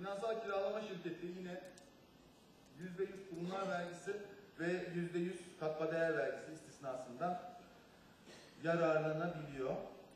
Finansal kiralama şirketi yine yüzde yüz kurumlar vergisi ve yüzde yüz katma değer vergisi istisnasından yararlanabiliyor.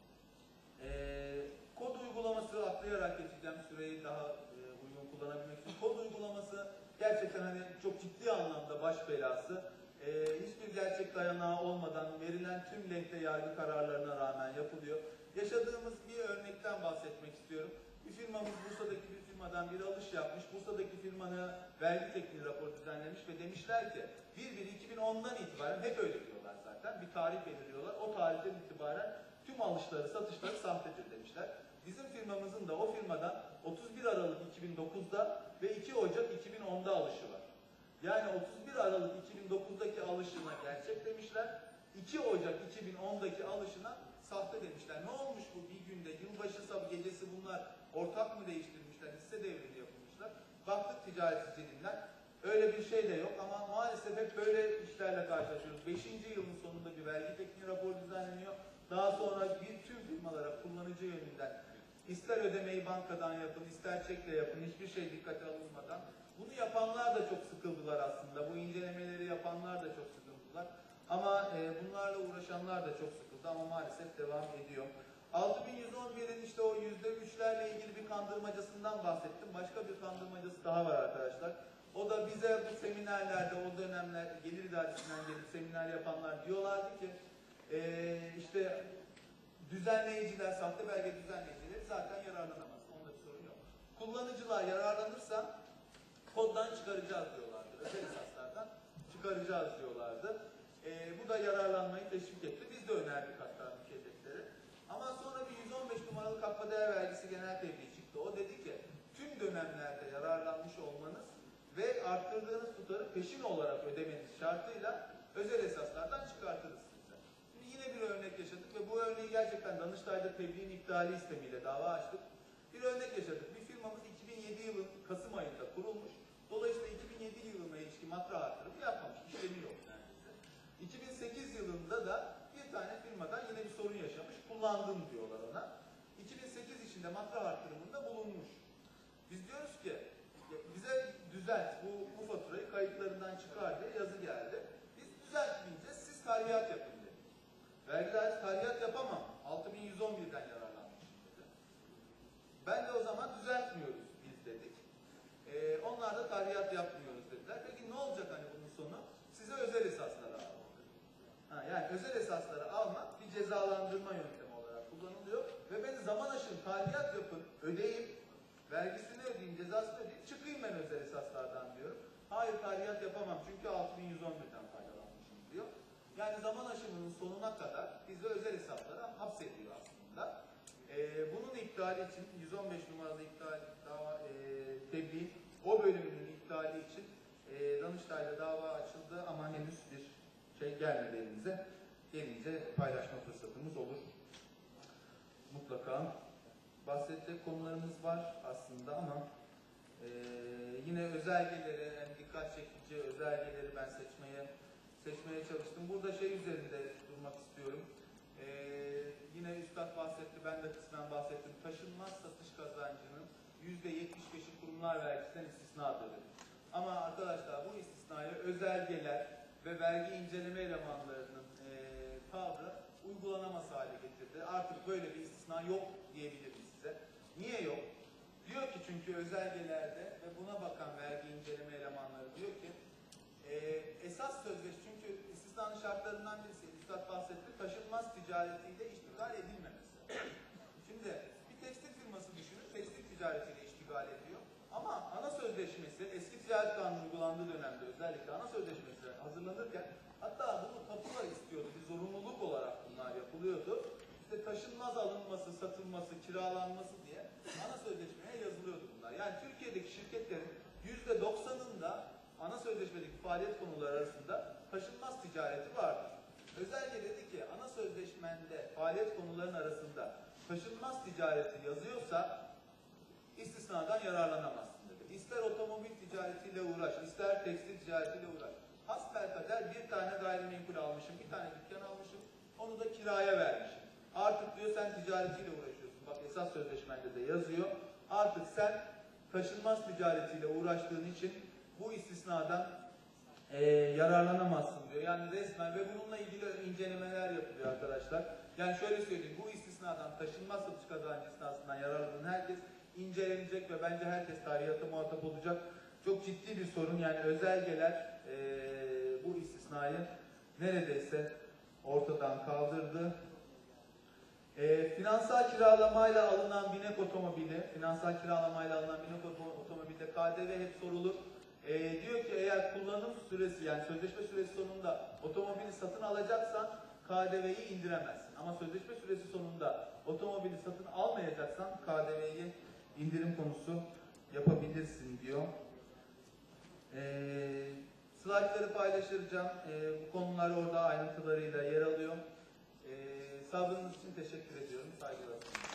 Ee, kod uygulaması atlayarak geçeceğim süreyi daha e, uygun kullanabilmek için. Kod uygulaması gerçekten hani çok ciddi anlamda baş belası. Ee, hiçbir gerçek dayanağı olmadan verilen tüm lehte yargı kararlarına rağmen yapılıyor. Yaşadığımız bir örnekten bahsetmek istiyorum. Bir firmamız Bursa'daki bir firmadan bir alış yapmış. Bursa'daki firmanın vergi tekniği raporu düzenlemiş ve demişler ki bir bir iki bin ondan itibaren, hep öyle diyorlar zaten, bir tarih belirliyorlar. O tarihten itibaren tüm alışları, satışları sahtedir demişler. Bizim firmamızın da o firmadan otuz bir Aralık iki bin dokuzda ve iki Ocak iki bin onda alışı var. Yani otuz bir Aralık iki bin dokuzdaki alışına gerçek demişler. iki Ocak iki bin ondaki alışına sahte demişler. Ne olmuş bu bir günde? Yılbaşı sabah gecesi bunlar ortak mı değiştirmişler? Hisse devrimi yapılmışlar. Baktık ticaret sicilinden. Öyle bir şey de yok ama maalesef hep böyle işlerle karşılaşıyoruz. Beşinci yılın sonunda bir vergi tekniği raporu düzenleniyor. Daha sonra bir tüm firmalara kullanıcı yönünden ister ödemeyi bankadan yapın, ister çekle yapın, hiçbir şey dikkate alınmadan. Bunu yapanlar da çok sıkıldılar aslında. Bu incelemeleri yapanlar da çok sıkıldılar. Ama e, bunlarla uğraşanlar da çok sıkıldı ama maalesef devam ediyor. altı bin yüz on birin işte o yüzde üçlerle ilgili bir kandırmacasından bahsettim. Başka bir kandırmacası daha var arkadaşlar. O da bize bu seminerlerde, o dönemler gelir idaresinden gelip seminer yapanlar diyorlardı ki e, işte düzenleyiciler, sahte belge düzenleyicileri zaten yararlanamaz. Onda bir sorun yok. Kullanıcılar yararlanırsa koddan çıkaracağız diyorlardı. Özel esaslardan çıkaracağız diyorlardı. E, bu da yararlanmayı teşvik etti. Biz de önerdik hatta mükellefleri. Ama sonra bir yüz on beş numaralı katma değer vergisi genel tebliğ çıktı. O dedi ki tüm dönemlerde yararlanmış olmanız ve arttırdığınız tutarı peşin olarak ödemeniz şartıyla özel esaslardan çıkartırız size. Şimdi yine bir örnek yaşadık ve bu örneği gerçekten Danıştay'da tebliğin iptali istemiyle dava açtık. Bir örnek yaşadık. Bir firmamız iki bin yedi yılın Kasım ayında kurulmuş. Dolayısıyla iki bin yedi yılına ilişkin matra artırımı yapmamış. İşlemi yok neredeyse. iki bin sekiz yılında da bir tane firmadan yine bir sorun yaşamış. Kullandım diyorlar ona. iki bin sekiz içinde matra artırımında bulunmuş. Biz diyoruz ki bize düzelt bu, bu faturayı kayıtlarından çıkar diye yazı geldi. Biz düzeltmeyeceğiz, siz tarihiyat yapın dedi. Vergi dairesi tarihiyat yapamam. altı bin yüz on birden yararlanmışım dedi. Ben de o zaman düzeltmiyoruz biz dedik. Ee, onlar da tarihiyat yapmıyoruz dediler. Peki ne olacak hani bunun sonu? Size özel esasları almak. Ha, yani özel esasları almak bir cezalandırma yöntemi olarak kullanılıyor. Ve beni zaman aşın tarihiyat yapın, ödeyin, vergisini ödeyeyim, cezasını ödeyeyim, çıkayım ben özel esaslardan diyorum. Hayır tarihiyat yapamam çünkü altı bin yüz on birden faydalanmışım diyor. Yani zaman aşımının sonuna kadar bizi özel hesaplara hapsediyor aslında. Ee, bunun iptali için yüz on beş numaralı iptal dava e, tebliğin o bölümünün iptali için e, Danıştay'da dava açıldı ama henüz bir şey gelmedi elimize. Gelince paylaşma fırsatımız olur. Mutlaka bahsedecek konularımız var aslında ama e, yine özelgeleri, yani dikkat çekici özelgeleri ben seçmeye seçmeye çalıştım. Burada şey üzerinde durmak istiyorum. Ee, yine Üstad bahsetti, ben de kısmen bahsettim. Taşınmaz satış kazancının yüzde yetmiş beşi kurumlar vergisinden istisnadır. Ama arkadaşlar bu istisnayı özelgeler ve vergi inceleme elemanlarının e, tavrı uygulanamaz hale getirdi. Artık böyle bir istisna yok diyebilirim size. Niye yok? Diyor ki çünkü özelgelerde ve buna bakan vergi inceleme elemanları diyor ki e, esas sözleşme, çünkü istisnanın şartlarından birisi Üstad bahsetti, taşınmaz ticaretiyle iştigal edilmemesi. Şimdi bir tekstil firması düşünün, tekstil ticaretiyle iştigal ediyor. Ama ana sözleşmesi, eski ticaret kanunu uygulandığı dönemde özellikle ana sözleşmesi hazırlanırken, hatta bunu tapular istiyordu, bir zorunluluk olarak bunlar yapılıyordu. İşte taşınmaz alınması, satılması, kiralanması diye ana sözleşmeye yazılıyordu bunlar. Yani Türkiye'deki şirketlerin yüzde doksanında ana sözleşmedeki faaliyet konuları arasında taşınmaz ticareti vardır. Özellikle dedi ki ana sözleşmende faaliyet konularının arasında taşınmaz ticareti yazıyorsa istisnadan yararlanamazsın dedi. İster otomobil ticaretiyle uğraş, ister tekstil ticaretiyle uğraş. Hasbelkader bir tane gayrimenkul almışım, bir tane dükkan almışım, onu da kiraya vermişim. Artık diyor sen ticaretiyle uğraşıyorsun. Bak esas sözleşmende de yazıyor. Artık sen taşınmaz ticaretiyle uğraştığın için bu istisnadan e, yararlanamazsın diyor. Yani resmen ve bununla ilgili incelemeler yapılıyor arkadaşlar. Yani şöyle söyleyeyim, bu istisnadan, taşınmaz satış kazancı istisnasından yararlanan herkes incelenecek ve bence herkes tarihata muhatap olacak. Çok ciddi bir sorun, yani özelgeler e, bu istisnayı neredeyse ortadan kaldırdı. E, finansal kiralamayla alınan binek otomobili, finansal kiralamayla alınan binek otomobilde K D V hep sorulur. E, diyor ki eğer kullanım süresi, yani sözleşme süresi sonunda otomobili satın alacaksan K D V'yi indiremezsin. Ama sözleşme süresi sonunda otomobili satın almayacaksan K D V'yi indirim konusu yapabilirsin diyor. E, slaytları paylaşacağım. E, bu konular orada ayrıntılarıyla yer alıyor. E, sabrınız için teşekkür ediyorum. Saygılar.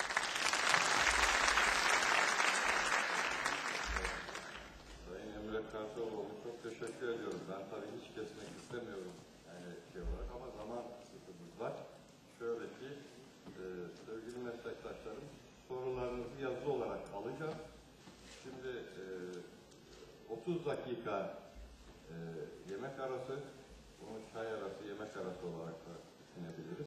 Sayın Emre Kartaloğlu, çok teşekkür ediyorum. Ben tabii hiç kesmek istemiyorum yani şey olarak ama zaman kısıtımız var. Şöyle ki e, sevgili meslektaşlarım, sorularınızı yazılı olarak alacağım. Şimdi e, otuz dakika e, yemek arası, bunu çay arası, yemek arası olarak da düşünebiliriz.